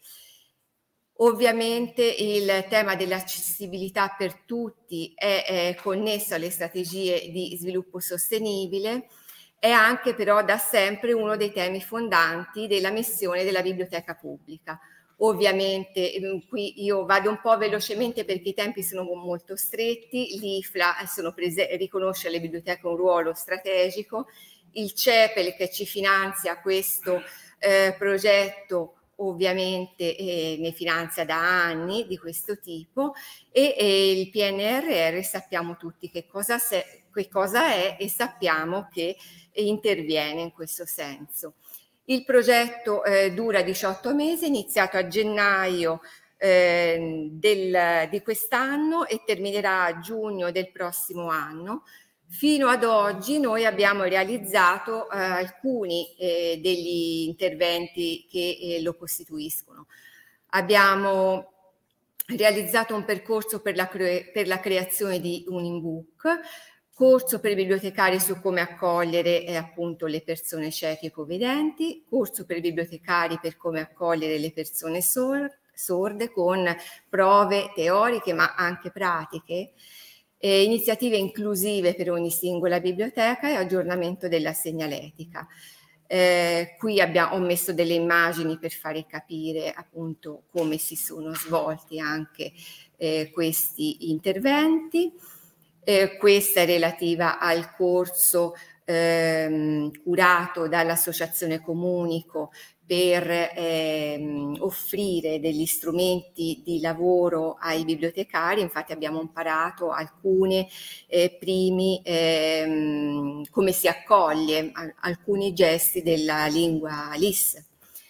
L: Ovviamente il tema dell'accessibilità per tutti è, è connesso alle strategie di sviluppo sostenibile, è anche però da sempre uno dei temi fondanti della missione della biblioteca pubblica. Ovviamente qui io vado un po' velocemente perché i tempi sono molto stretti, l'I F L A riconosce alle biblioteche un ruolo strategico, il CEPEL che ci finanzia questo eh, progetto ovviamente eh, ne finanzia da anni di questo tipo e, e il P N R R sappiamo tutti che cosa, se, che cosa è e sappiamo che interviene in questo senso. Il progetto eh, dura diciotto mesi, è iniziato a gennaio eh, del, di quest'anno e terminerà a giugno del prossimo anno. Fino ad oggi noi abbiamo realizzato eh, alcuni eh, degli interventi che eh, lo costituiscono. Abbiamo realizzato un percorso per la, cre per la creazione di un in-book, corso per i bibliotecari su come accogliere eh, appunto le persone cieche e ipovedenti, corso per i bibliotecari per come accogliere le persone sor sorde con prove teoriche ma anche pratiche, Eh, iniziative inclusive per ogni singola biblioteca e aggiornamento della segnaletica. Eh, qui abbiamo, ho messo delle immagini per fare capire appunto come si sono svolti anche eh, questi interventi. Eh, questa è relativa al corso ehm, curato dall'Associazione Comunico per ehm, offrire degli strumenti di lavoro ai bibliotecari. Infatti abbiamo imparato alcuni eh, primi ehm, come si accoglie a, alcuni gesti della lingua L I S.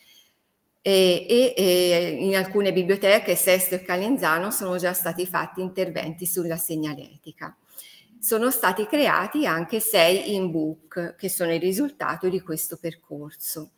L: E, e, e in alcune biblioteche, Sesto e Calenzano, sono già stati fatti interventi sulla segnaletica. Sono stati creati anche sei in-book che sono il risultato di questo percorso.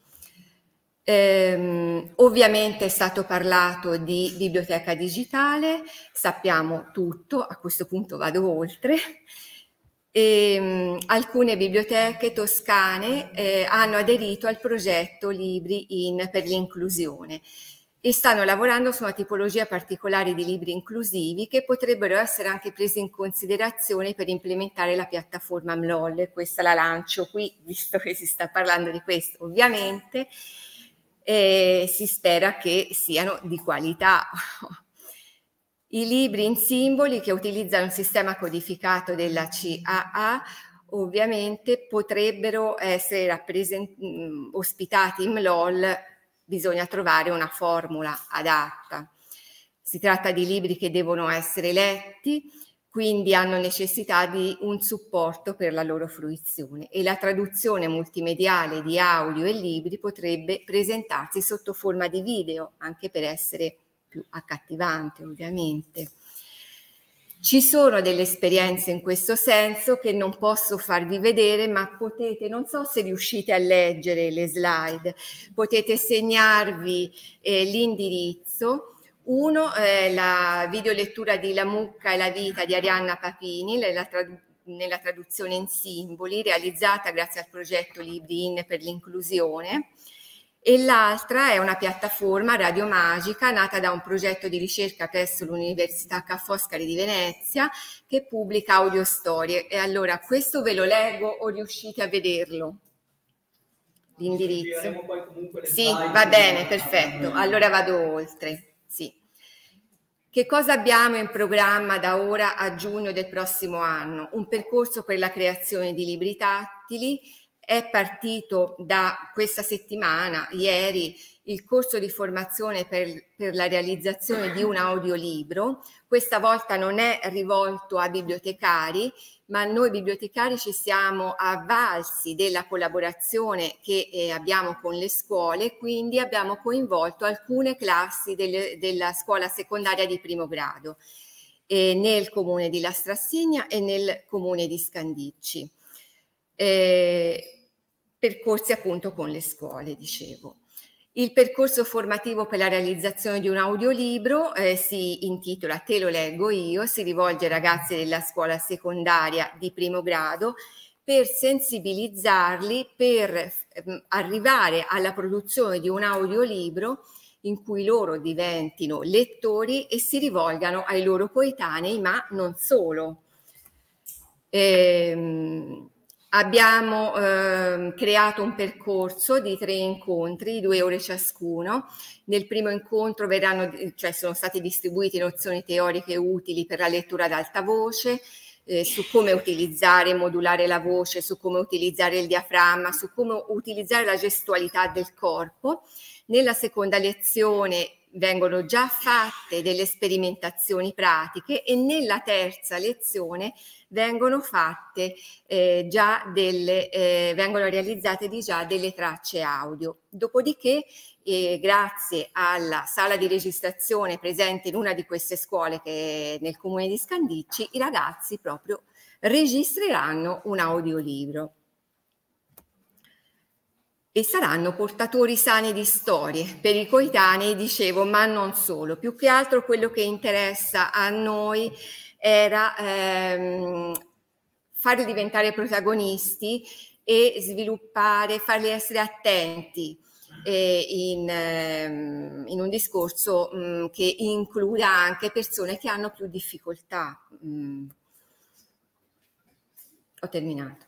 L: Eh, ovviamente è stato parlato di biblioteca digitale, sappiamo tutto, a questo punto vado oltre. E, um, alcune biblioteche toscane eh, hanno aderito al progetto Libri in per l'inclusione e stanno lavorando su una tipologia particolare di libri inclusivi che potrebbero essere anche presi in considerazione per implementare la piattaforma M L O L. Questa la lancio qui, visto che si sta parlando di questo, ovviamente. E si spera che siano di qualità. I libri in simboli che utilizzano il sistema codificato della C A A ovviamente potrebbero essere ospitati in M L O L, bisogna trovare una formula adatta. Si tratta di libri che devono essere letti, quindi hanno necessità di un supporto per la loro fruizione e la traduzione multimediale di audio e libri potrebbe presentarsi sotto forma di video, anche per essere più accattivante ovviamente. Ci sono delle esperienze in questo senso che non posso farvi vedere, ma potete, non so se riuscite a leggere le slide, potete segnarvi eh, l'indirizzo. Uno è la videolettura di La mucca e la vita di Arianna Papini, nella, trad nella traduzione in simboli, realizzata grazie al progetto Libri in per l'inclusione. e l'altra è una piattaforma Radio Magica nata da un progetto di ricerca presso l'Università Ca' Foscari di Venezia che pubblica audiostorie. E allora questo ve lo leggo o riuscite a vederlo? L'indirizzo? Sì, va bene, perfetto. Allora vado oltre. Sì. Che cosa abbiamo in programma da ora a giugno del prossimo anno? Un percorso per la creazione di libri tattili. È partito da questa settimana, ieri, il corso di formazione per, per la realizzazione di un audiolibro. Questa volta non è rivolto a bibliotecari, ma noi bibliotecari ci siamo avvalsi della collaborazione che eh, abbiamo con le scuole, quindi abbiamo coinvolto alcune classi delle, della scuola secondaria di primo grado eh, nel comune di Lastrassigna e nel comune di Scandicci. Eh, percorsi appunto con le scuole, dicevo. Il percorso formativo per la realizzazione di un audiolibro eh, si intitola Te lo leggo io, si rivolge ai ragazzi della scuola secondaria di primo grado per sensibilizzarli per eh, arrivare alla produzione di un audiolibro in cui loro diventino lettori e si rivolgano ai loro coetanei, ma non solo. Ehm, Abbiamo eh, creato un percorso di tre incontri, di due ore ciascuno. Nel primo incontro verranno, cioè sono state distribuite nozioni teoriche utili per la lettura ad alta voce, eh, su come utilizzare e modulare la voce, su come utilizzare il diaframma, su come utilizzare la gestualità del corpo. Nella seconda lezione vengono già fatte delle sperimentazioni pratiche e nella terza lezione vengono fatte eh, già delle, eh, vengono realizzate di già delle tracce audio. Dopodiché, eh, grazie alla sala di registrazione presente in una di queste scuole che è nel comune di Scandicci, i ragazzi proprio registreranno un audiolibro. E saranno portatori sani di storie per i coetanei, dicevo, ma non solo. Più che altro quello che interessa a noi era ehm, farli diventare protagonisti e sviluppare, farli essere attenti eh, in, ehm, in un discorso mh, che includa anche persone che hanno più difficoltà. Mh. Ho terminato.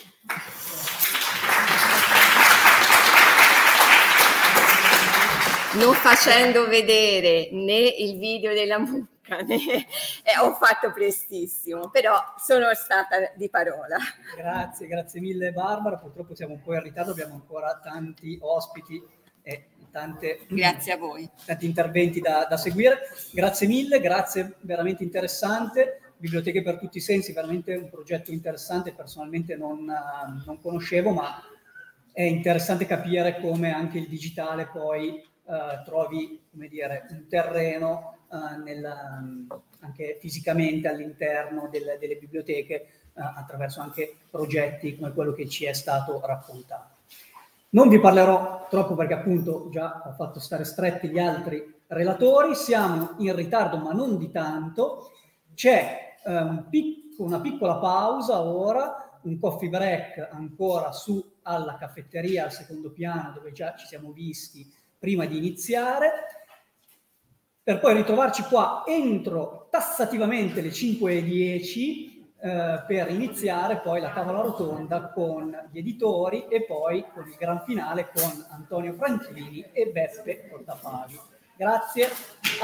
L: Non facendo vedere né il video della mucca né eh, ho fatto prestissimo, però sono stata di parola.
A: Grazie, grazie mille Barbara, purtroppo siamo un po' in ritardo, abbiamo ancora tanti ospiti e tante,
L: grazie a voi.
A: Tanti interventi da, da seguire. Grazie mille, grazie, veramente interessante. Biblioteche per tutti i sensi, veramente un progetto interessante, personalmente non, non conoscevo, ma è interessante capire come anche il digitale poi Uh, trovi, come dire, un terreno uh, nel, um, anche fisicamente all'interno del, delle biblioteche uh, attraverso anche progetti come quello che ci è stato raccontato. Non vi parlerò troppo perché appunto già ho fatto stare stretti gli altri relatori, siamo in ritardo ma non di tanto, c'è uh, un pic- una piccola pausa ora, un coffee break ancora su alla caffetteria al secondo piano dove già ci siamo visti prima di iniziare, per poi ritrovarci qua entro tassativamente le cinque e dieci eh, per iniziare poi la tavola rotonda con gli editori e poi con il gran finale con Antonio Franchini e Beppe Portapavi. Grazie.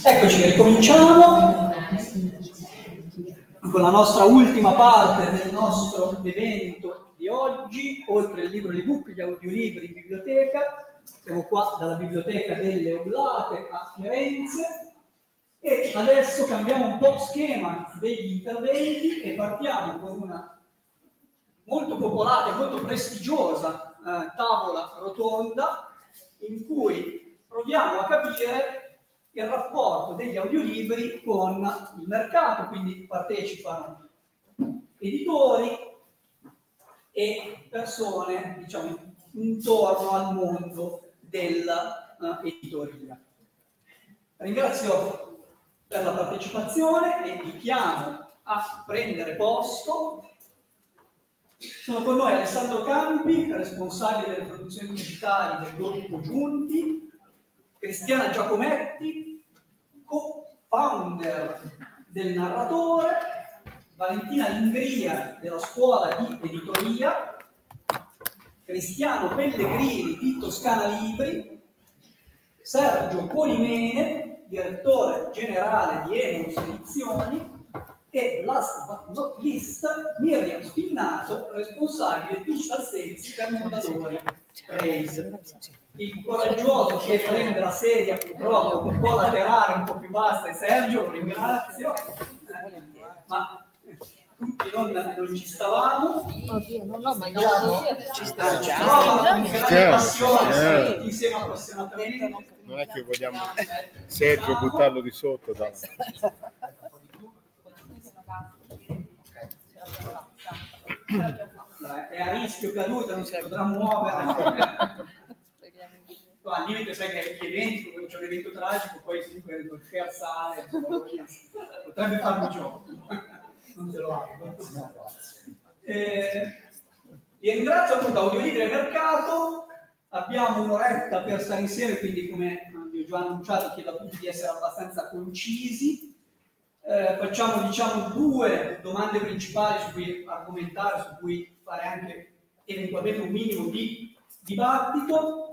A: Eccoci, ricominciamo con la nostra ultima parte del nostro evento di oggi. Oltre il libro e l'ebook, gli audiolibri in biblioteca. Siamo qua dalla Biblioteca delle Oblate a Firenze e adesso cambiamo un po' schema degli interventi e partiamo con una molto popolata e molto prestigiosa eh, tavola rotonda in cui proviamo a capire il rapporto degli audiolibri con il mercato, quindi partecipano editori e persone, diciamo, intorno al mondo dell'editoria. Uh, Ringrazio per la partecipazione e vi chiamo a prendere posto. Sono con noi Alessandro Campi, responsabile delle produzioni digitali del gruppo Giunti, Cristiana Giacometti, co-founder del Narratore, Valentina Lingria della Scuola di Editoria, Cristiano Pellegrini di Toscana Libri, Sergio Polimene, direttore generale di Emus Edizioni, e last but not least Miriam Spinnato, responsabile Digital Sales per Mondadori Raise. Il coraggioso che prende la sedia purtroppo un po' laterale, un po' più bassa, è Sergio, lo ringrazio, ma tutti non, non ci stavamo.
J: Oddio, non l'ho mai
A: ci stavamo tutti insieme appassionatamente.
M: Non è che vogliamo Sergio buttarlo di sotto da...
A: È a rischio caduta, non si potrà muovere. Al limite, sai che gli eventi, come c'è un evento tragico, poi comunque devo scherzare, potrebbe farmi un gioco, non te lo apro. Eh, vi ringrazio appunto Audiolibri e Mercato, abbiamo un'oretta per stare insieme, quindi come vi ho già annunciato chiedo a tutti di essere abbastanza concisi. Eh, facciamo diciamo due domande principali su cui argomentare, su cui fare anche eventualmente un minimo di dibattito.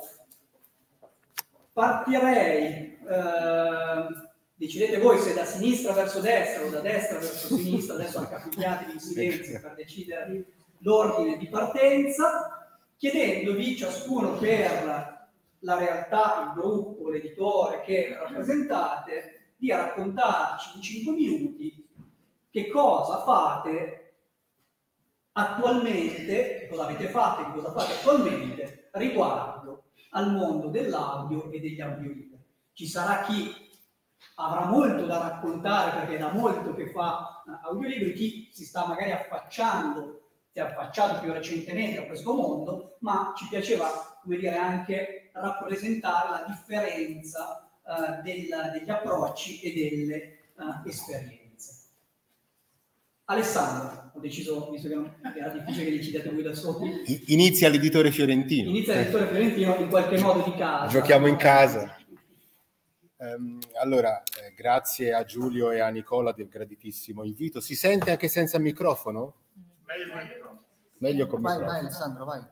A: Partirei, eh, decidete voi se da sinistra verso destra o da destra verso sinistra, adesso accapigliatevi in silenzio per decidere l'ordine di partenza, chiedendovi ciascuno per la realtà, il gruppo, l'editore che rappresentate, di raccontarci in cinque minuti che cosa fate attualmente, cosa avete fatto e cosa fate attualmente riguardo al mondo dell'audio e degli audiolibri. Ci sarà chi avrà molto da raccontare perché è da molto che fa audiolibri, chi si sta magari affacciando, si è affacciato più recentemente a questo mondo, ma ci piaceva, come dire, anche rappresentare la differenza uh, del, degli approcci e delle uh, esperienze. Alessandro, ho deciso, visto che non, era difficile che decidete voi da soli.
M: Inizia l'editore fiorentino.
A: Inizia l'editore fiorentino in qualche modo di casa.
M: Giochiamo in casa. Um, allora, eh, grazie a Giulio e a Nicola del graditissimo invito. Si sente anche senza microfono?
F: Meglio con microfono.
M: Meglio con
F: vai,
M: microfono.
F: Vai Alessandro, vai.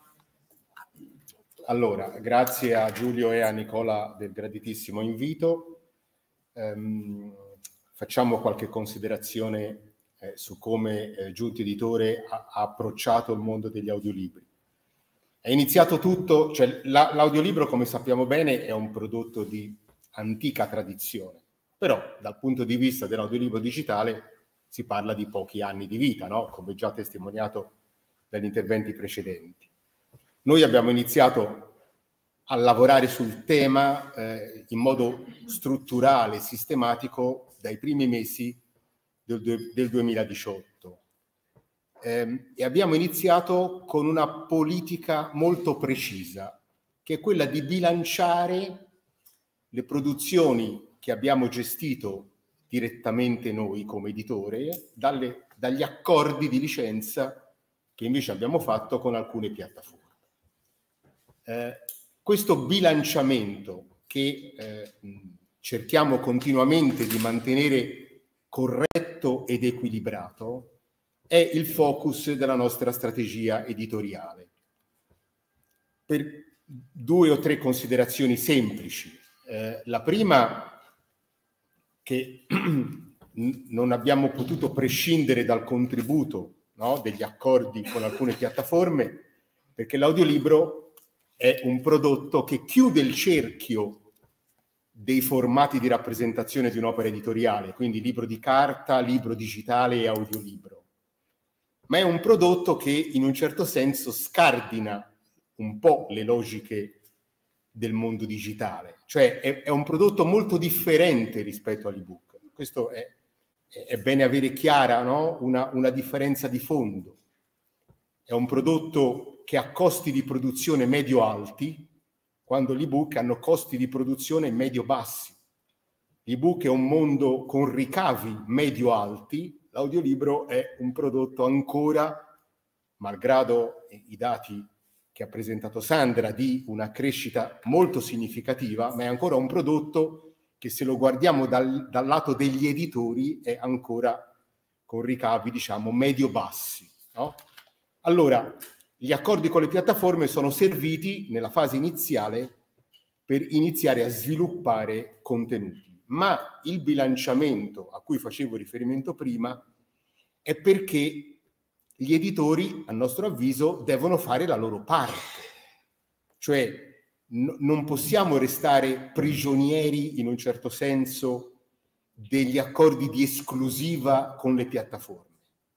M: Allora, grazie a Giulio e a Nicola del graditissimo invito. Um, facciamo qualche considerazione Eh, su come eh, Giunti Editore ha, ha approcciato il mondo degli audiolibri. È iniziato tutto, cioè la, l'audiolibro, come sappiamo bene, è un prodotto di antica tradizione, però dal punto di vista dell'audiolibro digitale si parla di pochi anni di vita, no? Come già testimoniato dagli interventi precedenti. Noi abbiamo iniziato a lavorare sul tema eh, in modo strutturale, sistematico, dai primi mesi Del, del duemiladiciotto eh, e abbiamo iniziato con una politica molto precisa, che è quella di bilanciare le produzioni che abbiamo gestito direttamente noi come editore dalle, dagli accordi di licenza che invece abbiamo fatto con alcune piattaforme. Eh, questo bilanciamento che eh, cerchiamo continuamente di mantenere corretto ed equilibrato è il focus della nostra strategia editoriale. Per due o tre considerazioni semplici. Eh, la prima che non abbiamo potuto prescindere dal contributo, no, degli accordi con alcune piattaforme, perché l'audiolibro è un prodotto che chiude il cerchio dei formati di rappresentazione di un'opera editoriale, quindi libro di carta, libro digitale e audiolibro. Ma è un prodotto che in un certo senso scardina un po' le logiche del mondo digitale, cioè è, è un prodotto molto differente rispetto all'ebook. Questo è, è bene avere chiara, no? una, una differenza di fondo. È un prodotto che ha costi di produzione medio-alti, quando gli ebook hanno costi di produzione medio-bassi. L'ebook è un mondo con ricavi medio-alti, l'audiolibro è un prodotto ancora, malgrado i dati che ha presentato Sandra, di una crescita molto significativa, ma è ancora un prodotto che, se lo guardiamo dal, dal lato degli editori, è ancora con ricavi, diciamo, medio-bassi, no? Allora, gli accordi con le piattaforme sono serviti nella fase iniziale per iniziare a sviluppare contenuti, ma il bilanciamento a cui facevo riferimento prima è perché gli editori, a nostro avviso, devono fare la loro parte. Cioè, n- non possiamo restare prigionieri, in un certo senso, degli accordi di esclusiva con le piattaforme,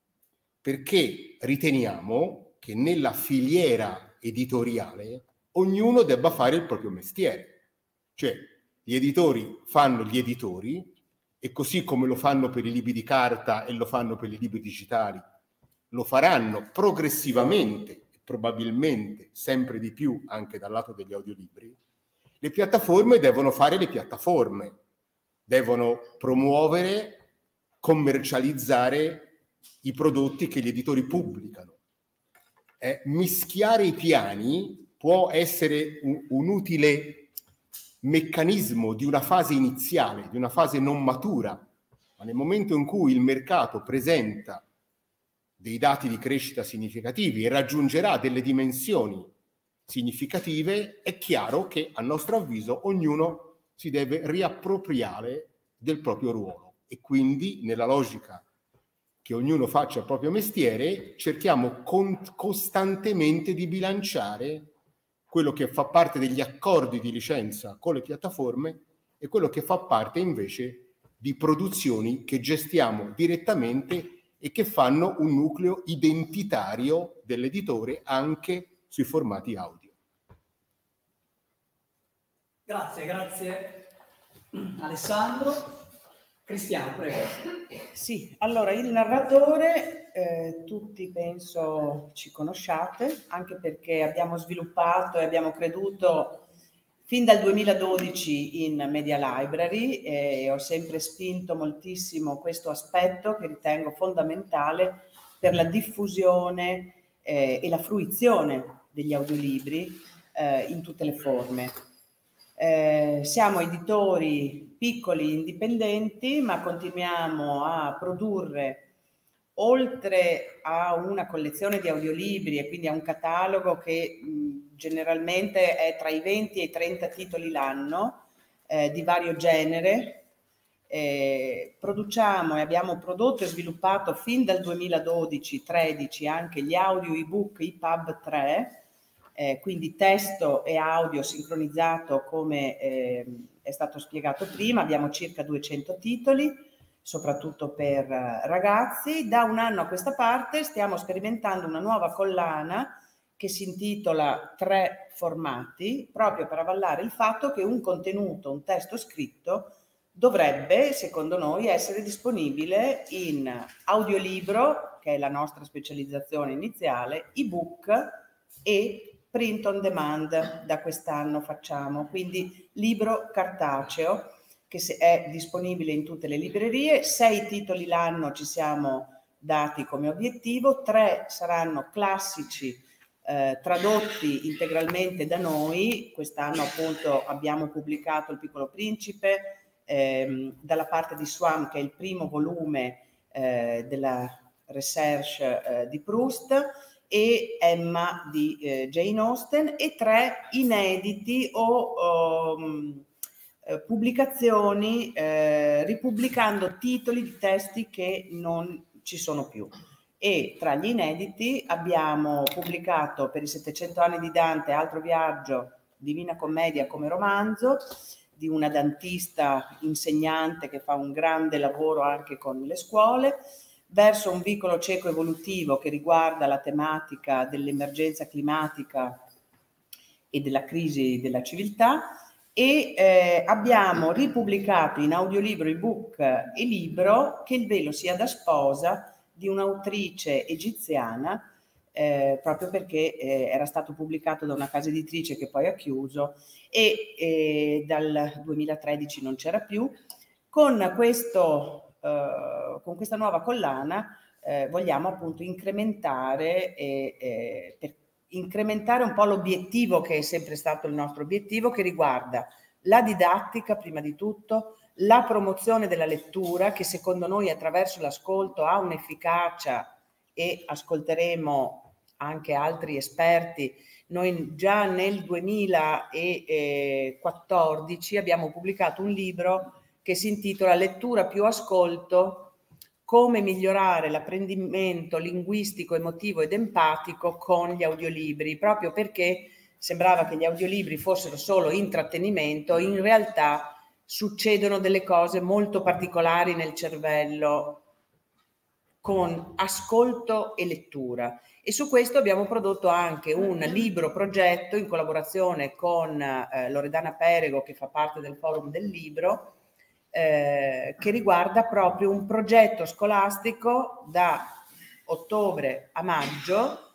M: perché riteniamo che nella filiera editoriale ognuno debba fare il proprio mestiere. Cioè, gli editori fanno gli editori, e così come lo fanno per i libri di carta e lo fanno per i libri digitali, lo faranno progressivamente, probabilmente sempre di più anche dal lato degli audiolibri. Le piattaforme devono fare le piattaforme, devono promuovere, commercializzare i prodotti che gli editori pubblicano. Eh, mischiare i piani può essere un, un utile meccanismo di una fase iniziale, di una fase non matura, ma nel momento in cui il mercato presenta dei dati di crescita significativi e raggiungerà delle dimensioni significative, è chiaro che, a nostro avviso, ognuno si deve riappropriare del proprio ruolo, e quindi, nella logica che ognuno faccia il proprio mestiere, cerchiamo con- costantemente di bilanciare quello che fa parte degli accordi di licenza con le piattaforme e quello che fa parte invece di produzioni che gestiamo direttamente e che fanno un nucleo identitario dell'editore anche sui formati audio.
A: Grazie, grazie Alessandro. Cristiano, prego.
N: Sì, allora il narratore eh, tutti penso ci conosciate, anche perché abbiamo sviluppato e abbiamo creduto fin dal duemiladodici in Media Library e ho sempre spinto moltissimo questo aspetto che ritengo fondamentale per la diffusione eh, e la fruizione degli audiolibri eh, in tutte le forme. Eh, siamo editori piccoli, indipendenti, ma continuiamo a produrre, oltre a una collezione di audiolibri e quindi a un catalogo che mh, generalmente è tra i venti e i trenta titoli l'anno, eh, di vario genere. Eh, produciamo e abbiamo prodotto e sviluppato fin dal duemiladodici tredici anche gli audio ebook E P U B tre, Eh, quindi testo e audio sincronizzato come eh, è stato spiegato prima. Abbiamo circa duecento titoli, soprattutto per eh, ragazzi. Da un anno a questa parte stiamo sperimentando una nuova collana che si intitola Tre formati, proprio per avallare il fatto che un contenuto, un testo scritto, dovrebbe, secondo noi, essere disponibile in audiolibro, che è la nostra specializzazione iniziale, ebook e print on demand. Da quest'anno facciamo, quindi libro cartaceo che è disponibile in tutte le librerie. Sei titoli l'anno ci siamo dati come obiettivo, tre saranno classici eh, tradotti integralmente da noi. Quest'anno appunto abbiamo pubblicato Il Piccolo Principe ehm, dalla parte di Swan, che è il primo volume eh, della research eh, di Proust, e Emma di eh, Jane Austen, e tre inediti o um, eh, pubblicazioni eh, ripubblicando titoli di testi che non ci sono più. E tra gli inediti abbiamo pubblicato per i settecento anni di Dante Altro viaggio, Divina Commedia come romanzo, di una dantista insegnante che fa un grande lavoro anche con le scuole, verso un vicolo cieco evolutivo che riguarda la tematica dell'emergenza climatica e della crisi della civiltà, e eh, abbiamo ripubblicato in audiolibro, ebook e libro Che il velo sia da sposa, di un'autrice egiziana, eh, proprio perché eh, era stato pubblicato da una casa editrice che poi ha chiuso e eh, dal duemilatredici non c'era più. Con, questo, eh, con questa nuova collana eh, vogliamo appunto incrementare, eh, eh, per incrementare un po' l'obiettivo che è sempre stato il nostro obiettivo, che riguarda la didattica prima di tutto, la promozione della lettura, che secondo noi attraverso l'ascolto ha un'efficacia, e ascolteremo anche altri esperti. Noi già nel duemilaquattordici abbiamo pubblicato un libro che si intitola Lettura più ascolto, come migliorare l'apprendimento linguistico, emotivo ed empatico con gli audiolibri, proprio perché sembrava che gli audiolibri fossero solo intrattenimento. In realtà succedono delle cose molto particolari nel cervello con ascolto e lettura, e su questo abbiamo prodotto anche un libro progetto in collaborazione con eh, Loredana Perego, che fa parte del forum del libro, eh, che riguarda proprio un progetto scolastico da ottobre a maggio,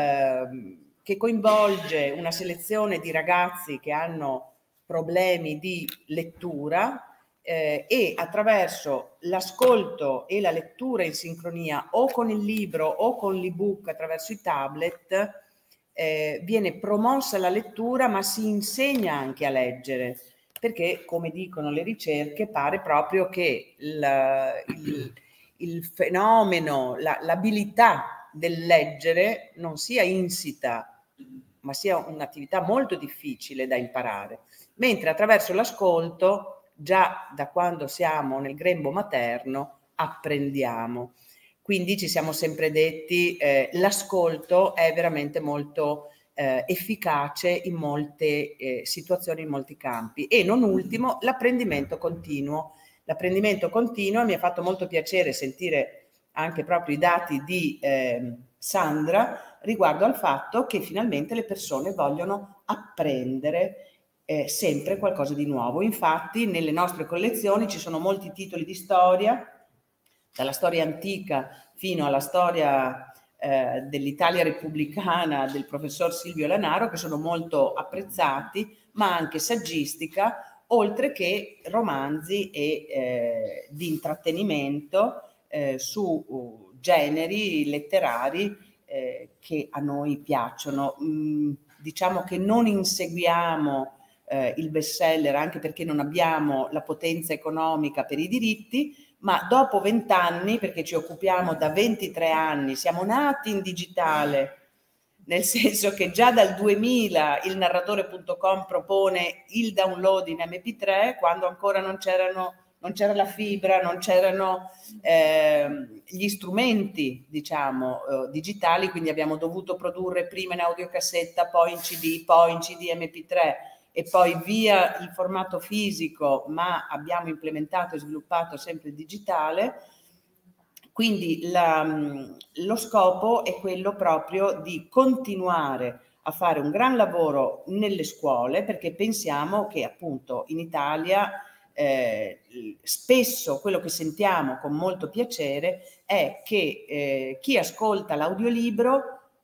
N: eh, che coinvolge una selezione di ragazzi che hanno problemi di lettura, eh, e attraverso l'ascolto e la lettura in sincronia o con il libro o con l'ebook attraverso i tablet eh, viene promossa la lettura, ma si insegna anche a leggere, perché come dicono le ricerche pare proprio che il, il, il fenomeno, la, l'abilità del leggere non sia insita, ma sia un'attività molto difficile da imparare, mentre attraverso l'ascolto, già da quando siamo nel grembo materno, apprendiamo. Quindi ci siamo sempre detti eh, l'ascolto è veramente molto eh, efficace in molte eh, situazioni, in molti campi. E non ultimo, l'apprendimento continuo. L'apprendimento continuo, mi ha fatto molto piacere sentire anche proprio i dati di eh, Sandra riguardo al fatto che finalmente le persone vogliono apprendere eh, sempre qualcosa di nuovo. Infatti nelle nostre collezioni ci sono molti titoli di storia, dalla storia antica fino alla storia eh, dell'Italia repubblicana del professor Silvio Lanaro, che sono molto apprezzati, ma anche saggistica, oltre che romanzi e eh, di intrattenimento eh, su uh, generi letterari eh, che a noi piacciono. Mm, diciamo che non inseguiamo eh, il bestseller, anche perché non abbiamo la potenza economica per i diritti, ma dopo vent'anni, perché ci occupiamo da ventitré anni, siamo nati in digitale, nel senso che già dal duemila il narratore punto com propone il download in emme pi tre, quando ancora non c'erano non c'era la fibra, non c'erano eh, gli strumenti, diciamo, eh, digitali, quindi abbiamo dovuto produrre prima in audiocassetta, poi in C D, poi in C D emme pi tre e poi via il formato fisico, ma abbiamo implementato e sviluppato sempre il digitale. Quindi la, lo scopo è quello proprio di continuare a fare un gran lavoro nelle scuole, perché pensiamo che appunto in Italia Eh, spesso quello che sentiamo con molto piacere è che eh, chi ascolta l'audiolibro,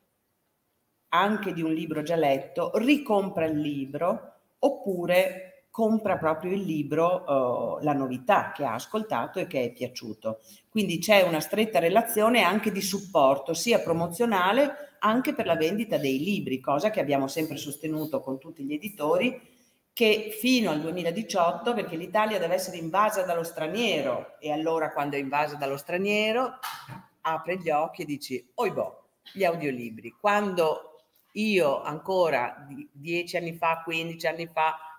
N: anche di un libro già letto, ricompra il libro oppure compra proprio il libro, eh, la novità che ha ascoltato e che è piaciuto. Quindi c'è una stretta relazione anche di supporto, sia promozionale anche per la vendita dei libri, cosa che abbiamo sempre sostenuto con tutti gli editori, che fino al duemiladiciotto, perché l'Italia deve essere invasa dallo straniero, e allora quando è invasa dallo straniero apre gli occhi e dici, oibò, gli audiolibri. Quando io ancora dieci anni fa, quindici anni fa,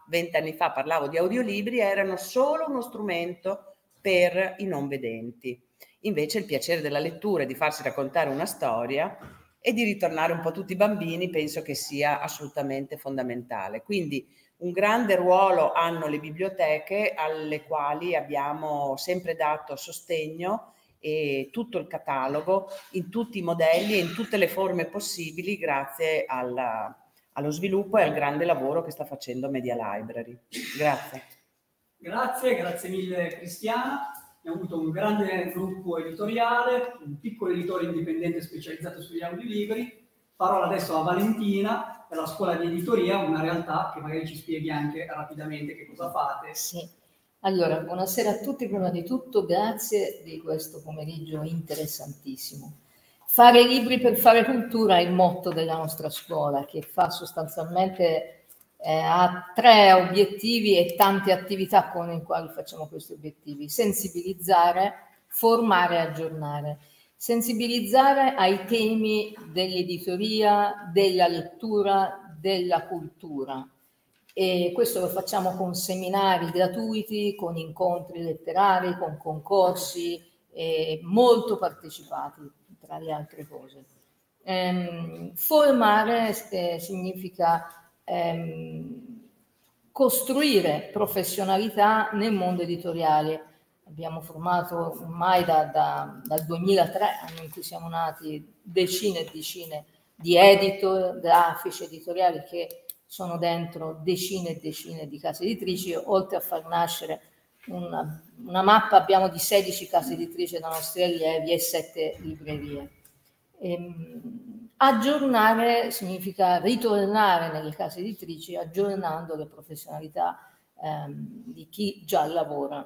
N: vent'anni fa parlavo di audiolibri, erano solo uno strumento per i non vedenti. Invece il piacere della lettura e di farsi raccontare una storia e di ritornare un po' tutti i bambini penso che sia assolutamente fondamentale. Quindi un grande ruolo hanno le biblioteche, alle quali abbiamo sempre dato sostegno, e tutto il catalogo in tutti i modelli e in tutte le forme possibili, grazie alla, allo sviluppo e al grande lavoro che sta facendo Media Library. Grazie.
A: Grazie, grazie mille Cristiana. Abbiamo avuto un grande gruppo editoriale, un piccolo editore indipendente specializzato sugli audiolibri. Parola adesso a Valentina, della scuola di editoria, una realtà che magari ci spieghi anche rapidamente che cosa fate.
O: Sì. Allora, buonasera a tutti. Prima di tutto grazie di questo pomeriggio interessantissimo. Fare libri per fare cultura è il motto della nostra scuola, che fa sostanzialmente eh, ha tre obiettivi e tante attività con le quali facciamo questi obiettivi: sensibilizzare, formare e aggiornare. Sensibilizzare ai temi dell'editoria, della lettura, della cultura. E questo lo facciamo con seminari gratuiti, con incontri letterari, con concorsi eh, molto partecipati, tra le altre cose. Ehm, formare eh, significa ehm, costruire professionalità nel mondo editoriale. Abbiamo formato ormai da, da, dal duemilatré, anno in cui siamo nati, decine e decine di editor, grafici, editoriali che sono dentro decine e decine di case editrici. Oltre a far nascere una, una mappa, abbiamo di sedici case editrici da nostri allievi e sette librerie. Ehm, aggiornare significa ritornare nelle case editrici aggiornando le professionalità ehm, di chi già lavora.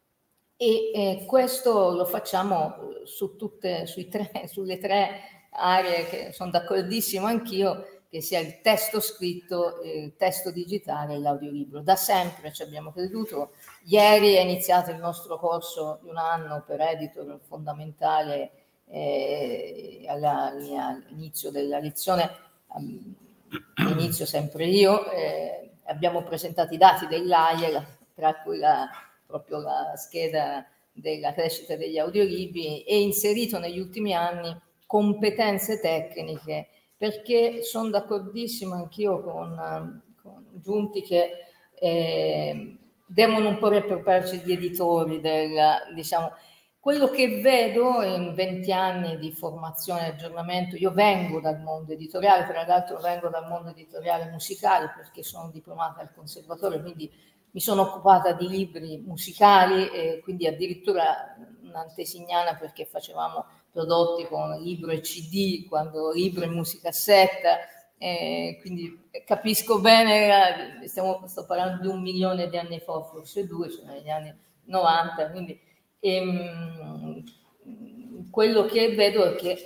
O: E eh, questo lo facciamo su tutte, sui tre, sulle tre aree che sono d'accordissimo anch'io, che sia il testo scritto, il testo digitale e l'audiolibro. Da sempre ci abbiamo creduto. Ieri è iniziato il nostro corso di un anno per editor fondamentale eh, all'inizio della lezione, um, inizio sempre io, eh, abbiamo presentato i dati dell'A I E, tra cui la, proprio la scheda della crescita degli audiolibri, e inserito negli ultimi anni competenze tecniche, perché sono d'accordissimo anch'io con, con Giunti che eh, devono un po' riappropriarci gli editori del, diciamo, quello che vedo in venti anni di formazione e aggiornamento. Io vengo dal mondo editoriale, tra l'altro vengo dal mondo editoriale musicale perché sono diplomata al conservatorio, quindi mi sono occupata di libri musicali e quindi addirittura un'antesignana perché facevamo prodotti con libro e C D, quando libro e musicassetta, eh, quindi capisco bene, stiamo, sto parlando di un milione di anni fa, forse due, cioè negli anni novanta, quindi ehm, quello che vedo è che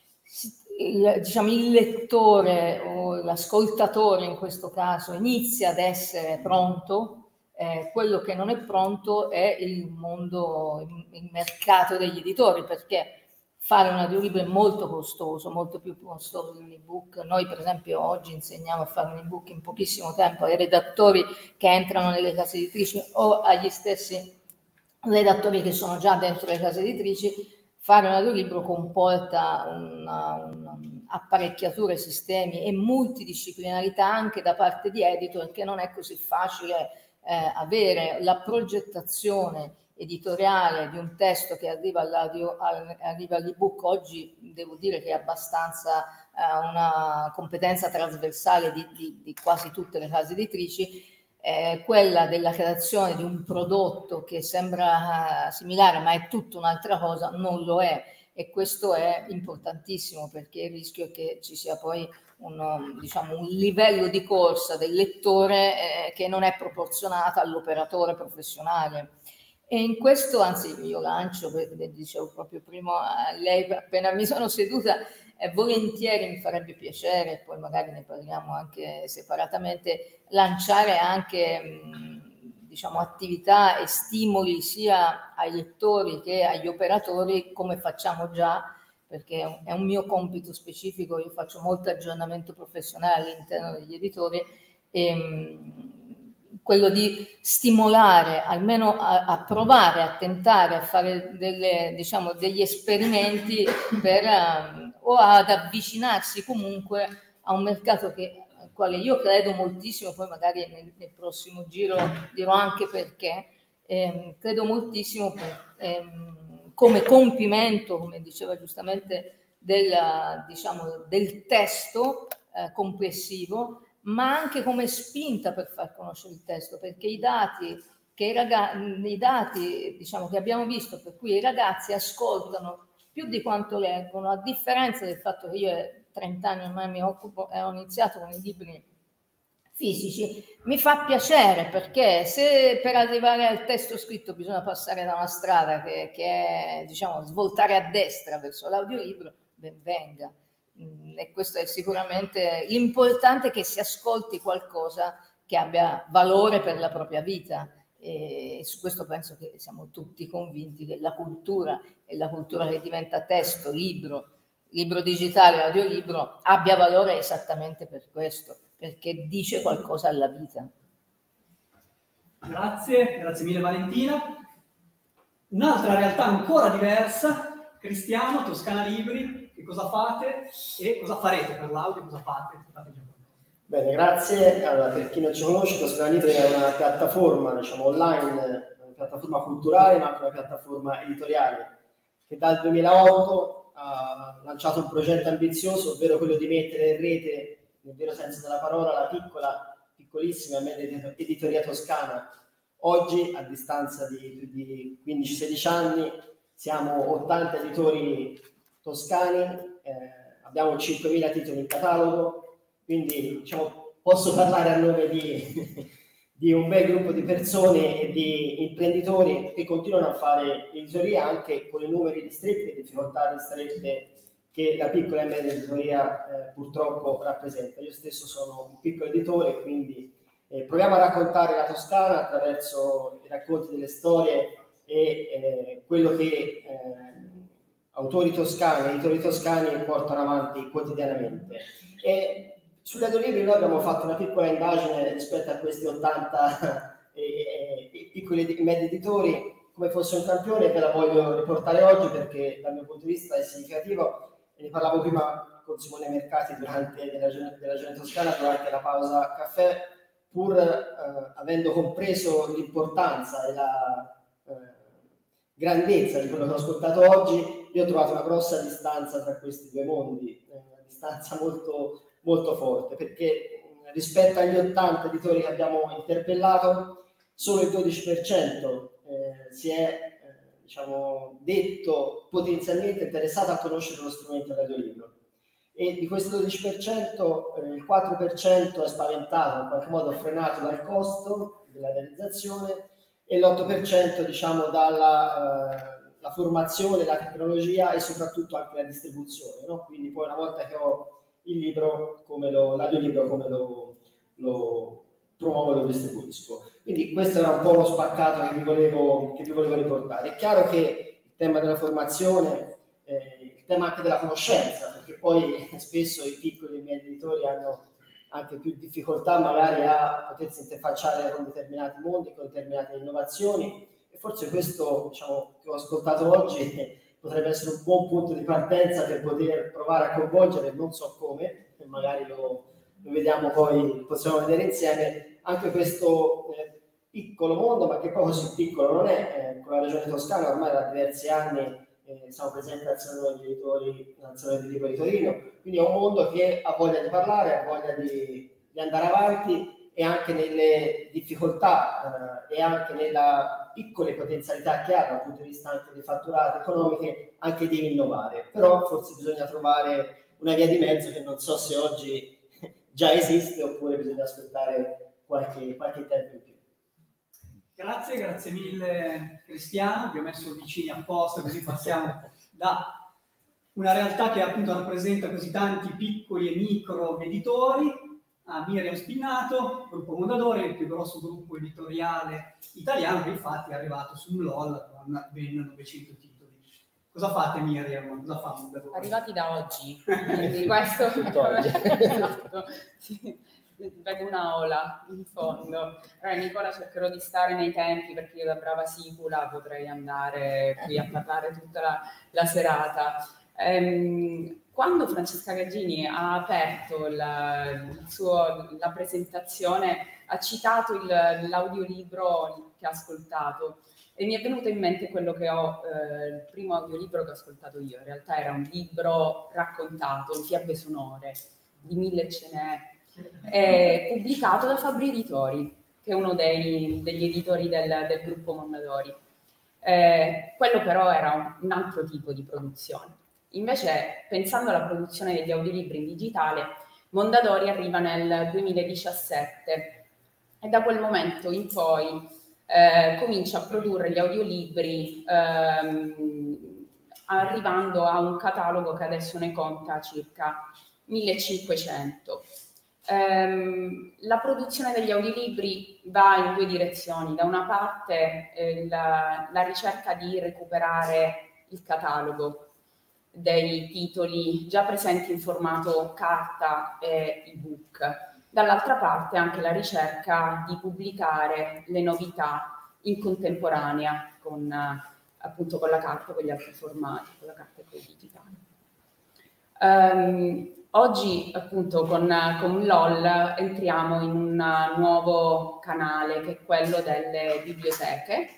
O: il, diciamo, il lettore o l'ascoltatore in questo caso inizia ad essere pronto. Eh, quello che non è pronto è il mondo, il mercato degli editori, perché fare un audiolibro è molto costoso, molto più costoso di un ebook. Noi per esempio oggi insegniamo a fare un ebook in pochissimo tempo ai redattori che entrano nelle case editrici o agli stessi redattori che sono già dentro le case editrici. Fare un audiolibro comporta un'apparecchiatura, sistemi e multidisciplinarità anche da parte di editor, che non è così facile eh, avere. La progettazione editoriale di un testo che arriva all'audio, arriva all'ebook oggi devo dire che è abbastanza eh, una competenza trasversale di, di, di quasi tutte le case editrici. Eh, quella della creazione di un prodotto che sembra similare ma è tutta un'altra cosa, non lo è, e questo è importantissimo perché il rischio è che ci sia poi un, diciamo, un livello di corsa del lettore eh, che non è proporzionato all'operatore professionale. E in questo, anzi io lancio, perché dicevo proprio prima a lei appena mi sono seduta, eh, volentieri mi farebbe piacere, poi magari ne parliamo anche separatamente, lanciare anche mh, diciamo attività e stimoli sia ai lettori che agli operatori, come facciamo già, perché è un, è un mio compito specifico. Io faccio molto aggiornamento professionale all'interno degli editori e mh, quello di stimolare, almeno a, a provare, a tentare a fare delle, diciamo, degli esperimenti per, um, o ad avvicinarsi comunque a un mercato che, al quale io credo moltissimo, poi magari nel, nel prossimo giro dirò anche perché, ehm, credo moltissimo per, ehm, come compimento, come diceva giustamente, del, diciamo, del testo eh, complessivo, ma anche come spinta per far conoscere il testo, perché i dati che, i ragazzi, i dati, diciamo, che abbiamo visto, per cui i ragazzi ascoltano più di quanto leggono, a differenza del fatto che io trenta anni ormai mi occupo e ho iniziato con i libri fisici, mi fa piacere, perché se per arrivare al testo scritto bisogna passare da una strada che, che è, diciamo, svoltare a destra verso l'audiolibro, ben venga. E questo è sicuramente l'importante, che si ascolti qualcosa che abbia valore per la propria vita, e su questo penso che siamo tutti convinti che la cultura, e la cultura che diventa testo, libro, libro digitale, audiolibro, abbia valore esattamente per questo, perché dice qualcosa alla vita.
A: Grazie, grazie mille Valentina. Un'altra realtà ancora diversa, Cristiano, Toscana Libri. Che cosa fate e cosa farete per l'audio? Cosa fate? fate
P: Bene, grazie. Allora, per chi non ci conosce, Toscana Libri è una piattaforma, diciamo, online, una piattaforma culturale, ma anche una piattaforma editoriale, che dal duemilaotto ha lanciato un progetto ambizioso, ovvero quello di mettere in rete, nel vero senso della parola, la piccola, piccolissima e media editoria toscana. Oggi, a distanza di, di quindici sedici anni, siamo ottanta editori toscani, eh, abbiamo cinquemila titoli in catalogo, quindi, diciamo, posso parlare a nome di, di un bel gruppo di persone e di imprenditori che continuano a fare editoria anche con i numeri ristretti e difficoltà ristrette che la piccola e media editoria eh, purtroppo rappresenta. Io stesso sono un piccolo editore, quindi eh, proviamo a raccontare la Toscana attraverso i racconti delle storie e eh, quello che eh, autori toscani, editori toscani portano avanti quotidianamente. E sull'audiolibri noi abbiamo fatto una piccola indagine rispetto a questi ottanta eh, eh, piccoli e medi editori, come fosse un campione, ve la voglio riportare oggi perché dal mio punto di vista è significativo, e ne parlavo prima con Simone Mercati durante della, della Regione Toscana durante la pausa caffè, pur eh, avendo compreso l'importanza e la eh, grandezza di quello che ho ascoltato oggi. Io ho trovato una grossa distanza tra questi due mondi, una distanza molto, molto forte, perché rispetto agli ottanta editori che abbiamo interpellato, solo il dodici per cento eh, si è eh, diciamo, detto potenzialmente interessato a conoscere lo strumento dell'audiolibro. E di questo dodici per cento eh, il quattro per cento è spaventato, in qualche modo frenato dal costo della realizzazione, e l'otto per cento diciamo dalla... Eh, la formazione, la tecnologia e soprattutto anche la distribuzione, no? Quindi poi una volta che ho il libro, come lo, l'audiolibro, come lo, lo promuovo e lo distribuisco. Quindi questo era un po' lo spaccato che vi volevo, che vi volevo riportare. È chiaro che il tema della formazione, eh, il tema anche della conoscenza, perché poi spesso i piccoli e medi editori hanno anche più difficoltà magari a potersi interfacciare con determinati mondi, con determinate innovazioni. Forse questo, diciamo, che ho ascoltato oggi potrebbe essere un buon punto di partenza per poter provare a coinvolgere, non so come, e magari lo, lo vediamo poi, possiamo vedere insieme, anche questo eh, piccolo mondo, ma che poi così piccolo non è. Eh, con la Regione Toscana ormai da diversi anni eh, siamo presenti al Salone degli Editori, al Salone del Libro di Torino, quindi è un mondo che ha voglia di parlare, ha voglia di, di andare avanti, e anche nelle difficoltà eh, e anche nelle piccole potenzialità che ha dal punto di vista anche dei fatturati economiche, anche di innovare. Però forse bisogna trovare una via di mezzo che non so se oggi già esiste oppure bisogna aspettare qualche, qualche tempo in più.
A: Grazie, grazie mille Cristiano, vi ho messo vicini apposta così passiamo da una realtà che appunto rappresenta così tanti piccoli e micro editori a Miriam Spinnato, gruppo Mondadori, il più grosso gruppo editoriale italiano, che infatti è arrivato su un L O L con ben novecento titoli. Cosa fate Miriam? Cosa fa Mondadori?
Q: Arrivati da oggi, quindi questo
P: Tutto oggi.
Q: esatto. Sì. vedo una ola in fondo. Allora, Nicola, cercherò di stare nei tempi perché io da brava sicula potrei andare qui a parlare tutta la, la serata. Ehm, quando Francesca Gaggini ha aperto la, il suo, la presentazione, ha citato il, l'audiolibro che ha ascoltato e mi è venuto in mente quello che ho, eh, il primo audiolibro che ho ascoltato io. In realtà era un libro raccontato, fiabe sonore, di mille ce n'è, è pubblicato da Fabbri Editori, che è uno dei, degli editori del, del gruppo Mondadori. Eh, quello però era un, un altro tipo di produzione. Invece, pensando alla produzione degli audiolibri in digitale, Mondadori arriva nel duemiladiciassette e da quel momento in poi eh, comincia a produrre gli audiolibri ehm, arrivando a un catalogo che adesso ne conta circa millecinquecento. Um, la produzione degli audiolibri va in due direzioni. Da una parte eh, la, la ricerca di recuperare il catalogo dei titoli già presenti in formato carta e ebook, dall'altra parte anche la ricerca di pubblicare le novità in contemporanea con, appunto, con la carta e con gli altri formati, con la carta e con il digitale. Um, oggi appunto con, con L O L entriamo in un nuovo canale che è quello delle biblioteche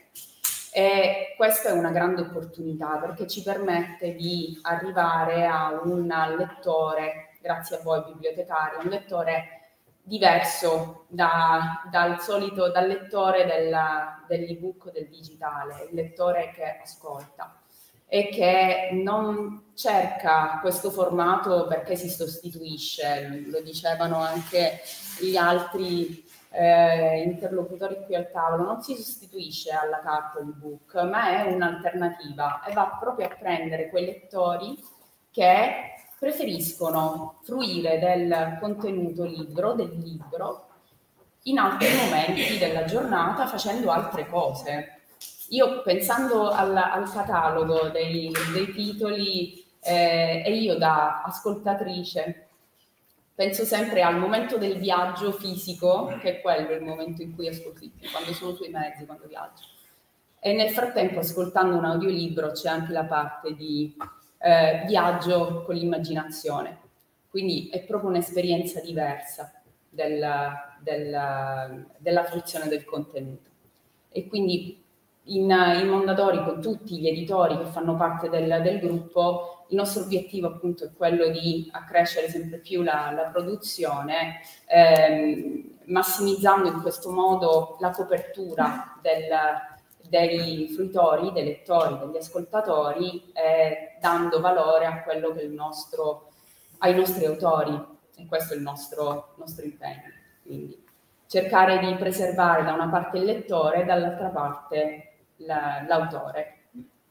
Q: e questa è una grande opportunità perché ci permette di arrivare a un lettore, grazie a voi bibliotecari, un lettore diverso da, dal solito, dal lettore della, dell'ebook o del digitale, il lettore che ascolta e che non cerca questo formato perché si sostituisce, lo dicevano anche gli altri eh, interlocutori qui al tavolo, non si sostituisce alla carta o all'ebook, ma è un'alternativa e va proprio a prendere quei lettori che preferiscono fruire del contenuto libro, del libro, in altri momenti della giornata facendo altre cose. Io pensando al, al catalogo dei, dei titoli eh, e io da ascoltatrice penso sempre al momento del viaggio fisico, che è quello il momento in cui ascolti, quando sono sui mezzi, quando viaggio. E nel frattempo ascoltando un audiolibro c'è anche la parte di eh, viaggio con l'immaginazione. Quindi è proprio un'esperienza diversa del, del, della fruizione del contenuto. E quindi In, in Mondadori, con tutti gli editori che fanno parte del, del gruppo, il nostro obiettivo appunto è quello di accrescere sempre più la, la produzione, ehm, massimizzando in questo modo la copertura del, dei fruitori, dei lettori, degli ascoltatori, eh, dando valore a quello che è il nostro, ai nostri autori, e questo è il nostro, nostro impegno. Quindi cercare di preservare da una parte il lettore e dall'altra parte La, l'autore.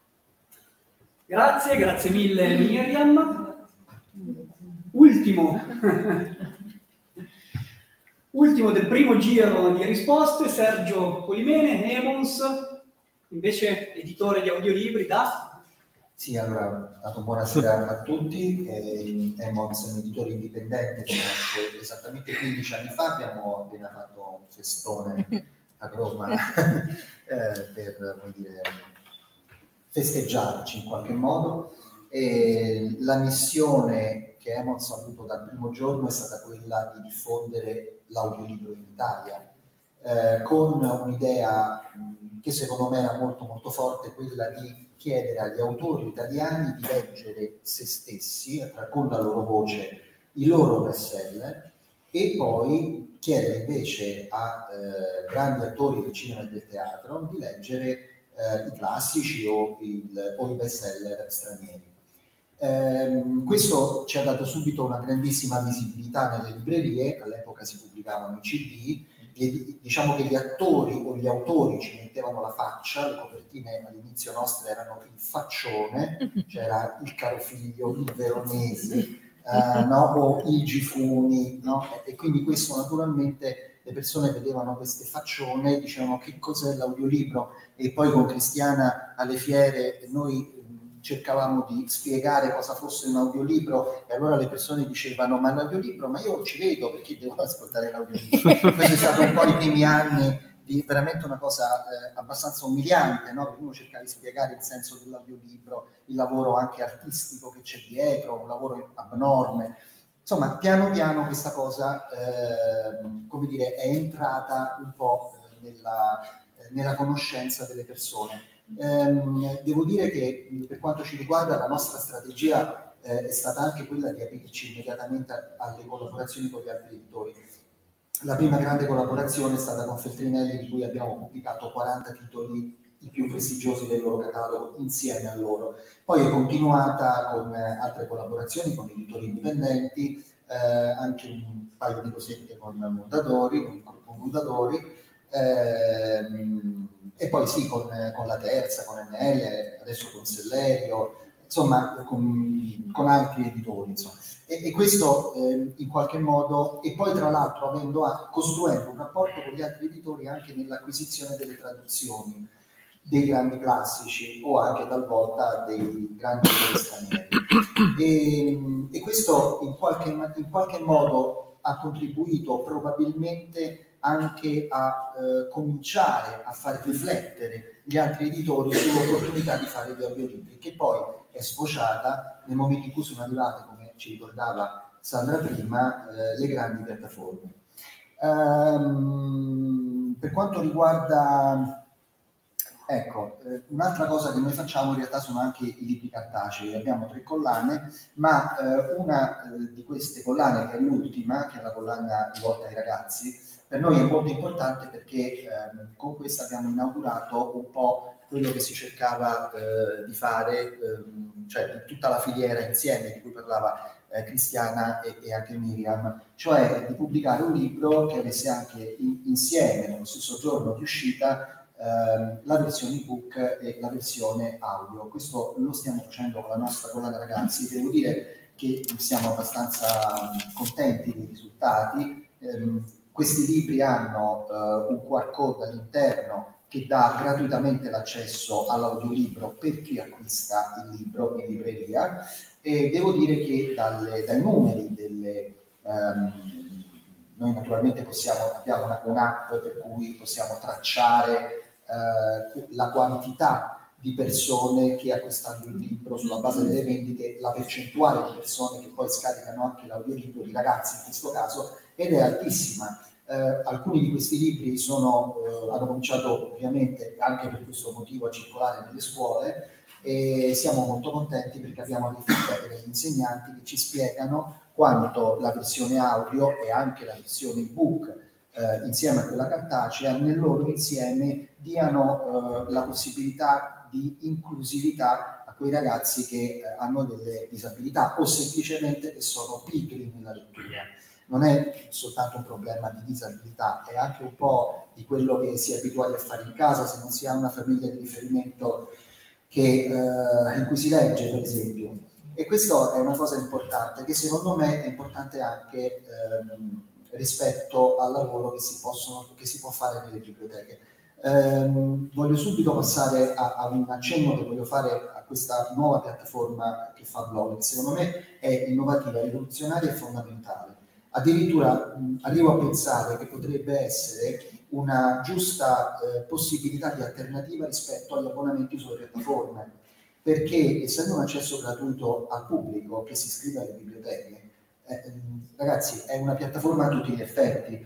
A: Grazie, grazie mille Miriam. Ultimo, ultimo del primo giro di risposte, Sergio Polimene, Emons, invece editore di audiolibri da...
F: Sì, allora, dato buonasera a tutti. Eh, Emons è un editore indipendente che nasce esattamente quindici anni fa, abbiamo appena fatto un festone a Roma eh, per, come dire, festeggiarci in qualche modo. E la missione che Emons ha avuto dal primo giorno è stata quella di diffondere l'audiolibro in Italia, eh, con un'idea che secondo me era molto molto forte, quella di chiedere agli autori italiani di leggere se stessi, con la loro voce, i loro bestseller, e poi chiedere invece a eh, grandi attori del cinema e del teatro di leggere eh, i classici o, il, o i bestseller stranieri. Eh, questo ci ha dato subito una grandissima visibilità nelle librerie, all'epoca si pubblicavano i C D, e diciamo che gli attori o gli autori ci mettevano la faccia, le copertine all'inizio nostre erano il faccione, c'era il Carofiglio, il Veronesi, Uh, no? o il Gifuni, no? E quindi questo naturalmente le persone vedevano queste faccione e dicevano che cos'è l'audiolibro, e poi con Cristiana alle fiere noi cercavamo di spiegare cosa fosse un audiolibro e allora le persone dicevano ma l'audiolibro, ma io non ci vedo perché devo ascoltare l'audiolibro. Questo è stato un po' i primi anni di veramente una cosa eh, abbastanza umiliante, no? Perché uno cerca di spiegare il senso dell'audiolibro, il lavoro anche artistico che c'è dietro, un lavoro abnorme. Insomma, piano piano questa cosa, eh, come dire, è entrata un po' nella, nella conoscenza delle persone. Eh, devo dire che per quanto ci riguarda la nostra strategia eh, è stata anche quella di aprirci immediatamente alle collaborazioni con gli altri editori. La prima grande collaborazione è stata con Feltrinelli, di cui abbiamo pubblicato quaranta titoli, i più prestigiosi del loro catalogo, insieme a loro. Poi è continuata con altre collaborazioni con editori indipendenti, eh, anche un paio di cosette con Mondadori, con il gruppo Mondadori, ehm, e poi sì, con, con la Terza, con N L, adesso con Sellerio, insomma, con, con altri editori, insomma. E, e questo eh, in qualche modo, e poi tra l'altro avendo a, costruendo un rapporto con gli altri editori anche nell'acquisizione delle traduzioni dei grandi classici o anche talvolta dei grandi autori stranieri. E, e questo in qualche, in qualche modo ha contribuito probabilmente anche a eh, cominciare a far riflettere gli altri editori sull'opportunità di fare gli audiolibri, che poi è sfociata nel momento in cui sono arrivate, come ci ricordava Sandra prima, eh, le grandi piattaforme. Um, per quanto riguarda, ecco, eh, un'altra cosa che noi facciamo in realtà sono anche i libri cartacei. Abbiamo tre collane, ma eh, una eh, di queste collane, che è l'ultima, che è la collana rivolta ai ragazzi, per noi è molto importante perché eh, con questa abbiamo inaugurato un po' quello che si cercava eh, di fare, eh, cioè tutta la filiera insieme di cui parlava eh, Cristiana e, e anche Miriam, cioè di pubblicare un libro che avesse anche in, insieme, nello stesso giorno di uscita, eh, la versione ebook e la versione audio. Questo lo stiamo facendo con la nostra collana ragazzi. Devo dire che siamo abbastanza contenti dei risultati. Eh, questi libri hanno eh, un Q R code all'interno che dà gratuitamente l'accesso all'audiolibro per chi acquista il libro in libreria, e devo dire che dalle, dai numeri delle... Um, noi naturalmente possiamo, abbiamo una, un'app per cui possiamo tracciare uh, la quantità di persone che acquistando il libro sulla base delle vendite, la percentuale di persone che poi scaricano anche l'audiolibro, di ragazzi in questo caso, ed è altissima. Eh, alcuni di questi libri sono, eh, hanno cominciato ovviamente anche per questo motivo a circolare nelle scuole, e siamo molto contenti perché abbiamo dei feedback degli insegnanti che ci spiegano quanto la versione audio e anche la versione ebook eh, insieme a quella cartacea nel loro insieme diano eh, la possibilità di inclusività a quei ragazzi che eh, hanno delle disabilità o semplicemente che sono pigri nella lettura. Non è soltanto un problema di disabilità, è anche un po' di quello che si è abituati a fare in casa se non si ha una famiglia di riferimento che, eh, in cui si legge, per esempio. E questo è una cosa importante, che secondo me è importante anche ehm, rispetto al lavoro che si, possono, che si può fare nelle biblioteche. Ehm, voglio subito passare a, a un accenno che voglio fare a questa nuova piattaforma che fa blog, che secondo me è innovativa, rivoluzionaria e fondamentale. Addirittura mh, arrivo a pensare che potrebbe essere una giusta eh, possibilità di alternativa rispetto agli abbonamenti sulle piattaforme, perché essendo un accesso gratuito al pubblico che si iscrive alle biblioteche, eh, ragazzi, è una piattaforma a tutti gli effetti.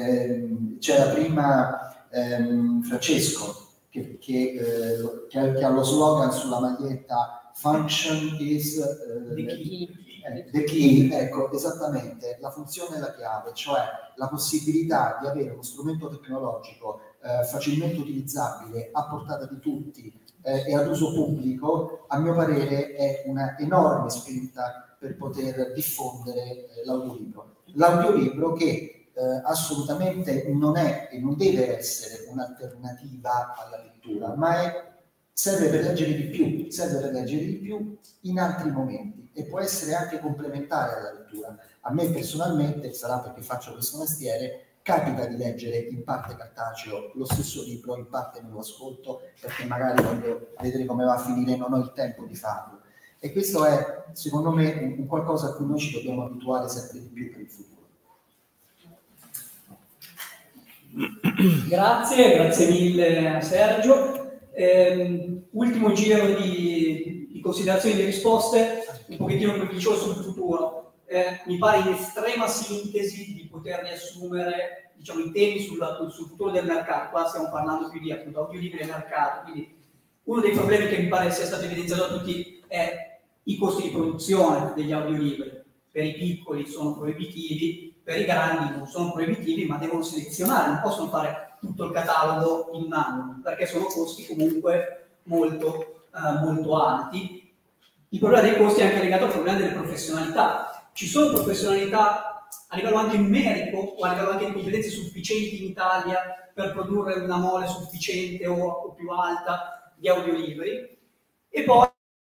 F: Eh, c'è la prima ehm, Francesco che, che, eh, che, ha, che ha lo slogan sulla maglietta "Function is eh, the key". Eh, the key, ecco, esattamente, la funzione è la chiave, cioè la possibilità di avere uno strumento tecnologico eh, facilmente utilizzabile, a portata di tutti eh, e ad uso pubblico, a mio parere è una enorme spinta per poter diffondere eh, l'audiolibro. L'audiolibro che eh, assolutamente non è e non deve essere un'alternativa alla lettura, ma è serve per leggere di più, serve per leggere di più in altri momenti e può essere anche complementare alla lettura. A me personalmente, sarà perché faccio questo mestiere, capita di leggere in parte cartaceo lo stesso libro, in parte me lo ascolto perché magari voglio vedere come va a finire e non ho il tempo di farlo. E questo è, secondo me, un, un qualcosa a cui noi ci dobbiamo abituare sempre di più per il futuro.
A: Grazie, grazie mille a Sergio. Eh, ultimo giro di, di considerazioni e di risposte, un pochettino come dicevo sul futuro. Eh, mi pare in estrema sintesi di poter riassumere, diciamo, i temi sul, sul futuro del mercato. Qua stiamo parlando più di appunto audiolibri e mercato, quindi uno dei problemi che mi pare sia stato evidenziato a tutti è i costi di produzione degli audiolibri. Per i piccoli sono proibitivi, per i grandi non sono proibitivi, ma devono selezionare, non possono fare tutto il catalogo in mano, perché sono costi comunque molto, eh, molto alti. Il problema dei costi è anche legato al problema delle professionalità. Ci sono professionalità a livello anche numerico o a livello anche di competenze sufficienti in Italia per produrre una mole sufficiente o, o più alta di audiolibri, e poi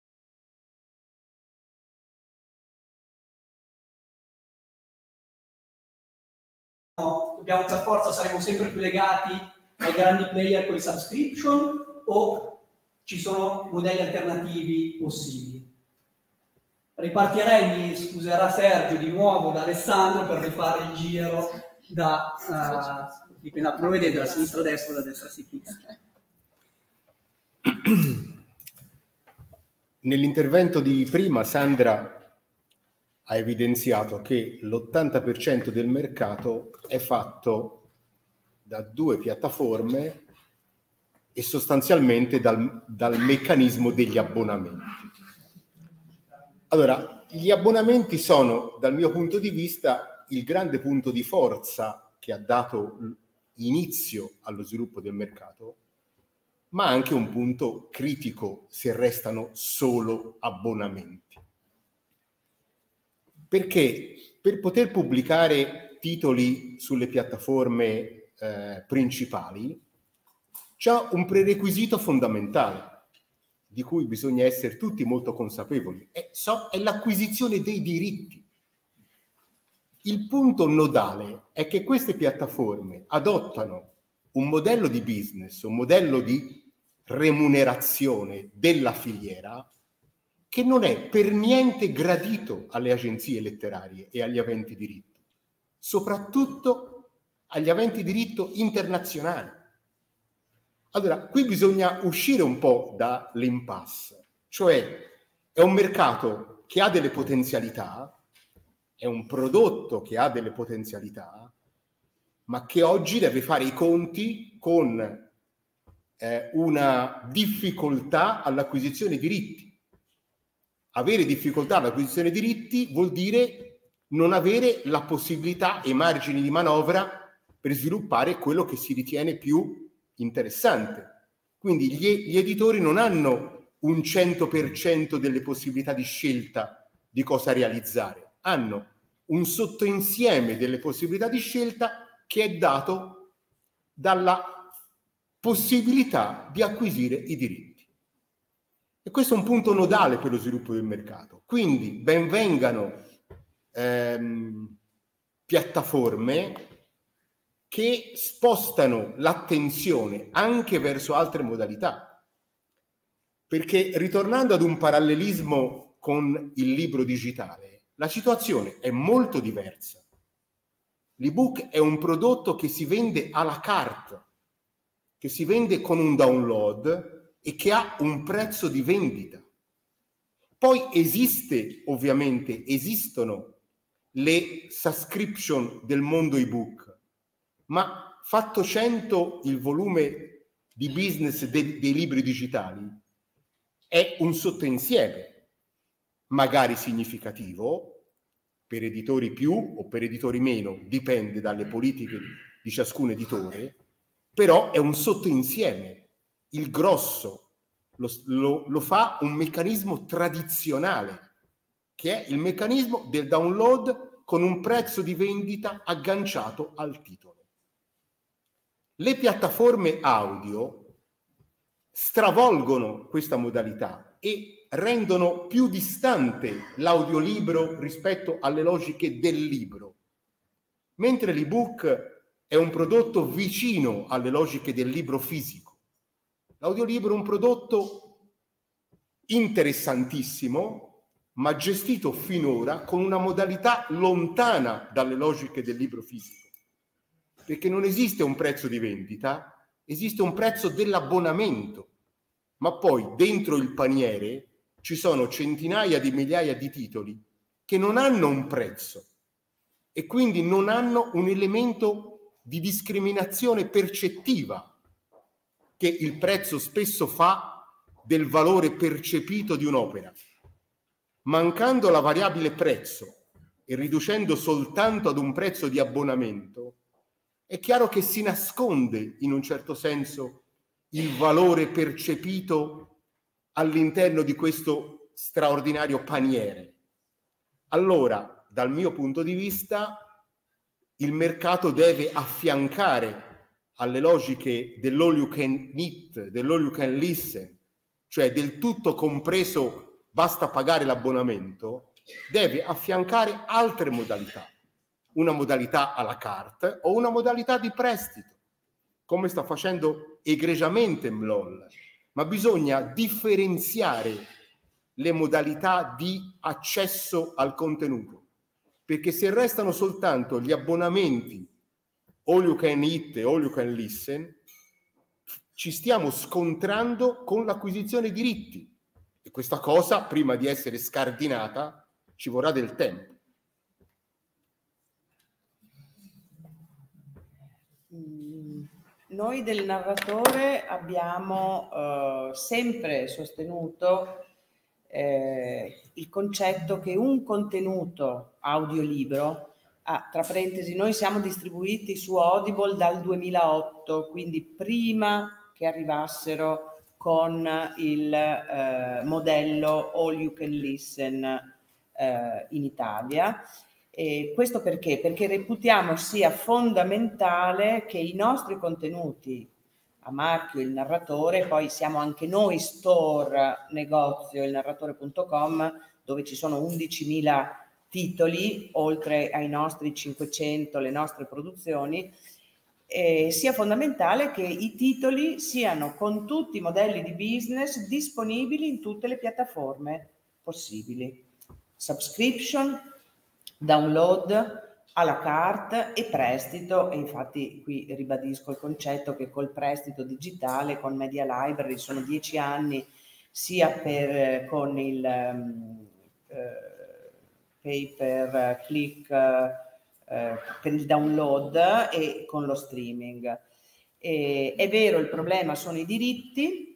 A: no, dobbiamo per forza, saremo sempre più legati ai grandi player con i subscription o ci sono modelli alternativi possibili? Ripartirei, mi scuserà Sergio, di nuovo da Alessandro per rifare il giro da, uh, come vedete, da sinistra a destra, da destra a sinistra.
M: Nell'intervento di prima Sandra ha evidenziato che l'ottanta per cento del mercato è fatto da due piattaforme e sostanzialmente dal, dal meccanismo degli abbonamenti. Allora, gli abbonamenti sono, dal mio punto di vista, il grande punto di forza che ha dato inizio allo sviluppo del mercato, ma anche un punto critico se restano solo abbonamenti. Perché per poter pubblicare titoli sulle piattaforme eh, principali c'è un prerequisito fondamentale di cui bisogna essere tutti molto consapevoli, è, so, è l'acquisizione dei diritti. Il punto nodale è che queste piattaforme adottano un modello di business, un modello di remunerazione della filiera che non è per niente gradito alle agenzie letterarie e agli aventi diritto, soprattutto agli aventi diritto internazionali. Allora, qui bisogna uscire un po' dall'impasse, cioè è un mercato che ha delle potenzialità, è un prodotto che ha delle potenzialità, ma che oggi deve fare i conti con eh, una difficoltà all'acquisizione di diritti. Avere difficoltà all'acquisizione di diritti vuol dire non avere la possibilità e margini di manovra per sviluppare quello che si ritiene più interessante. Quindi gli, gli editori non hanno un cento per cento delle possibilità di scelta di cosa realizzare, hanno un sottoinsieme delle possibilità di scelta che è dato dalla possibilità di acquisire i diritti. E questo è un punto nodale per lo sviluppo del mercato. Quindi ben vengano ehm, piattaforme che spostano l'attenzione anche verso altre modalità. Perché ritornando ad un parallelismo con il libro digitale, la situazione è molto diversa. L'ebook è un prodotto che si vende à la carte, che si vende con un download e che ha un prezzo di vendita. Poi esiste, ovviamente, esistono le subscription del mondo ebook, ma fatto cento il volume di business de- dei libri digitali è un sottoinsieme, magari significativo, per editori più o per editori meno, dipende dalle politiche di ciascun editore, però è un sottoinsieme. Il grosso lo, lo, lo fa un meccanismo tradizionale, che è il meccanismo del download con un prezzo di vendita agganciato al titolo. Le piattaforme audio stravolgono questa modalità e rendono più distante l'audiolibro rispetto alle logiche del libro, mentre l'ebook è un prodotto vicino alle logiche del libro fisico. L'audiolibro è un prodotto interessantissimo, ma gestito finora con una modalità lontana dalle logiche del libro fisico, perché non esiste un prezzo di vendita, esiste un prezzo dell'abbonamento, ma poi dentro il paniere ci sono centinaia di migliaia di titoli che non hanno un prezzo e quindi non hanno un elemento di discriminazione percettiva che il prezzo spesso fa del valore percepito di un'opera. Mancando la variabile prezzo e riducendo soltanto ad un prezzo di abbonamento, è chiaro che si nasconde in un certo senso il valore percepito all'interno di questo straordinario paniere. Allora, dal mio punto di vista, il mercato deve affiancare alle logiche dell'all you can eat, dell'all you can listen, cioè del tutto compreso basta pagare l'abbonamento, deve affiancare altre modalità, una modalità à la carte o una modalità di prestito, come sta facendo egregiamente M L O L, ma bisogna differenziare le modalità di accesso al contenuto, perché se restano soltanto gli abbonamenti all you can eat e all you can listen, ci stiamo scontrando con l'acquisizione di diritti e questa cosa, prima di essere scardinata, ci vorrà del tempo.
N: Noi del narratore abbiamo eh, sempre sostenuto eh, il concetto che un contenuto audiolibro, ah, tra parentesi, noi siamo distribuiti su Audible dal duemilaotto, quindi prima che arrivassero con il eh, modello All You Can Listen eh, in Italia. E questo perché? Perché reputiamo sia fondamentale che i nostri contenuti a marchio Il Narratore, poi siamo anche noi store negozio il narratore punto com, dove ci sono undicimila titoli, oltre ai nostri cinquecento, le nostre produzioni, eh, sia fondamentale che i titoli siano con tutti i modelli di business disponibili in tutte le piattaforme possibili. Subscription, download, à la carte e prestito, e infatti qui ribadisco il concetto che col prestito digitale, con Media Library, sono dieci anni sia per, con il um, eh, pay per click eh, per il download e con lo streaming. E, è vero, il problema sono i diritti,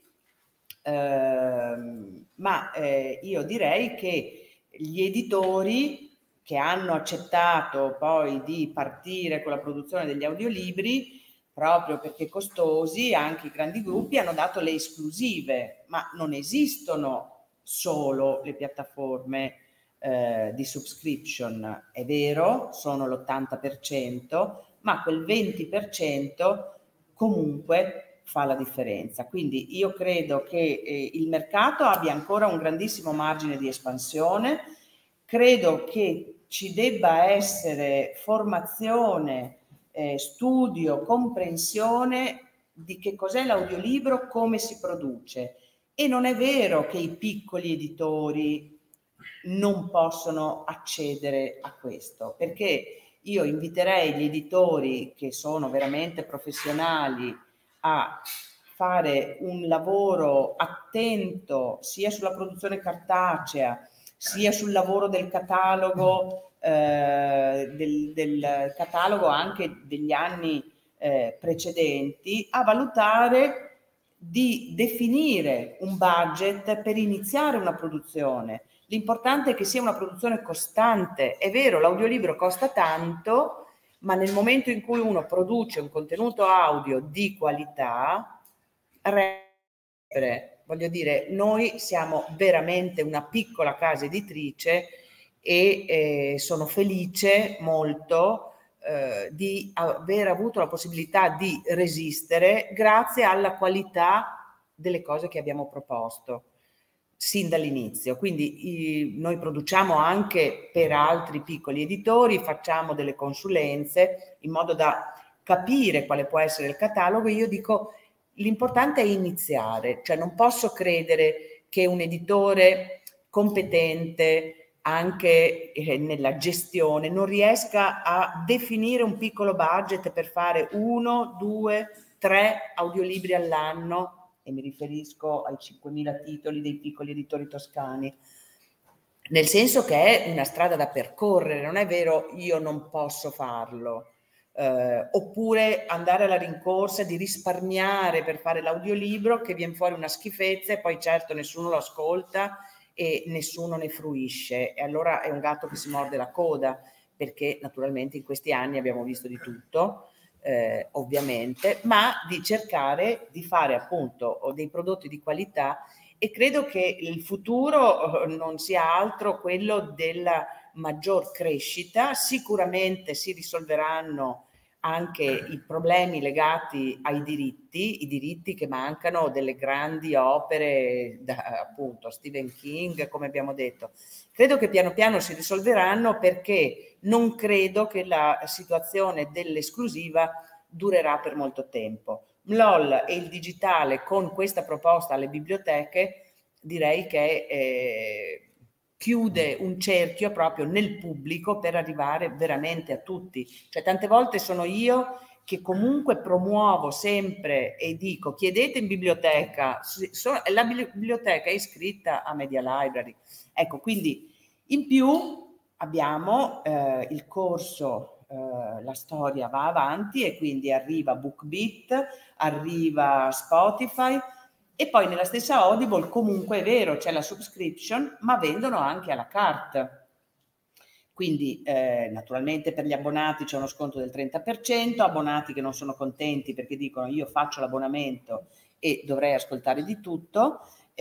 N: eh, ma eh, io direi che gli editori che hanno accettato poi di partire con la produzione degli audiolibri, proprio perché costosi, anche i grandi gruppi hanno dato le esclusive, ma non esistono solo le piattaforme eh, di subscription. È vero, sono l'ottanta per cento, ma quel venti per cento comunque fa la differenza. Quindi io credo che eh, il mercato abbia ancora un grandissimo margine di espansione. Credo che ci debba essere formazione, eh, studio, comprensione di che cos'è l'audiolibro, come si produce. E non è vero che i piccoli editori non possono accedere a questo, perché io inviterei gli editori che sono veramente professionali a fare un lavoro attento sia sulla produzione cartacea, sia sul lavoro del catalogo, eh, del, del catalogo anche degli anni eh, precedenti, a valutare di definire un budget per iniziare una produzione. L'importante è che sia una produzione costante. È vero, l'audiolibro costa tanto, ma nel momento in cui uno produce un contenuto audio di qualità, rende. Voglio dire, noi siamo veramente una piccola casa editrice e eh, sono felice molto eh, di aver avuto la possibilità di resistere grazie alla qualità delle cose che abbiamo proposto sin dall'inizio. Quindi i, noi produciamo anche per altri piccoli editori, facciamo delle consulenze in modo da capire quale può essere il catalogo, io dico l'importante è iniziare, cioè non posso credere che un editore competente anche eh, nella gestione non riesca a definire un piccolo budget per fare uno, due, tre audiolibri all'anno, e mi riferisco ai cinquemila titoli dei piccoli editori toscani, nel senso che è una strada da percorrere, non è vero io non posso farlo. Eh, oppure andare alla rincorsa di risparmiare per fare l'audiolibro che viene fuori una schifezza e poi certo nessuno lo ascolta e nessuno ne fruisce, e allora è un gatto che si morde la coda, perché naturalmente in questi anni abbiamo visto di tutto, eh, ovviamente, ma di cercare di fare appunto dei prodotti di qualità, e credo che il futuro non sia altro quello della maggior crescita. Sicuramente si risolveranno anche i problemi legati ai diritti, i diritti che mancano delle grandi opere, da, appunto Stephen King, come abbiamo detto. Credo che piano piano si risolveranno, perché non credo che la situazione dell'esclusiva durerà per molto tempo. M L O L e il digitale con questa proposta alle biblioteche direi che eh, chiude un cerchio proprio nel pubblico per arrivare veramente a tutti. Cioè tante volte sono io che comunque promuovo sempre e dico chiedete in biblioteca, la biblioteca è iscritta a Media Library. Ecco, quindi in più abbiamo eh, il corso Uh, La storia va avanti, e quindi arriva BookBeat, arriva Spotify, e poi nella stessa Audible comunque è vero c'è la subscription, ma vendono anche alla carte. Quindi eh, naturalmente per gli abbonati c'è uno sconto del trenta per cento, abbonati che non sono contenti perché dicono io faccio l'abbonamento e dovrei ascoltare di tutto.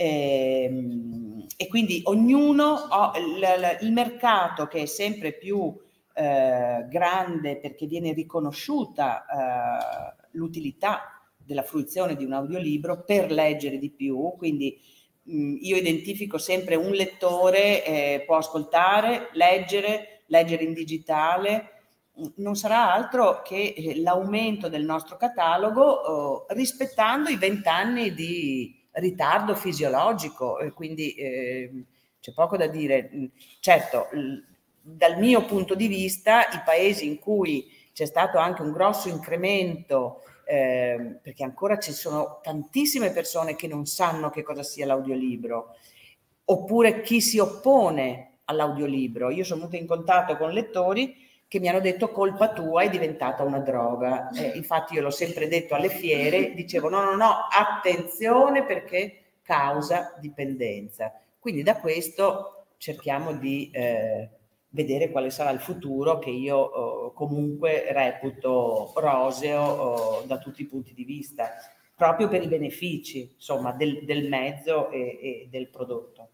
N: Ehm, e quindi ognuno ha il, il mercato che è sempre più Eh, grande, perché viene riconosciuta eh, l'utilità della fruizione di un audiolibro per leggere di più. Quindi mh, io identifico sempre un lettore, eh, può ascoltare, leggere, leggere in digitale, non sarà altro che eh, l'aumento del nostro catalogo eh, rispettando i vent'anni di ritardo fisiologico, e quindi eh, c'è poco da dire. Certo, dal mio punto di vista, i paesi in cui c'è stato anche un grosso incremento, eh, perché ancora ci sono tantissime persone che non sanno che cosa sia l'audiolibro, oppure chi si oppone all'audiolibro. Io sono venuta in contatto con lettori che mi hanno detto colpa tua, è diventata una droga. Eh, infatti io l'ho sempre detto alle fiere, dicevo no, no, no, attenzione perché causa dipendenza. Quindi da questo cerchiamo di eh, vedere quale sarà il futuro, che io oh, comunque reputo roseo oh, da tutti i punti di vista, proprio per i benefici, insomma, del, del mezzo e, e del prodotto.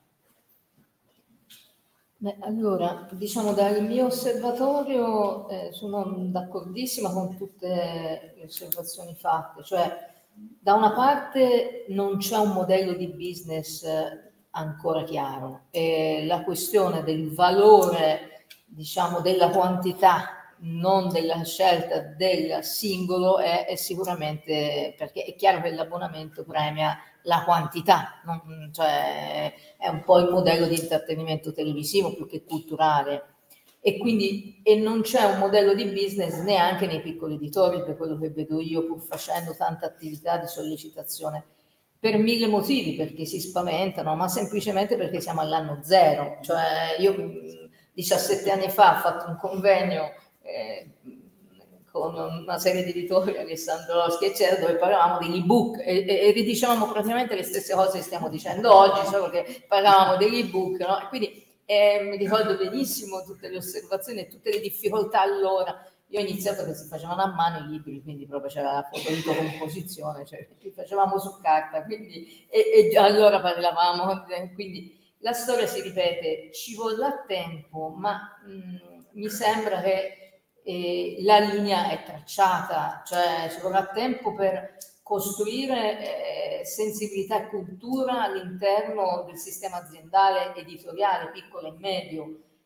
O: Beh, allora, diciamo dal mio osservatorio eh, sono d'accordissima con tutte le osservazioni fatte, cioè da una parte non c'è un modello di business eh, ancora chiaro, e la questione del valore, diciamo, della quantità, non della scelta del singolo è, è sicuramente, perché è chiaro che l'abbonamento premia la quantità, non, cioè è un po' il modello di intrattenimento televisivo più che culturale, e quindi e non c'è un modello di business neanche nei piccoli editori, per quello che vedo io, pur facendo tanta attività di sollecitazione, per mille motivi, perché si spaventano, ma semplicemente perché siamo all'anno zero. Cioè io diciassette anni fa ho fatto un convegno eh, con una serie di editori, Alessandro Loschi eccetera, dove parlavamo degli ebook e, e, e ridicevamo praticamente le stesse cose che stiamo dicendo oggi, solo che parlavamo degli ebook, no? E quindi eh, mi ricordo benissimo tutte le osservazioni e tutte le difficoltà allora. Io ho iniziato che si facevano a mano i libri, quindi proprio c'era la fotocomposizione, cioè li facevamo su carta, quindi e, e allora parlavamo, quindi la storia si ripete, ci vorrà tempo, ma mh, mi sembra che eh, la linea è tracciata, cioè ci vorrà tempo per costruire eh, sensibilità e cultura all'interno del sistema aziendale, editoriale, piccolo e medio.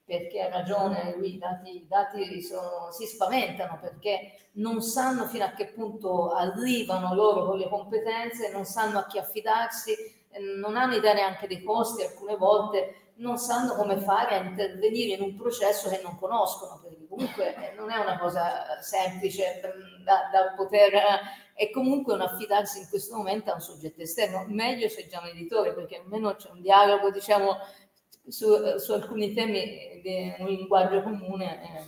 O: perché ha ragione lui, i dati, i dati sono, si spaventano perché non sanno fino a che punto arrivano loro con le competenze, non sanno a chi affidarsi, non hanno idea neanche dei costi, alcune volte non sanno come fare a intervenire in un processo che non conoscono, perché comunque non è una cosa semplice da, da poter, è comunque un affidarsi in questo momento a un soggetto esterno, meglio se già un editore, perché almeno c'è un dialogo, diciamo, Su, su alcuni temi di un linguaggio comune, eh,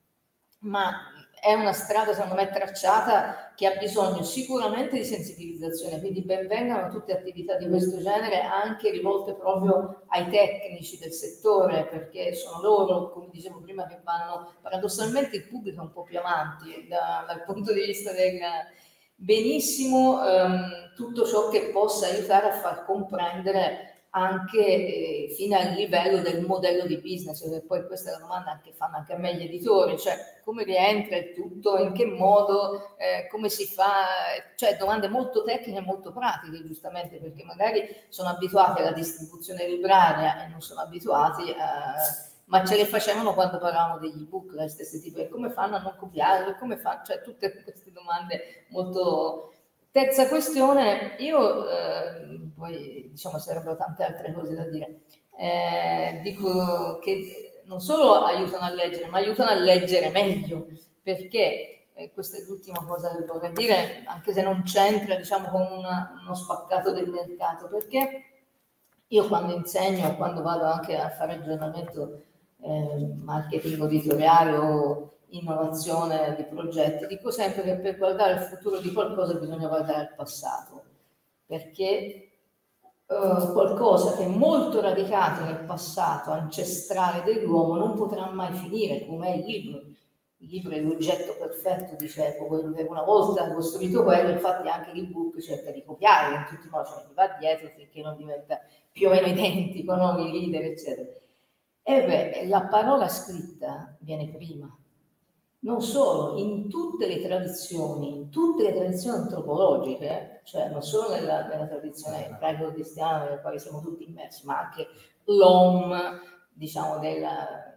O: ma è una strada secondo me tracciata che ha bisogno sicuramente di sensibilizzazione, quindi benvengano tutte attività di questo genere anche rivolte proprio ai tecnici del settore, perché sono loro, come dicevo prima, che vanno paradossalmente il pubblico un po' più avanti da, dal punto di vista del benissimo ehm, tutto ciò che possa aiutare a far comprendere anche eh, fino al livello del modello di business, perché poi questa è la domanda che fanno anche a me gli editori, cioè come rientra il tutto, in che modo, eh, come si fa, cioè domande molto tecniche e molto pratiche, giustamente, perché magari sono abituati alla distribuzione libraria e non sono abituati a... ma ce le facevano quando parlavamo degli ebook, le stesse tipo, e come fanno a non copiarlo, come fanno, cioè tutte queste domande molto... Terza questione, io, eh, poi diciamo sarebbero tante altre cose da dire, eh, dico che non solo aiutano a leggere, ma aiutano a leggere meglio, perché, eh, questa è l'ultima cosa che vorrei dire, anche se non c'entra diciamo con una, uno spaccato del mercato, perché io quando insegno, quando vado anche a fare aggiornamento, eh, marketing editoriale o innovazione di progetti, dico sempre che per guardare il futuro di qualcosa bisogna guardare il passato, perché uh, qualcosa che è molto radicato nel passato ancestrale dell'uomo non potrà mai finire, come è il libro. Il libro è l'oggetto perfetto, dicevo, quello che una volta costruito quello, infatti anche l'ebook cerca di copiare in tutti i modi, cioè gli va dietro perché non diventa più o meno identico, no? I leader, eccetera. E beh, la parola scritta viene prima. Non solo, in tutte le tradizioni, in tutte le tradizioni antropologiche, cioè non solo nella, nella tradizione ebraico-cristiana nella quale siamo tutti immersi, ma anche l'Om, diciamo, della...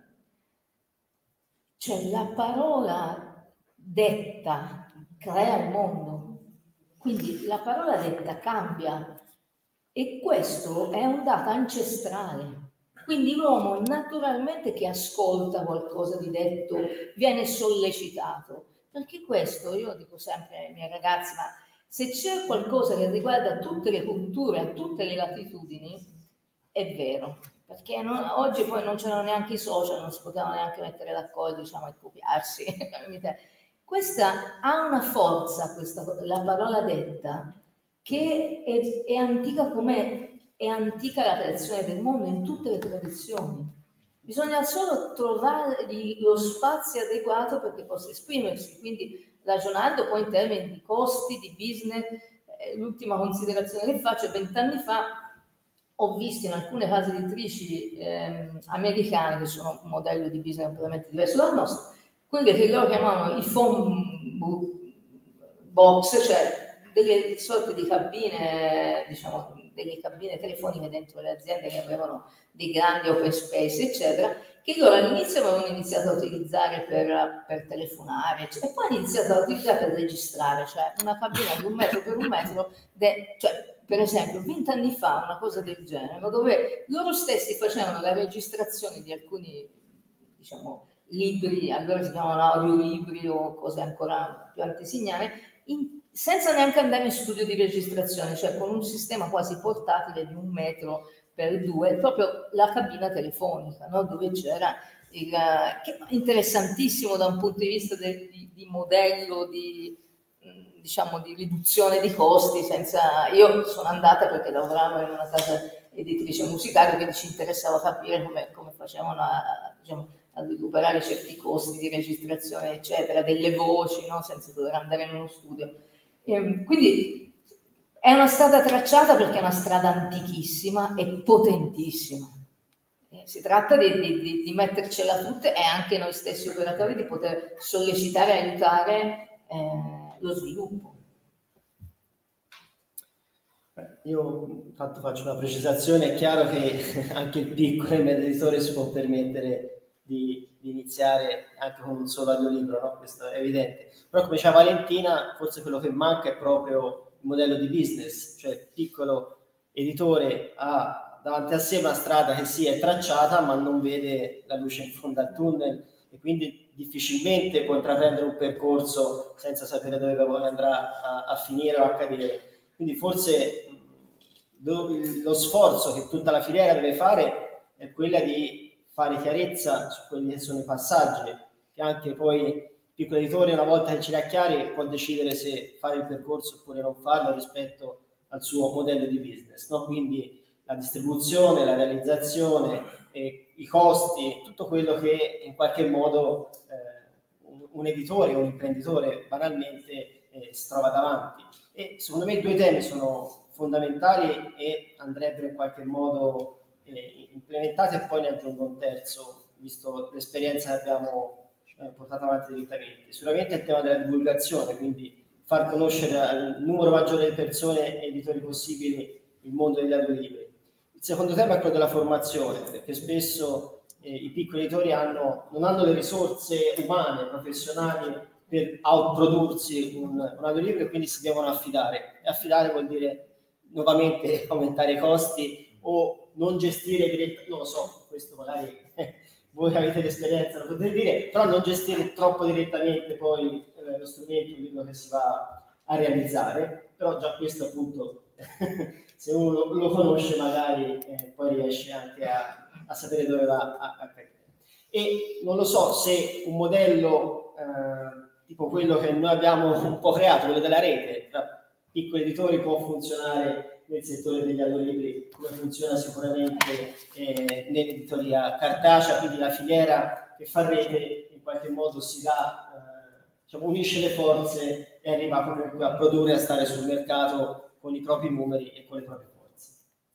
O: Cioè la parola detta crea il mondo, quindi la parola detta cambia e questo è un dato ancestrale. Quindi l'uomo naturalmente che ascolta qualcosa di detto viene sollecitato, perché questo, io dico sempre ai miei ragazzi, ma se c'è qualcosa che riguarda tutte le culture, a tutte le latitudini, è vero, perché non, oggi poi non c'erano neanche i social, non si potevano neanche mettere d'accordo, diciamo, e copiarsi. Questa ha una forza, questa, la parola detta, che è, è antica come... È antica la tradizione del mondo in tutte le tradizioni. Bisogna solo trovare lo spazio adeguato perché possa esprimersi, quindi ragionando poi in termini di costi, di business. Eh, l'ultima considerazione che faccio, vent'anni fa ho visto in alcune case editrici eh, americane, che sono un modello di business completamente diverso dal nostro, quelle che loro chiamavano i phone box, cioè delle sorte di cabine, diciamo, delle cabine telefoniche dentro le aziende che avevano dei grandi open space, eccetera, che loro all'inizio avevano iniziato a utilizzare per, per telefonare, eccetera, e poi hanno iniziato a utilizzare per registrare, cioè una cabina di un metro per un metro, de, cioè per esempio vent'anni fa una cosa del genere, ma dove loro stessi facevano la registrazione di alcuni, diciamo, libri, allora si chiamano audiolibri o cose ancora più antesignane, in senza neanche andare in studio di registrazione, cioè con un sistema quasi portatile di un metro per due, proprio la cabina telefonica, no? Dove c'era il, che è interessantissimo da un punto di vista de, di, di modello, di, diciamo, di riduzione di costi, senza... Io sono andata perché lavoravo in una casa editrice musicale, quindi ci interessava capire come, come facevano a, diciamo, a recuperare certi costi di registrazione, eccetera, delle voci, no? Senza dover andare in uno studio. E quindi è una strada tracciata perché è una strada antichissima e potentissima. Eh, si tratta di, di, di mettercela tutte e anche noi stessi operatori di poter sollecitare e aiutare eh, lo sviluppo.
P: Io intanto faccio una precisazione, è chiaro che anche il piccolo e medio editore si può permettere di, di iniziare anche con un solo audiolibro, no? Questo è evidente. Però come diceva Valentina, forse quello che manca è proprio il modello di business, cioè il piccolo editore ha davanti a sé una strada che sì è tracciata ma non vede la luce in fondo al tunnel e quindi difficilmente può intraprendere un percorso senza sapere dove andrà a, a finire o a cadere. Quindi forse lo sforzo che tutta la filiera deve fare è quella di fare chiarezza su quelli che sono i passaggi, che anche poi il piccolo editore, una volta che ce li ha chiari, può decidere se fare il percorso oppure non farlo rispetto al suo modello di business, no? Quindi la distribuzione, la realizzazione, eh, i costi, tutto quello che in qualche modo eh, un, un editore o un imprenditore banalmente eh, si trova davanti. E secondo me i due temi sono fondamentali e andrebbero in qualche modo eh, implementati, e poi ne aggiungo un terzo, visto l'esperienza che abbiamo eh, portato avanti direttamente. Sicuramente il tema della divulgazione, quindi far conoscere al numero maggiore di persone e editori possibili il mondo degli audiolibri. Il secondo tema è quello della formazione, perché spesso eh, i piccoli editori hanno, non hanno le risorse umane, professionali per autoprodursi un, un audiolibro e quindi si devono affidare. E affidare vuol dire nuovamente aumentare i costi o non gestire direttamente, non lo so, questo magari eh, voi avete l'esperienza, lo potete dire, però non gestire troppo direttamente poi eh, lo strumento, quello che si va a realizzare, però già questo appunto se uno lo conosce magari eh, poi riesce anche a, a sapere dove va a, a cadere. E non lo so se un modello eh, tipo quello che noi abbiamo un po' creato, quello della rete, tra piccoli editori, può funzionare nel settore degli audiolibri, come funziona sicuramente eh, nell'editoria cartacea, quindi la filiera che fa rete in qualche modo si dà, eh, diciamo, unisce le forze e arriva comunque a produrre e a stare sul mercato con i propri numeri e con le proprie forze.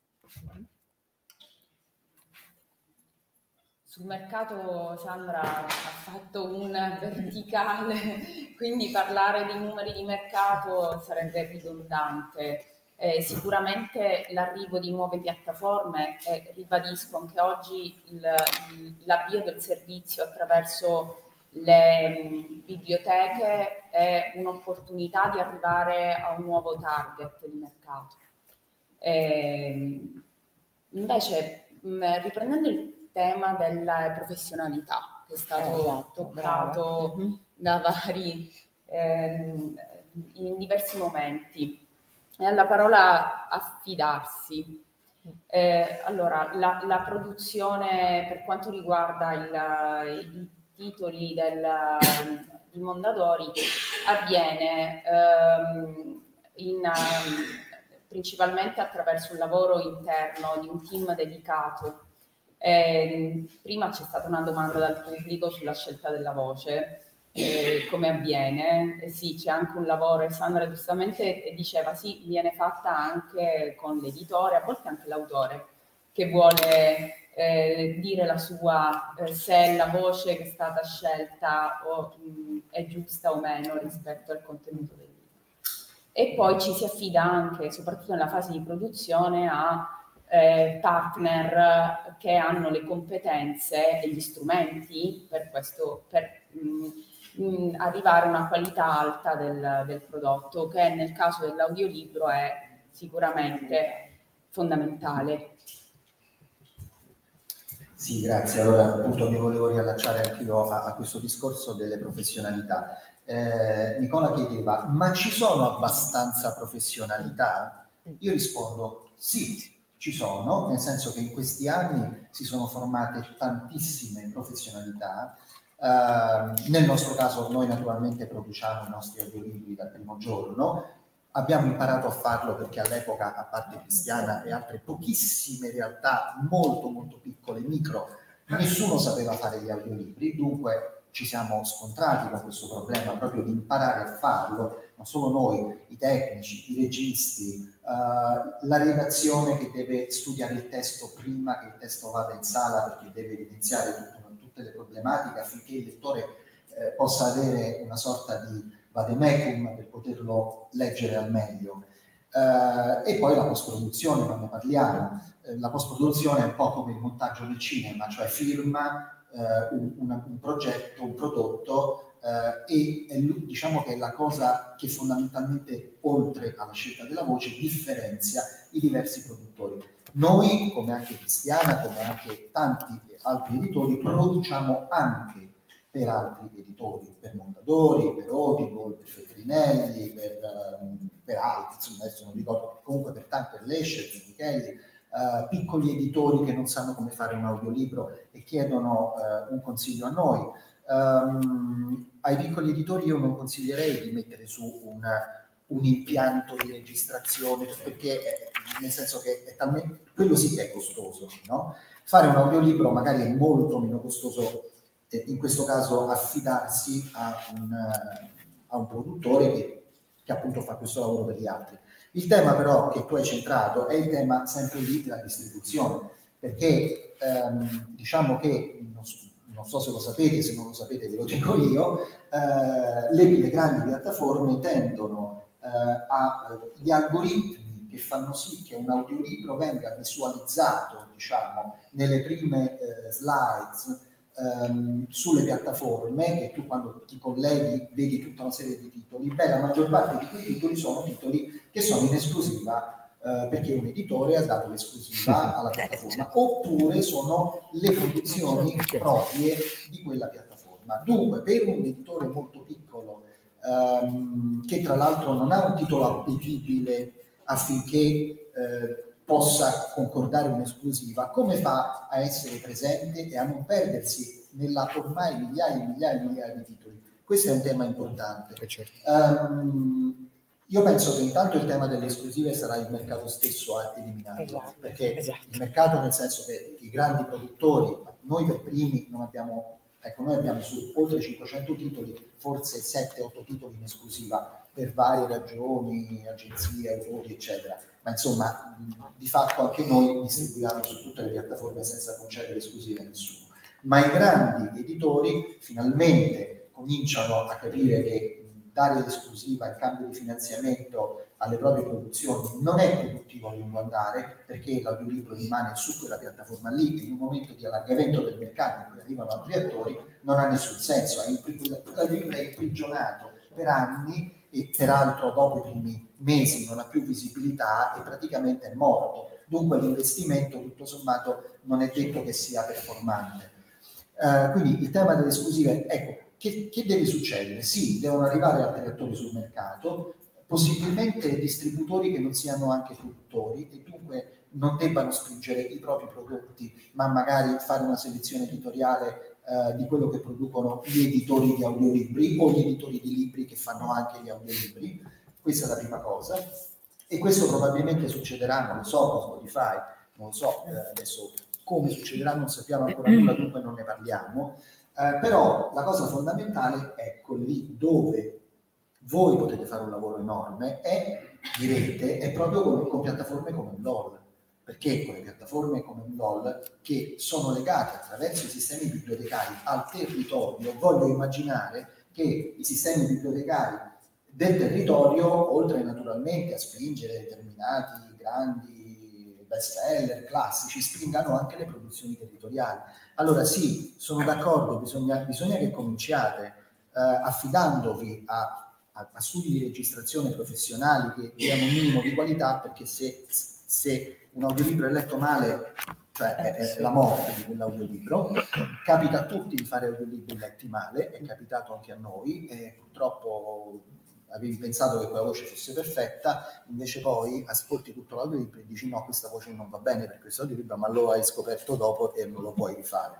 Q: Sul mercato Sandra ha fatto un verticale, quindi parlare di numeri di mercato sarebbe ridondante. Eh, sicuramente l'arrivo di nuove piattaforme, e ribadisco anche oggi l'avvio del servizio attraverso le mh, biblioteche è un'opportunità di arrivare a un nuovo target di mercato. Eh, invece, mh, riprendendo il tema della professionalità, che è stato
O: esatto,
Q: toccato
O: brava.
Q: da vari, ehm, in diversi momenti, è la parola affidarsi. Eh, allora, la, la produzione per quanto riguarda il, il titoli del, di Mondadori avviene ehm, in, um, principalmente attraverso un lavoro interno di un team dedicato. Eh, prima c'è stata una domanda dal pubblico sulla scelta della voce, eh, come avviene. Eh, sì, c'è anche un lavoro, e Sandra giustamente diceva sì, viene fatta anche con l'editore, a volte anche l'autore, che vuole Eh, dire la sua, eh, se la voce che è stata scelta o, mh, è giusta o meno rispetto al contenuto del libro. E poi ci si affida anche, soprattutto nella fase di produzione, a eh, partner che hanno le competenze e gli strumenti per questo, per mh, mh, arrivare a una qualità alta del, del prodotto, che nel caso dell'audiolibro è sicuramente fondamentale.
F: Sì, grazie. Allora, appunto, mi volevo riallacciare anch'io a, a questo discorso delle professionalità. Eh, Nicola chiedeva, ma ci sono abbastanza professionalità? Io rispondo, sì, ci sono, nel senso che in questi anni si sono formate tantissime professionalità. Eh, nel nostro caso noi naturalmente produciamo i nostri audiolibri dal primo giorno. Abbiamo imparato a farlo perché all'epoca, a parte Cristiana e altre pochissime realtà molto molto piccole, micro, nessuno sapeva fare gli audiolibri, dunque ci siamo scontrati con questo problema proprio di imparare a farlo, non solo noi, i tecnici, i registi, uh, la redazione che deve studiare il testo prima che il testo vada in sala perché deve evidenziare tutto, tutte le problematiche affinché il lettore eh, possa avere una sorta di vademecum per poterlo leggere al meglio. Eh, e poi la post-produzione, non ne parliamo. Eh, la post-produzione è un po' come il montaggio del cinema, cioè firma, eh, un, una, un progetto, un prodotto, eh, e è, diciamo che è la cosa che fondamentalmente, oltre alla scelta della voce, differenzia i diversi produttori. Noi, come anche Cristiana, come anche tanti altri editori, produciamo anche per altri editori, per Mondadori, per Audible, per Feltrinelli, per, um, per altri, insomma adesso non ricordo, comunque per tanti, per Lescher, per Michelli, uh, piccoli editori che non sanno come fare un audiolibro e chiedono uh, un consiglio a noi. Um, ai piccoli editori io non consiglierei di mettere su una, un impianto di registrazione, perché è, nel senso che è talmente, quello sì che è costoso, no? Fare un audiolibro magari è molto meno costoso, eh, in questo caso affidarsi a un, a un produttore che, che appunto fa questo lavoro per gli altri. Il tema però che tu hai centrato è il tema sempre lì della distribuzione, perché ehm, diciamo che, non so, non so se lo sapete, se non lo sapete ve lo dico io, eh, le, le grandi piattaforme tendono eh, a gli algoritmi che fanno sì che un audiolibro venga visualizzato, diciamo, nelle prime eh, slides ehm, sulle piattaforme, che tu quando ti colleghi vedi tutta una serie di titoli. Beh, la maggior parte di quei titoli sono titoli che sono in esclusiva Uh, perché un editore ha dato l'esclusiva alla piattaforma, oppure sono le produzioni proprie di quella piattaforma. Dunque, per un editore molto piccolo, um, che tra l'altro non ha un titolo appetibile affinché uh, possa concordare un'esclusiva, come fa a essere presente e a non perdersi nella ormai migliaia e migliaia e migliaia di titoli? Questo è un tema importante. Um, Io penso che intanto il tema delle esclusive sarà il mercato stesso a eliminarlo, esatto, perché esatto. Il mercato, nel senso che i grandi produttori, noi per primi non abbiamo, ecco, noi abbiamo su oltre cinquecento titoli, forse sette otto titoli in esclusiva per varie ragioni, agenzie, autori, eccetera, ma insomma di fatto anche noi distribuiamo su tutte le piattaforme senza concedere esclusive a nessuno. Ma i grandi editori finalmente cominciano a capire che dare l'esclusiva in cambio di finanziamento alle proprie produzioni non è produttivo a lungo andare, perché l'audiolibro rimane su quella piattaforma lì e in un momento di allargamento del mercato in cui arrivano altri attori non ha nessun senso. L'audiolibro è imprigionato per anni e peraltro dopo i primi mesi non ha più visibilità e praticamente è morto. Dunque l'investimento tutto sommato non è detto che sia performante. Uh, quindi il tema delle esclusive, ecco, Che, che deve succedere? Sì, devono arrivare altri attori sul mercato, possibilmente distributori che non siano anche produttori e dunque non debbano spingere i propri prodotti, ma magari fare una selezione editoriale eh, di quello che producono gli editori di audiolibri o gli editori di libri che fanno anche gli audiolibri. Questa è la prima cosa. E questo probabilmente succederà, non lo so, con Spotify, non lo so, eh, adesso come succederà non sappiamo ancora nulla, dunque non ne parliamo. Eh, però la cosa fondamentale, ecco lì dove voi potete fare un lavoro enorme, è, direte, è proprio con, con piattaforme come L O L, perché con le piattaforme come L O L che sono legate attraverso i sistemi bibliotecari al territorio, voglio immaginare che i sistemi bibliotecari del territorio, oltre naturalmente a spingere determinati grandi bestseller classici, spingano anche le produzioni territoriali. Allora sì, sono d'accordo, bisogna, bisogna che cominciate eh, affidandovi a, a, a studi di registrazione professionali che diano un minimo di qualità, perché se, se un audiolibro è letto male, cioè è, è la morte di quell'audiolibro, capita a tutti di fare audiolibri letti male, è capitato anche a noi e purtroppo avevi pensato che quella voce fosse perfetta, invece poi ascolti tutto l'audiolibro e dici no, questa voce non va bene per questo audiolibro, ma lo hai scoperto dopo e non lo puoi rifare.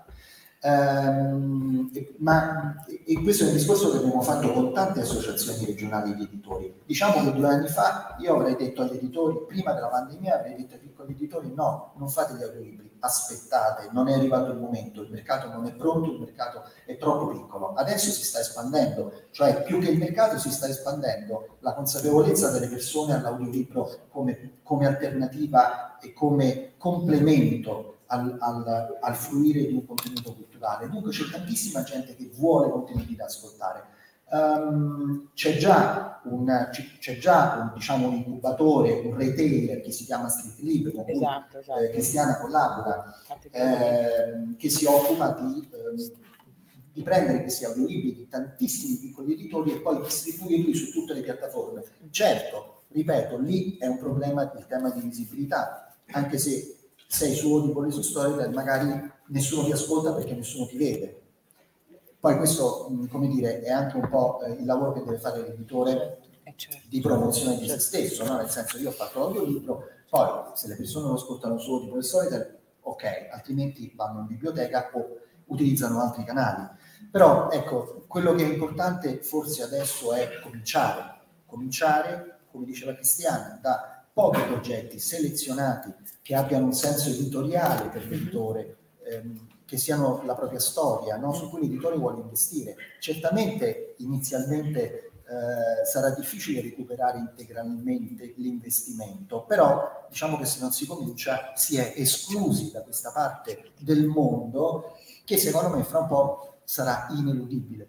F: Ehm, ma e questo è un discorso che abbiamo fatto con tante associazioni regionali di editori. Diciamo che due anni fa io avrei detto agli editori, prima della pandemia avrei detto ai piccoli editori no, non fate gli audiolibri, aspettate, non è arrivato il momento, il mercato non è pronto, il mercato è troppo piccolo. Adesso si sta espandendo, cioè più che il mercato si sta espandendo la consapevolezza delle persone all'audiolibro come, come alternativa e come complemento Al, al, al fruire di un contenuto culturale. Dunque c'è tantissima gente che vuole contenuti da ascoltare. Um, c'è già, un, c'è già un, diciamo, un incubatore, un retailer che si chiama Street Lib, con cui
N: esatto, esatto.
F: Eh, Cristiana collabora, eh, che si occupa di, eh, di prendere questi audiolibri di tantissimi piccoli editori e poi distribuirli su tutte le piattaforme. Certo, ripeto, lì è un problema il tema di visibilità, anche se sei su Audible su Storytel magari nessuno ti ascolta perché nessuno ti vede. Poi questo, come dire, è anche un po' il lavoro che deve fare l'editore di promozione di se stesso, no? Nel senso, io ho fatto l'audiolibro, poi se le persone lo ascoltano su Audible Storytel, ok, altrimenti vanno in biblioteca o utilizzano altri canali. Però ecco, quello che è importante forse adesso è cominciare, cominciare, come diceva Cristiana, da pochi progetti selezionati che abbiano un senso editoriale per l'editore, ehm, che siano la propria storia, no? Su cui l'editore vuole investire. Certamente inizialmente eh, sarà difficile recuperare integralmente l'investimento, però diciamo che se non si comincia si è esclusi da questa parte del mondo che secondo me fra un po' sarà ineludibile.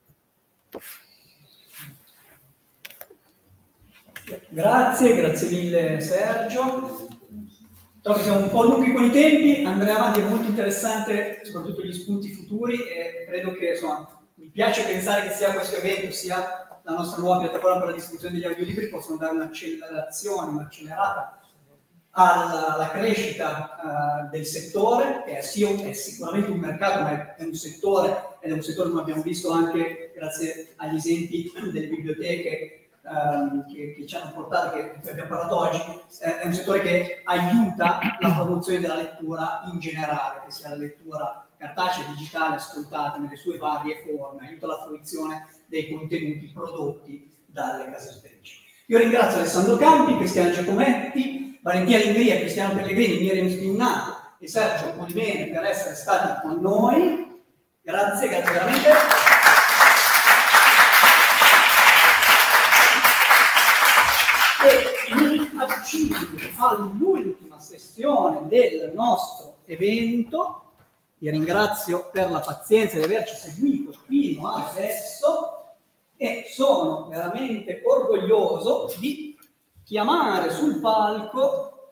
A: Grazie, grazie mille Sergio. Trovo che siamo un po' lunghi con i tempi, andremo avanti, è molto interessante soprattutto gli spunti futuri e credo che insomma, mi piace pensare che sia questo evento, sia la nostra nuova piattaforma per la distribuzione degli audiolibri possono dare un'accelerazione, un'accelerata alla, alla crescita uh, del settore, che è, sì, è sicuramente un mercato, ma è un settore, ed è un settore come abbiamo visto anche grazie agli esempi delle biblioteche Um, che, che ci hanno portato, che, che abbiamo parlato oggi, eh, è un settore che aiuta la promozione della lettura in generale, che sia la lettura cartacea, digitale, ascoltata nelle sue varie forme, aiuta la fruizione dei contenuti prodotti dalle case editrici. Io ringrazio Alessandro Campi, Cristiano Giacometti, Valentina Lingria, Cristiano Pellegrini, Miriam Spinnato e Sergio Polimene per essere stati con noi. Grazie, grazie veramente. E mi accingo all'ultima sessione del nostro evento. Vi ringrazio per la pazienza di averci seguito fino adesso e sono veramente orgoglioso di chiamare sul palco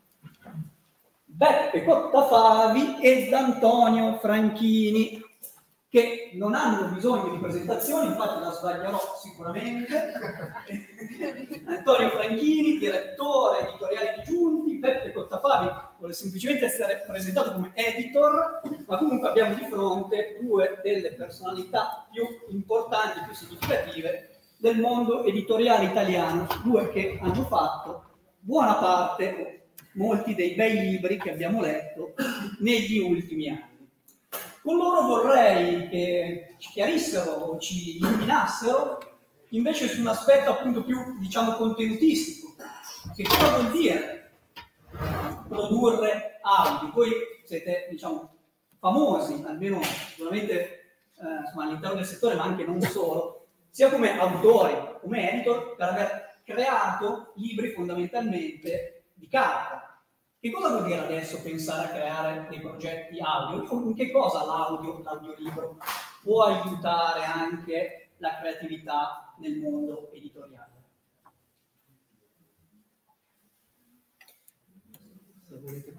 A: Beppe Cottafavi ed Antonio Franchini, che non hanno bisogno di presentazioni, infatti la sbaglierò sicuramente. Antonio Franchini, direttore editoriale di Giunti, Beppe Cottafavi vuole semplicemente essere presentato come editor, ma comunque abbiamo di fronte due delle personalità più importanti, più significative del mondo editoriale italiano, due che hanno fatto buona parte, molti dei bei libri che abbiamo letto negli ultimi anni. Con loro vorrei che ci chiarissero o ci illuminassero invece su un aspetto appunto più, diciamo, contenutistico. Che cosa vuol dire produrre audio? Voi siete, diciamo, famosi, almeno sicuramente eh, insomma, all'interno del settore, ma anche non solo, sia come autori, come editor, per aver creato libri fondamentalmente di carta. Che cosa vuol dire adesso pensare a creare dei progetti audio? In che cosa l'audio, l'audiolibro può aiutare anche la creatività nel mondo editoriale? Se volete.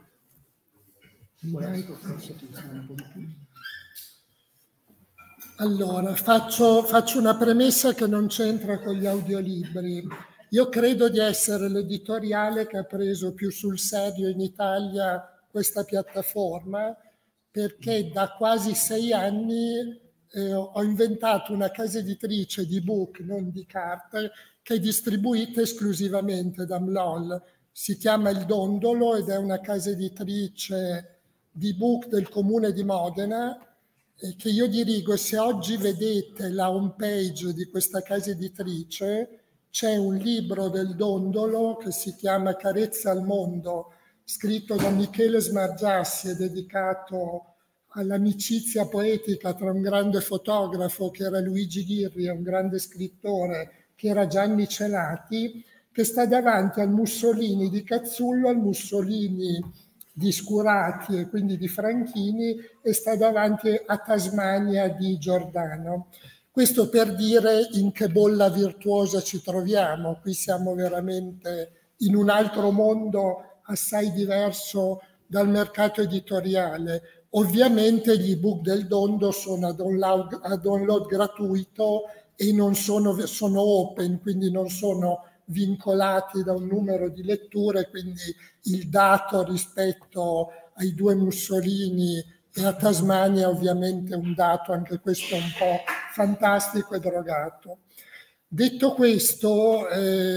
R: Allora, faccio, faccio una premessa che non c'entra con gli audiolibri. Io credo di essere l'editoriale che ha preso più sul serio in Italia questa piattaforma, perché da quasi sei anni eh, ho inventato una casa editrice di book, non di carte, che è distribuita esclusivamente da M L O L. Si chiama Il Dondolo ed è una casa editrice di book del comune di Modena, eh, che io dirigo. E se oggi vedete la home page di questa casa editrice, c'è un libro del Dondolo che si chiama Carezza al mondo, scritto da Michele Smargiassi e dedicato all'amicizia poetica tra un grande fotografo che era Luigi Ghirri e un grande scrittore che era Gianni Celati, che sta davanti al Mussolini di Cazzullo, al Mussolini di Scurati e quindi di Franchini, e sta davanti a Tasmania di Giordano. Questo per dire in che bolla virtuosa ci troviamo. Qui siamo veramente in un altro mondo assai diverso dal mercato editoriale. Ovviamente gli ebook del Dondo sono a download, a download gratuito e non sono, sono open, quindi non sono vincolati da un numero di letture, quindi il dato rispetto ai due Mussolini e a Tasmania ovviamente è un dato, anche questo un po' fantastico e drogato. Detto questo,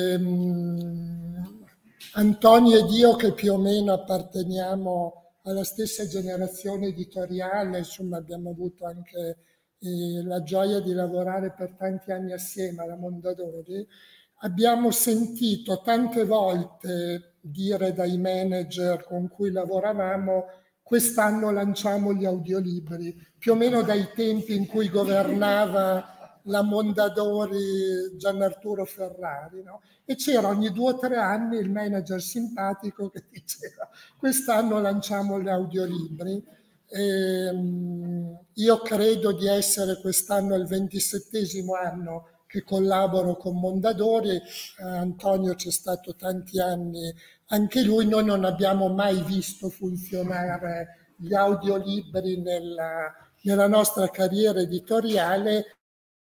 R: ehm, Antonio ed io, che più o meno apparteniamo alla stessa generazione editoriale, insomma abbiamo avuto anche eh, la gioia di lavorare per tanti anni assieme alla Mondadori, abbiamo sentito tante volte dire dai manager con cui lavoravamo: quest'anno lanciamo gli audiolibri, più o meno dai tempi in cui governava la Mondadori Gianarturo Ferrari, no? E c'era ogni due o tre anni il manager simpatico che diceva: quest'anno lanciamo gli audiolibri. E, io credo di essere quest'anno il ventisettesimo anno che collaboro con Mondadori. eh, Antonio c'è stato tanti anni anche lui. Noi non abbiamo mai visto funzionare gli audiolibri nella, nella nostra carriera editoriale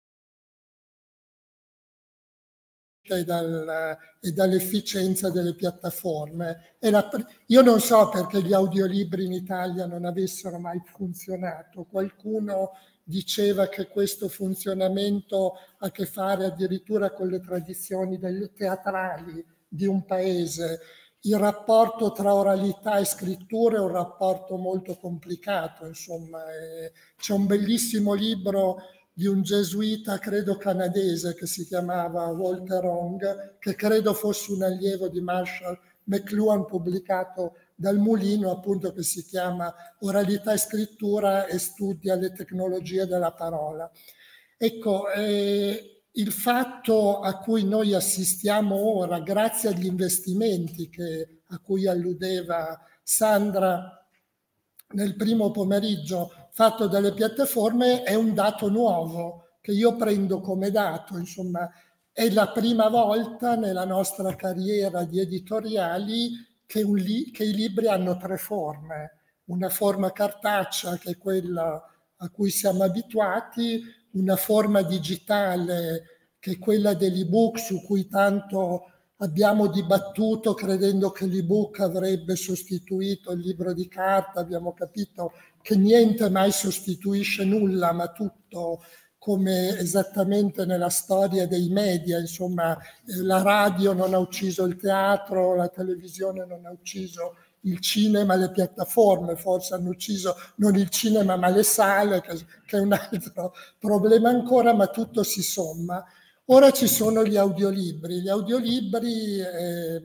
R: e, dal, e dall'efficienza delle piattaforme. E la, io non so perché gli audiolibri in Italia non avessero mai funzionato. Qualcuno diceva che questo funzionamento ha a che fare addirittura con le tradizioni delle teatrali di un paese. Il rapporto tra oralità e scrittura è un rapporto molto complicato, insomma. C'è un bellissimo libro di un gesuita, credo canadese, che si chiamava Walter Ong, che credo fosse un allievo di Marshall McLuhan, pubblicato dal Mulino, appunto, che si chiama Oralità e scrittura e studia le tecnologie della parola. Ecco, eh, il fatto a cui noi assistiamo ora, grazie agli investimenti che, a cui alludeva Sandra nel primo pomeriggio, fatto dalle piattaforme, è un dato nuovo che io prendo come dato. Insomma, è la prima volta nella nostra carriera di editoriali che, un li- che i libri hanno tre forme. Una forma cartacea, che è quella a cui siamo abituati, una forma digitale, che è quella dell'ebook, su cui tanto abbiamo dibattuto, credendo che l'ebook avrebbe sostituito il libro di carta. Abbiamo capito che niente mai sostituisce nulla, ma tutto, come esattamente nella storia dei media. Insomma, la radio non ha ucciso il teatro, la televisione non ha ucciso il cinema, le piattaforme forse hanno ucciso non il cinema ma le sale, che, che è un altro problema ancora, ma tutto si somma. Ora ci sono gli audiolibri. Gli audiolibri, eh,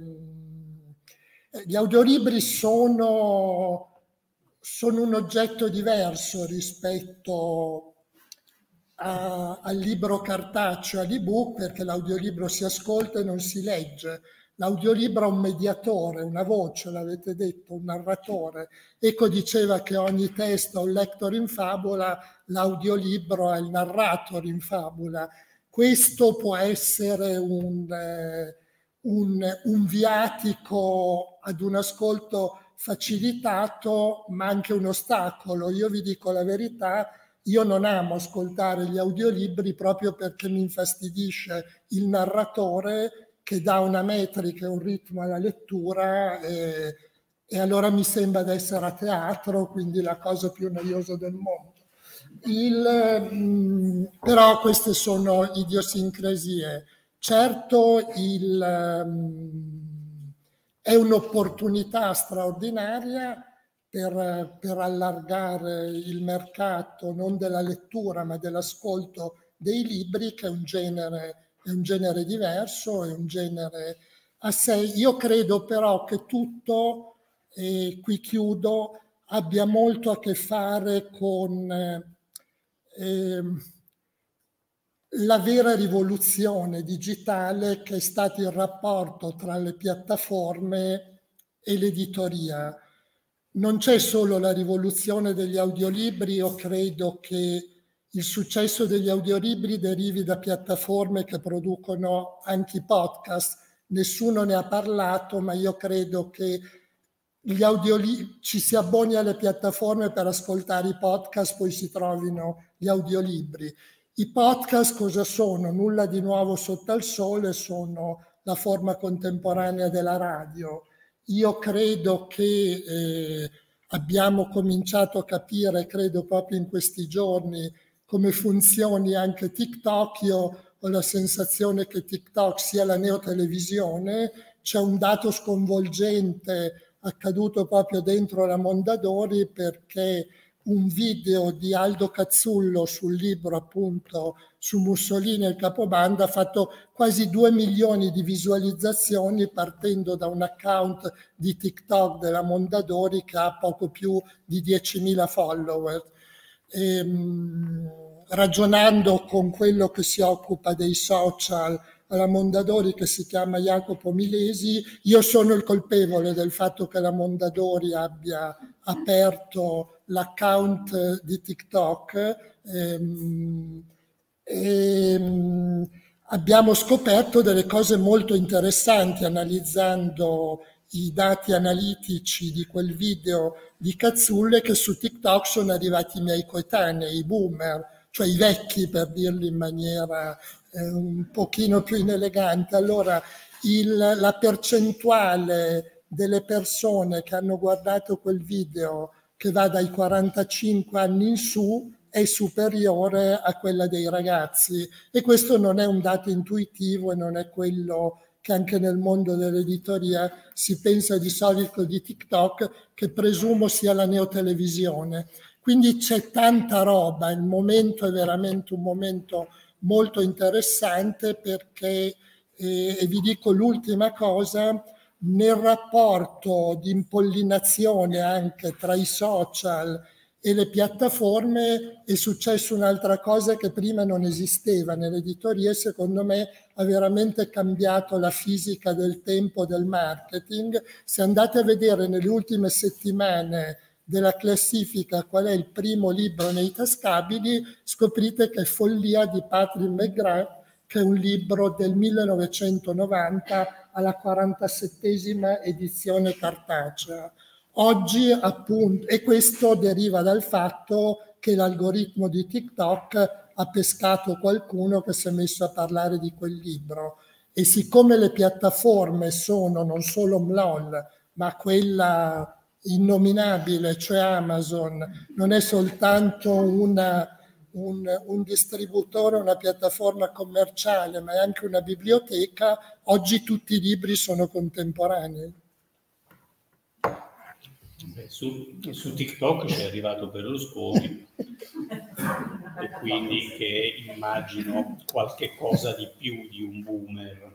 R: gli audiolibri sono, sono un oggetto diverso rispetto a, al libro cartaceo, all'ebook, perché l'audiolibro si ascolta e non si legge. L'audiolibro è un mediatore, una voce, l'avete detto, un narratore. Eco diceva che ogni testo ha un lector in fabula, l'audiolibro è il narrator in fabula. Questo può essere un, eh, un, un viatico ad un ascolto facilitato, ma anche un ostacolo. Io vi dico la verità, io non amo ascoltare gli audiolibri proprio perché mi infastidisce il narratore, che dà una metrica e un ritmo alla lettura, e, e allora mi sembra di essere a teatro, quindi la cosa più noiosa del mondo. Il, mh, però queste sono idiosincrasie. Certo, il, mh, è un'opportunità straordinaria per, per allargare il mercato non della lettura ma dell'ascolto dei libri, che è un genere è un genere diverso, è un genere a sé. Io credo però che tutto, e qui chiudo, abbia molto a che fare con eh, la vera rivoluzione digitale, che è stato il rapporto tra le piattaforme e l'editoria. Non c'è solo la rivoluzione degli audiolibri. Io credo che il successo degli audiolibri derivi da piattaforme che producono anche i podcast. Nessuno ne ha parlato, ma io credo che gli audiolibri, ci si abboni alle piattaforme per ascoltare i podcast, poi si trovino gli audiolibri. I podcast cosa sono? Nulla di nuovo sotto al sole, sono la forma contemporanea della radio. Io credo che eh, abbiamo cominciato a capire, credo proprio in questi giorni, come funzioni anche TikTok. Io ho la sensazione che TikTok sia la neotelevisione. C'è un dato sconvolgente accaduto proprio dentro la Mondadori, perché un video di Aldo Cazzullo sul libro appunto su Mussolini e il capobanda ha fatto quasi due milioni di visualizzazioni partendo da un account di TikTok della Mondadori che ha poco più di diecimila follower. E, ragionando con quello che si occupa dei social alla Mondadori, che si chiama Jacopo Milesi, io sono il colpevole del fatto che la Mondadori abbia aperto l'account di TikTok. ehm, e abbiamo scoperto delle cose molto interessanti analizzando i dati analitici di quel video di Cazzulle, che su TikTok sono arrivati i miei coetanei, i boomer, cioè i vecchi, per dirlo in maniera eh, un pochino più inelegante. Allora il, la percentuale delle persone che hanno guardato quel video, che va dai quarantacinque anni in su, è superiore a quella dei ragazzi, e questo non è un dato intuitivo e non è quello che anche nel mondo dell'editoria si pensa di solito di TikTok, che presumo sia la neotelevisione. Quindi c'è tanta roba, il momento è veramente un momento molto interessante, perché, eh, e vi dico l'ultima cosa, nel rapporto di impollinazione anche tra i social e le piattaforme è successa un'altra cosa che prima non esisteva nell'editoria e secondo me ha veramente cambiato la fisica del tempo del marketing. Se andate a vedere nelle ultime settimane della classifica qual è il primo libro nei tascabili, scoprite che è Follia di Patrick McGrath, che è un libro del millenovecentonovanta alla quarantasettesima edizione cartacea. Oggi appunto, e questo deriva dal fatto che l'algoritmo di TikTok ha pescato qualcuno che si è messo a parlare di quel libro, e siccome le piattaforme sono non solo Mlol, ma quella innominabile, cioè Amazon, non è soltanto una, un, un distributore, una piattaforma commerciale, ma è anche una biblioteca, oggi tutti i libri sono contemporanei.
S: Beh, su, su TikTok c'è arrivato Berlusconi e quindi che immagino qualche cosa di più di un boomer.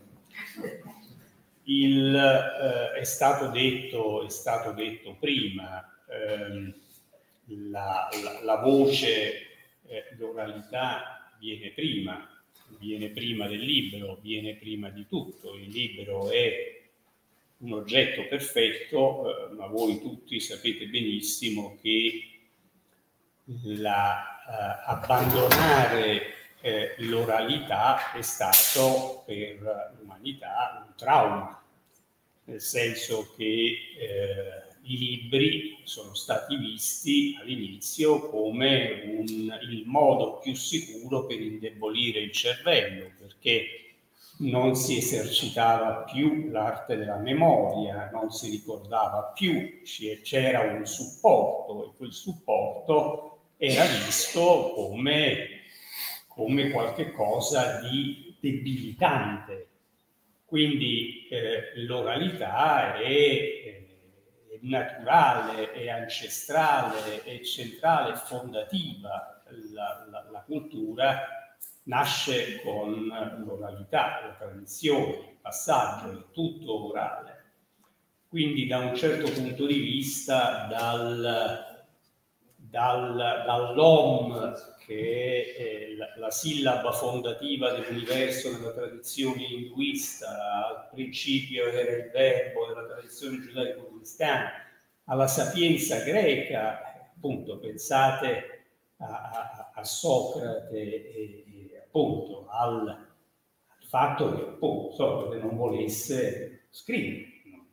S: Il, eh, è stato detto, è stato detto prima, ehm, la, la, la voce, eh, l'oralità viene prima, viene prima del libro, viene prima di tutto. Il libro è un oggetto perfetto, eh, ma voi tutti sapete benissimo che la, eh, abbandonare eh, l'oralità è stato per l'umanità un trauma, nel senso che eh, i libri sono stati visti all'inizio come un, il modo più sicuro per indebolire il cervello, perché non si esercitava più l'arte della memoria, non si ricordava più, c'era un supporto e quel supporto era visto come, come qualche cosa di debilitante. Quindi eh, l'oralità è, è naturale, è ancestrale, è centrale, è fondativa. La, la, la cultura nasce con l'oralità, la tradizione, il passaggio, è tutto orale. Quindi da un certo punto di vista, dal, dal, dall'om, che è la, la sillaba fondativa dell'universo nella tradizione induista, al principio era il verbo della tradizione giudaico-cristiana, alla sapienza greca, appunto pensate a, a Socrate e, e appunto al, al fatto che appunto Socrate non volesse scrivere.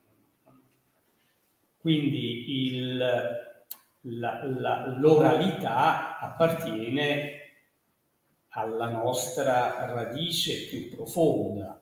S: Quindi il, la, la, l'oralità appartiene alla nostra radice più profonda.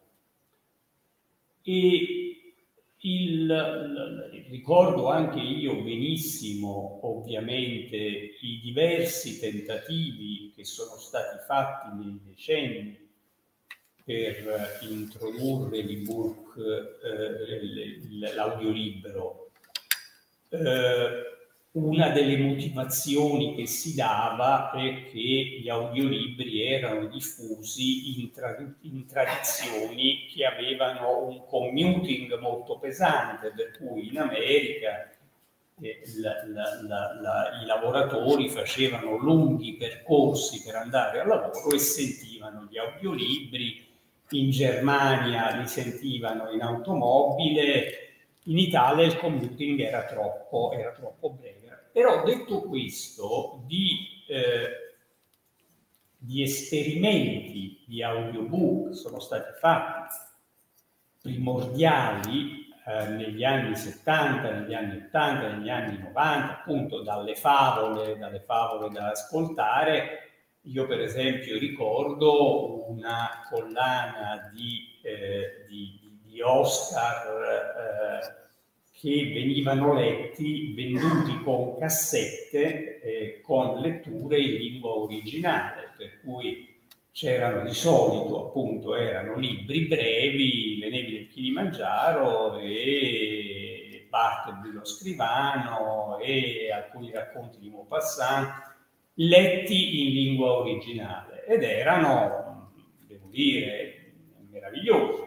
S: E il, il, ricordo anche io benissimo, ovviamente, i diversi tentativi che sono stati fatti nei decenni per introdurre l'ebook, eh, l'audiolibro. Eh, una delle motivazioni che si dava è che gli audiolibri erano diffusi in, tra in tradizioni che avevano un commuting molto pesante, per cui in America eh, la, la, la, la, i lavoratori facevano lunghi percorsi per andare al lavoro e sentivano gli audiolibri. In Germania li sentivano in automobile, in Italia il commuting era troppo, era troppo breve. Però detto questo, di, eh, di esperimenti di audiobook sono stati fatti primordiali eh, negli anni settanta, negli anni ottanta, negli anni novanta, appunto dalle favole, dalle favole da ascoltare. Io per esempio ricordo una collana di, eh, di, di Oscar eh, che venivano letti, venduti con cassette, eh, con letture in lingua originale, per cui c'erano di solito, appunto, erano libri brevi, Le nevi del Kilimangiaro e Parte dello scrivano e alcuni racconti di Maupassant, letti in lingua originale, ed erano, devo dire, meravigliosi.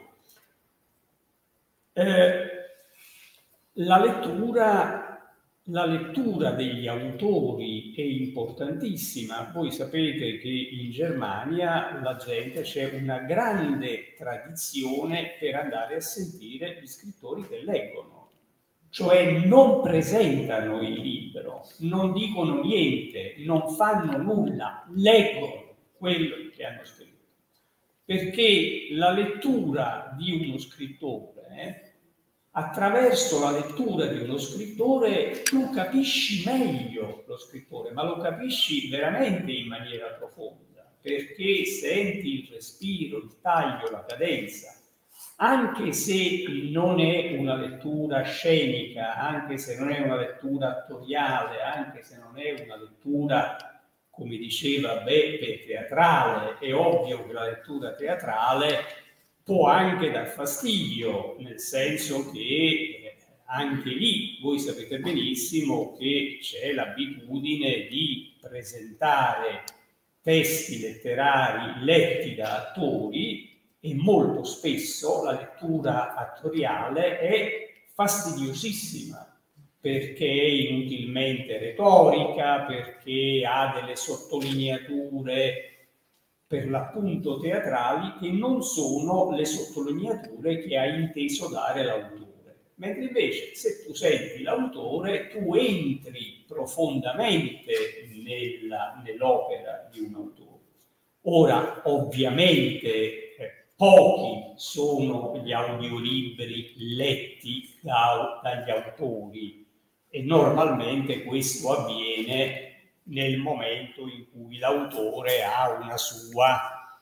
S: Eh, La lettura, la lettura degli autori è importantissima. Voi sapete che in Germania la gente c'è una grande tradizione per andare a sentire gli scrittori che leggono, cioè non presentano il libro, non dicono niente, non fanno nulla, leggono quello che hanno scritto. Perché la lettura di uno scrittore, eh, attraverso la lettura di uno scrittore tu capisci meglio lo scrittore, ma lo capisci veramente in maniera profonda, perché senti il respiro, il taglio, la cadenza, anche se non è una lettura scenica, anche se non è una lettura attoriale, anche se non è una lettura, come diceva Beppe, teatrale. È ovvio che la lettura teatrale può anche dar fastidio, nel senso che anche lì voi sapete benissimo che c'è l'abitudine di presentare testi letterari letti da attori e molto spesso la lettura attoriale è fastidiosissima perché è inutilmente retorica, perché ha delle sottolineature per l'appunto teatrali che non sono le sottolineature che ha inteso dare l'autore. Mentre invece se tu senti l'autore tu entri profondamente nella, nell'opera di un autore. Ora ovviamente eh, pochi sono gli audiolibri letti da, dagli autori e normalmente questo avviene nel momento in cui l'autore ha una sua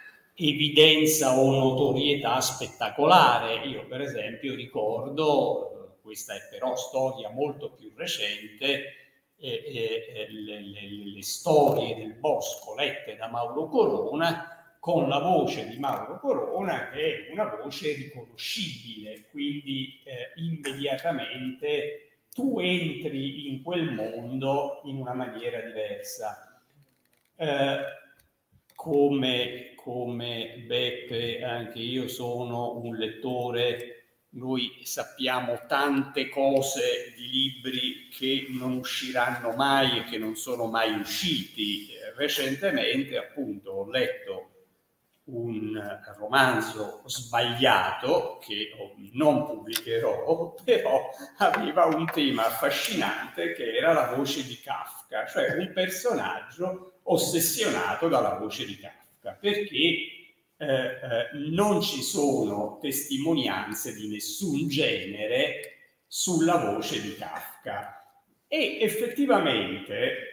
S: evidenza o notorietà spettacolare. Io per esempio ricordo, questa è però storia molto più recente, eh, eh, le, le, le storie del Bosco lette da Mauro Corona, con la voce di Mauro Corona che è una voce riconoscibile, quindi eh, immediatamente tu entri in quel mondo in una maniera diversa. Eh, come, come Beppe, anche io sono un lettore, noi sappiamo tante cose di libri che non usciranno mai e che non sono mai usciti. Recentemente, appunto, ho letto un romanzo sbagliato che non pubblicherò, però aveva un tema affascinante che era la voce di Kafka, cioè un personaggio ossessionato dalla voce di Kafka, perché eh, eh, non ci sono testimonianze di nessun genere sulla voce di Kafka e effettivamente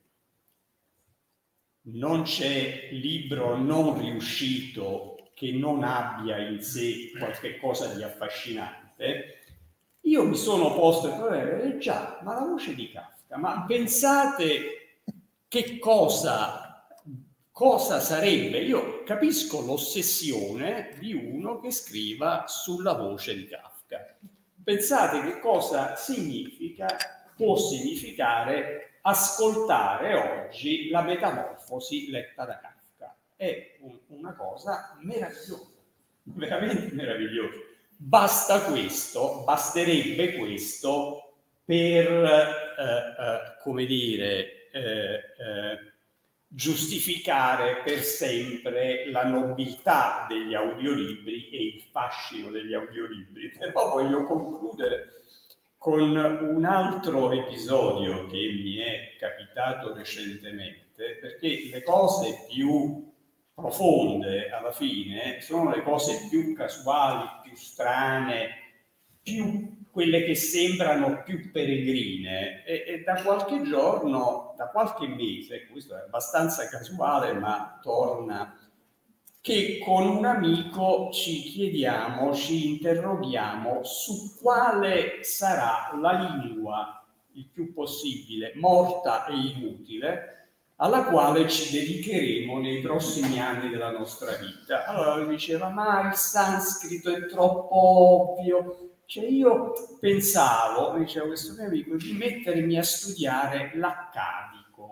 S: non c'è libro non riuscito che non abbia in sé qualche cosa di affascinante. Io mi sono posto il problema, eh già, ma la voce di Kafka, ma pensate che cosa, cosa sarebbe? Io capisco l'ossessione di uno che scriva sulla voce di Kafka. Pensate che cosa significa, può significare ascoltare oggi la metamorfosi letta da Kafka. È un, una cosa meravigliosa, veramente meravigliosa. Basta questo, basterebbe questo per, eh, eh, come dire, eh, eh, giustificare per sempre la nobiltà degli audiolibri e il fascino degli audiolibri. Però voglio concludere con un altro episodio che mi è capitato recentemente, perché le cose più profonde alla fine sono le cose più casuali, più strane, più quelle che sembrano più peregrine e, e da qualche giorno, da qualche mese, questo è abbastanza casuale ma torna, che con un amico ci chiediamo, ci interroghiamo su quale sarà la lingua il più possibile morta e inutile alla quale ci dedicheremo nei prossimi anni della nostra vita. Allora lui diceva, ma il sanscrito è troppo ovvio. Cioè io pensavo, diceva questo mio amico, di mettermi a studiare l'accadico.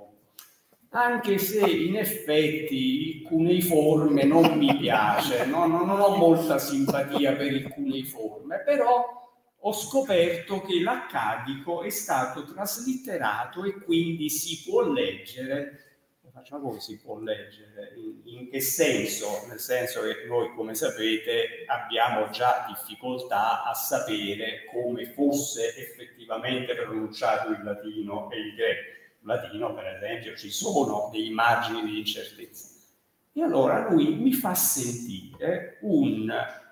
S: Anche se in effetti il cuneiforme non mi piace, no? non ho molta simpatia per il cuneiforme, però ho scoperto che l'accadico è stato traslitterato e quindi si può leggere. Facciamo come si può leggere? In, in che senso? Nel senso che noi, come sapete, abbiamo già difficoltà a sapere come fosse effettivamente pronunciato il latino e il greco. Latino, per esempio, ci sono dei margini di incertezza. E allora lui mi fa sentire un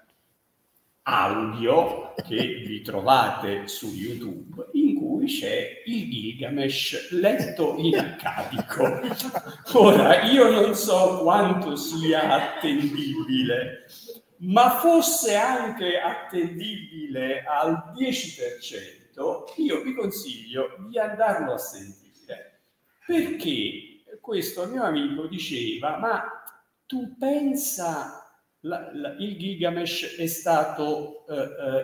S: audio che vi trovate su YouTube in cui c'è il Gilgamesh letto in accadico. Ora, io non so quanto sia attendibile, ma fosse anche attendibile al dieci per cento, io vi consiglio di andarlo a sentire. Perché questo mio amico diceva, ma tu pensa, la, la, il Gilgamesh è stato eh, eh,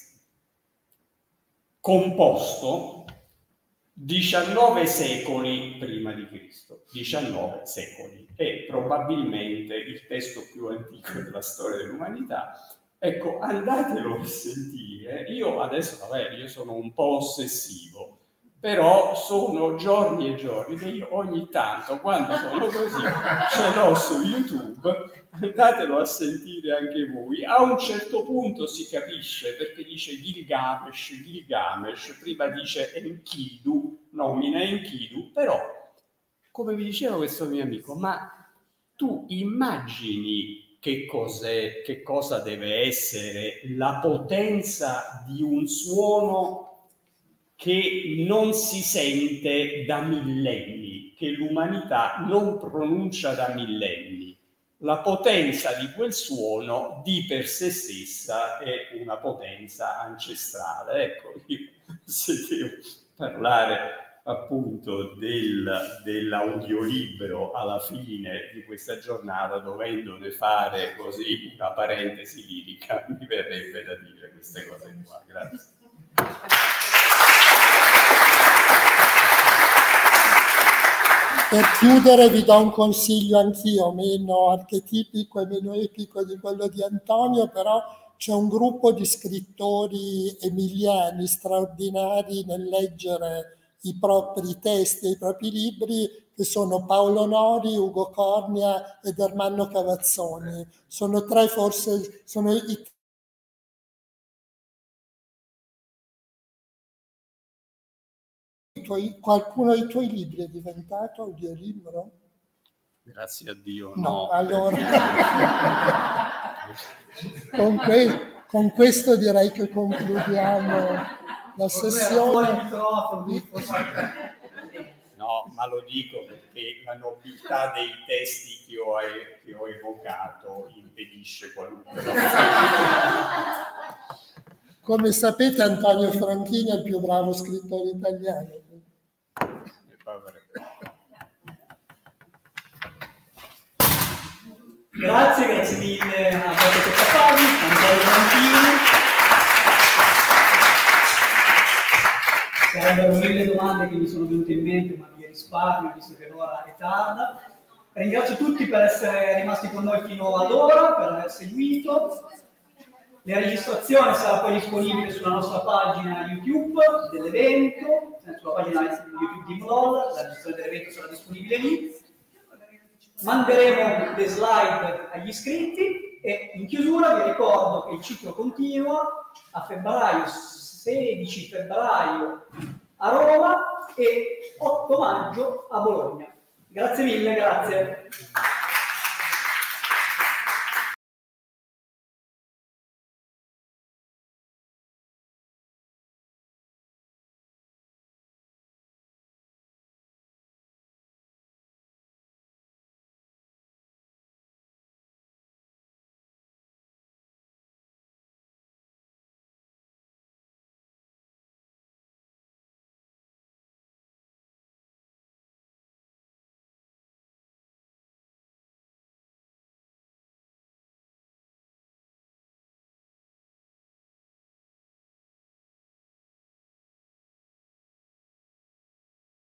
S: composto diciannove secoli prima di Cristo, diciannove secoli, è probabilmente il testo più antico della storia dell'umanità. Ecco, andatelo a sentire. Io adesso, vabbè, io sono un po' ossessivo, però sono giorni e giorni che io ogni tanto, quando sono così, ce l'ho su YouTube, andatelo a sentire anche voi. A un certo punto si capisce perché dice Gilgamesh, Gilgamesh, prima dice Enkidu, nomina Enkidu, però, come vi diceva questo mio amico, ma tu immagini che cos'è, che cosa deve essere la potenza di un suono che non si sente da millenni, che l'umanità non pronuncia da millenni. La potenza di quel suono di per sé stessa è una potenza ancestrale. Ecco, io se devo parlare appunto del, dell'audiolibro alla fine di questa giornata, dovendone fare così una parentesi lirica, mi verrebbe da dire queste cose qua. Grazie.
R: Per chiudere vi do un consiglio anch'io, meno archetipico e meno epico di quello di Antonio, però c'è un gruppo di scrittori emiliani straordinari nel leggere i propri testi e i propri libri, che sono Paolo Nori, Ugo Cornia ed Ermanno Cavazzoni. Sono tre, forse, sono i Tuoi, qualcuno dei tuoi libri è diventato audiolibro?
S: Grazie a Dio,
R: No,
S: no.
R: allora con, que, con questo direi che concludiamo la sessione.
S: No, ma lo dico perché la nobiltà dei testi che ho, che ho evocato impedisce qualunque.
R: Come sapete, Antonio Franchini è il più bravo scrittore italiano.
A: Grazie, grazie mille a Roberto Capani, a Antonio Franchini. Sarebbero mille domande che mi sono venute in mente, ma vi risparmio, visto che l'ora è tarda. Ringrazio tutti per essere rimasti con noi fino ad ora, per aver seguito. La registrazione sarà poi disponibile sulla nostra pagina YouTube dell'evento, sulla pagina YouTube di Mlol, la registrazione dell'evento sarà disponibile lì. Manderemo le slide agli iscritti e in chiusura vi ricordo che il ciclo continua a febbraio, sedici febbraio a Roma e otto maggio a Bologna. Grazie mille, grazie.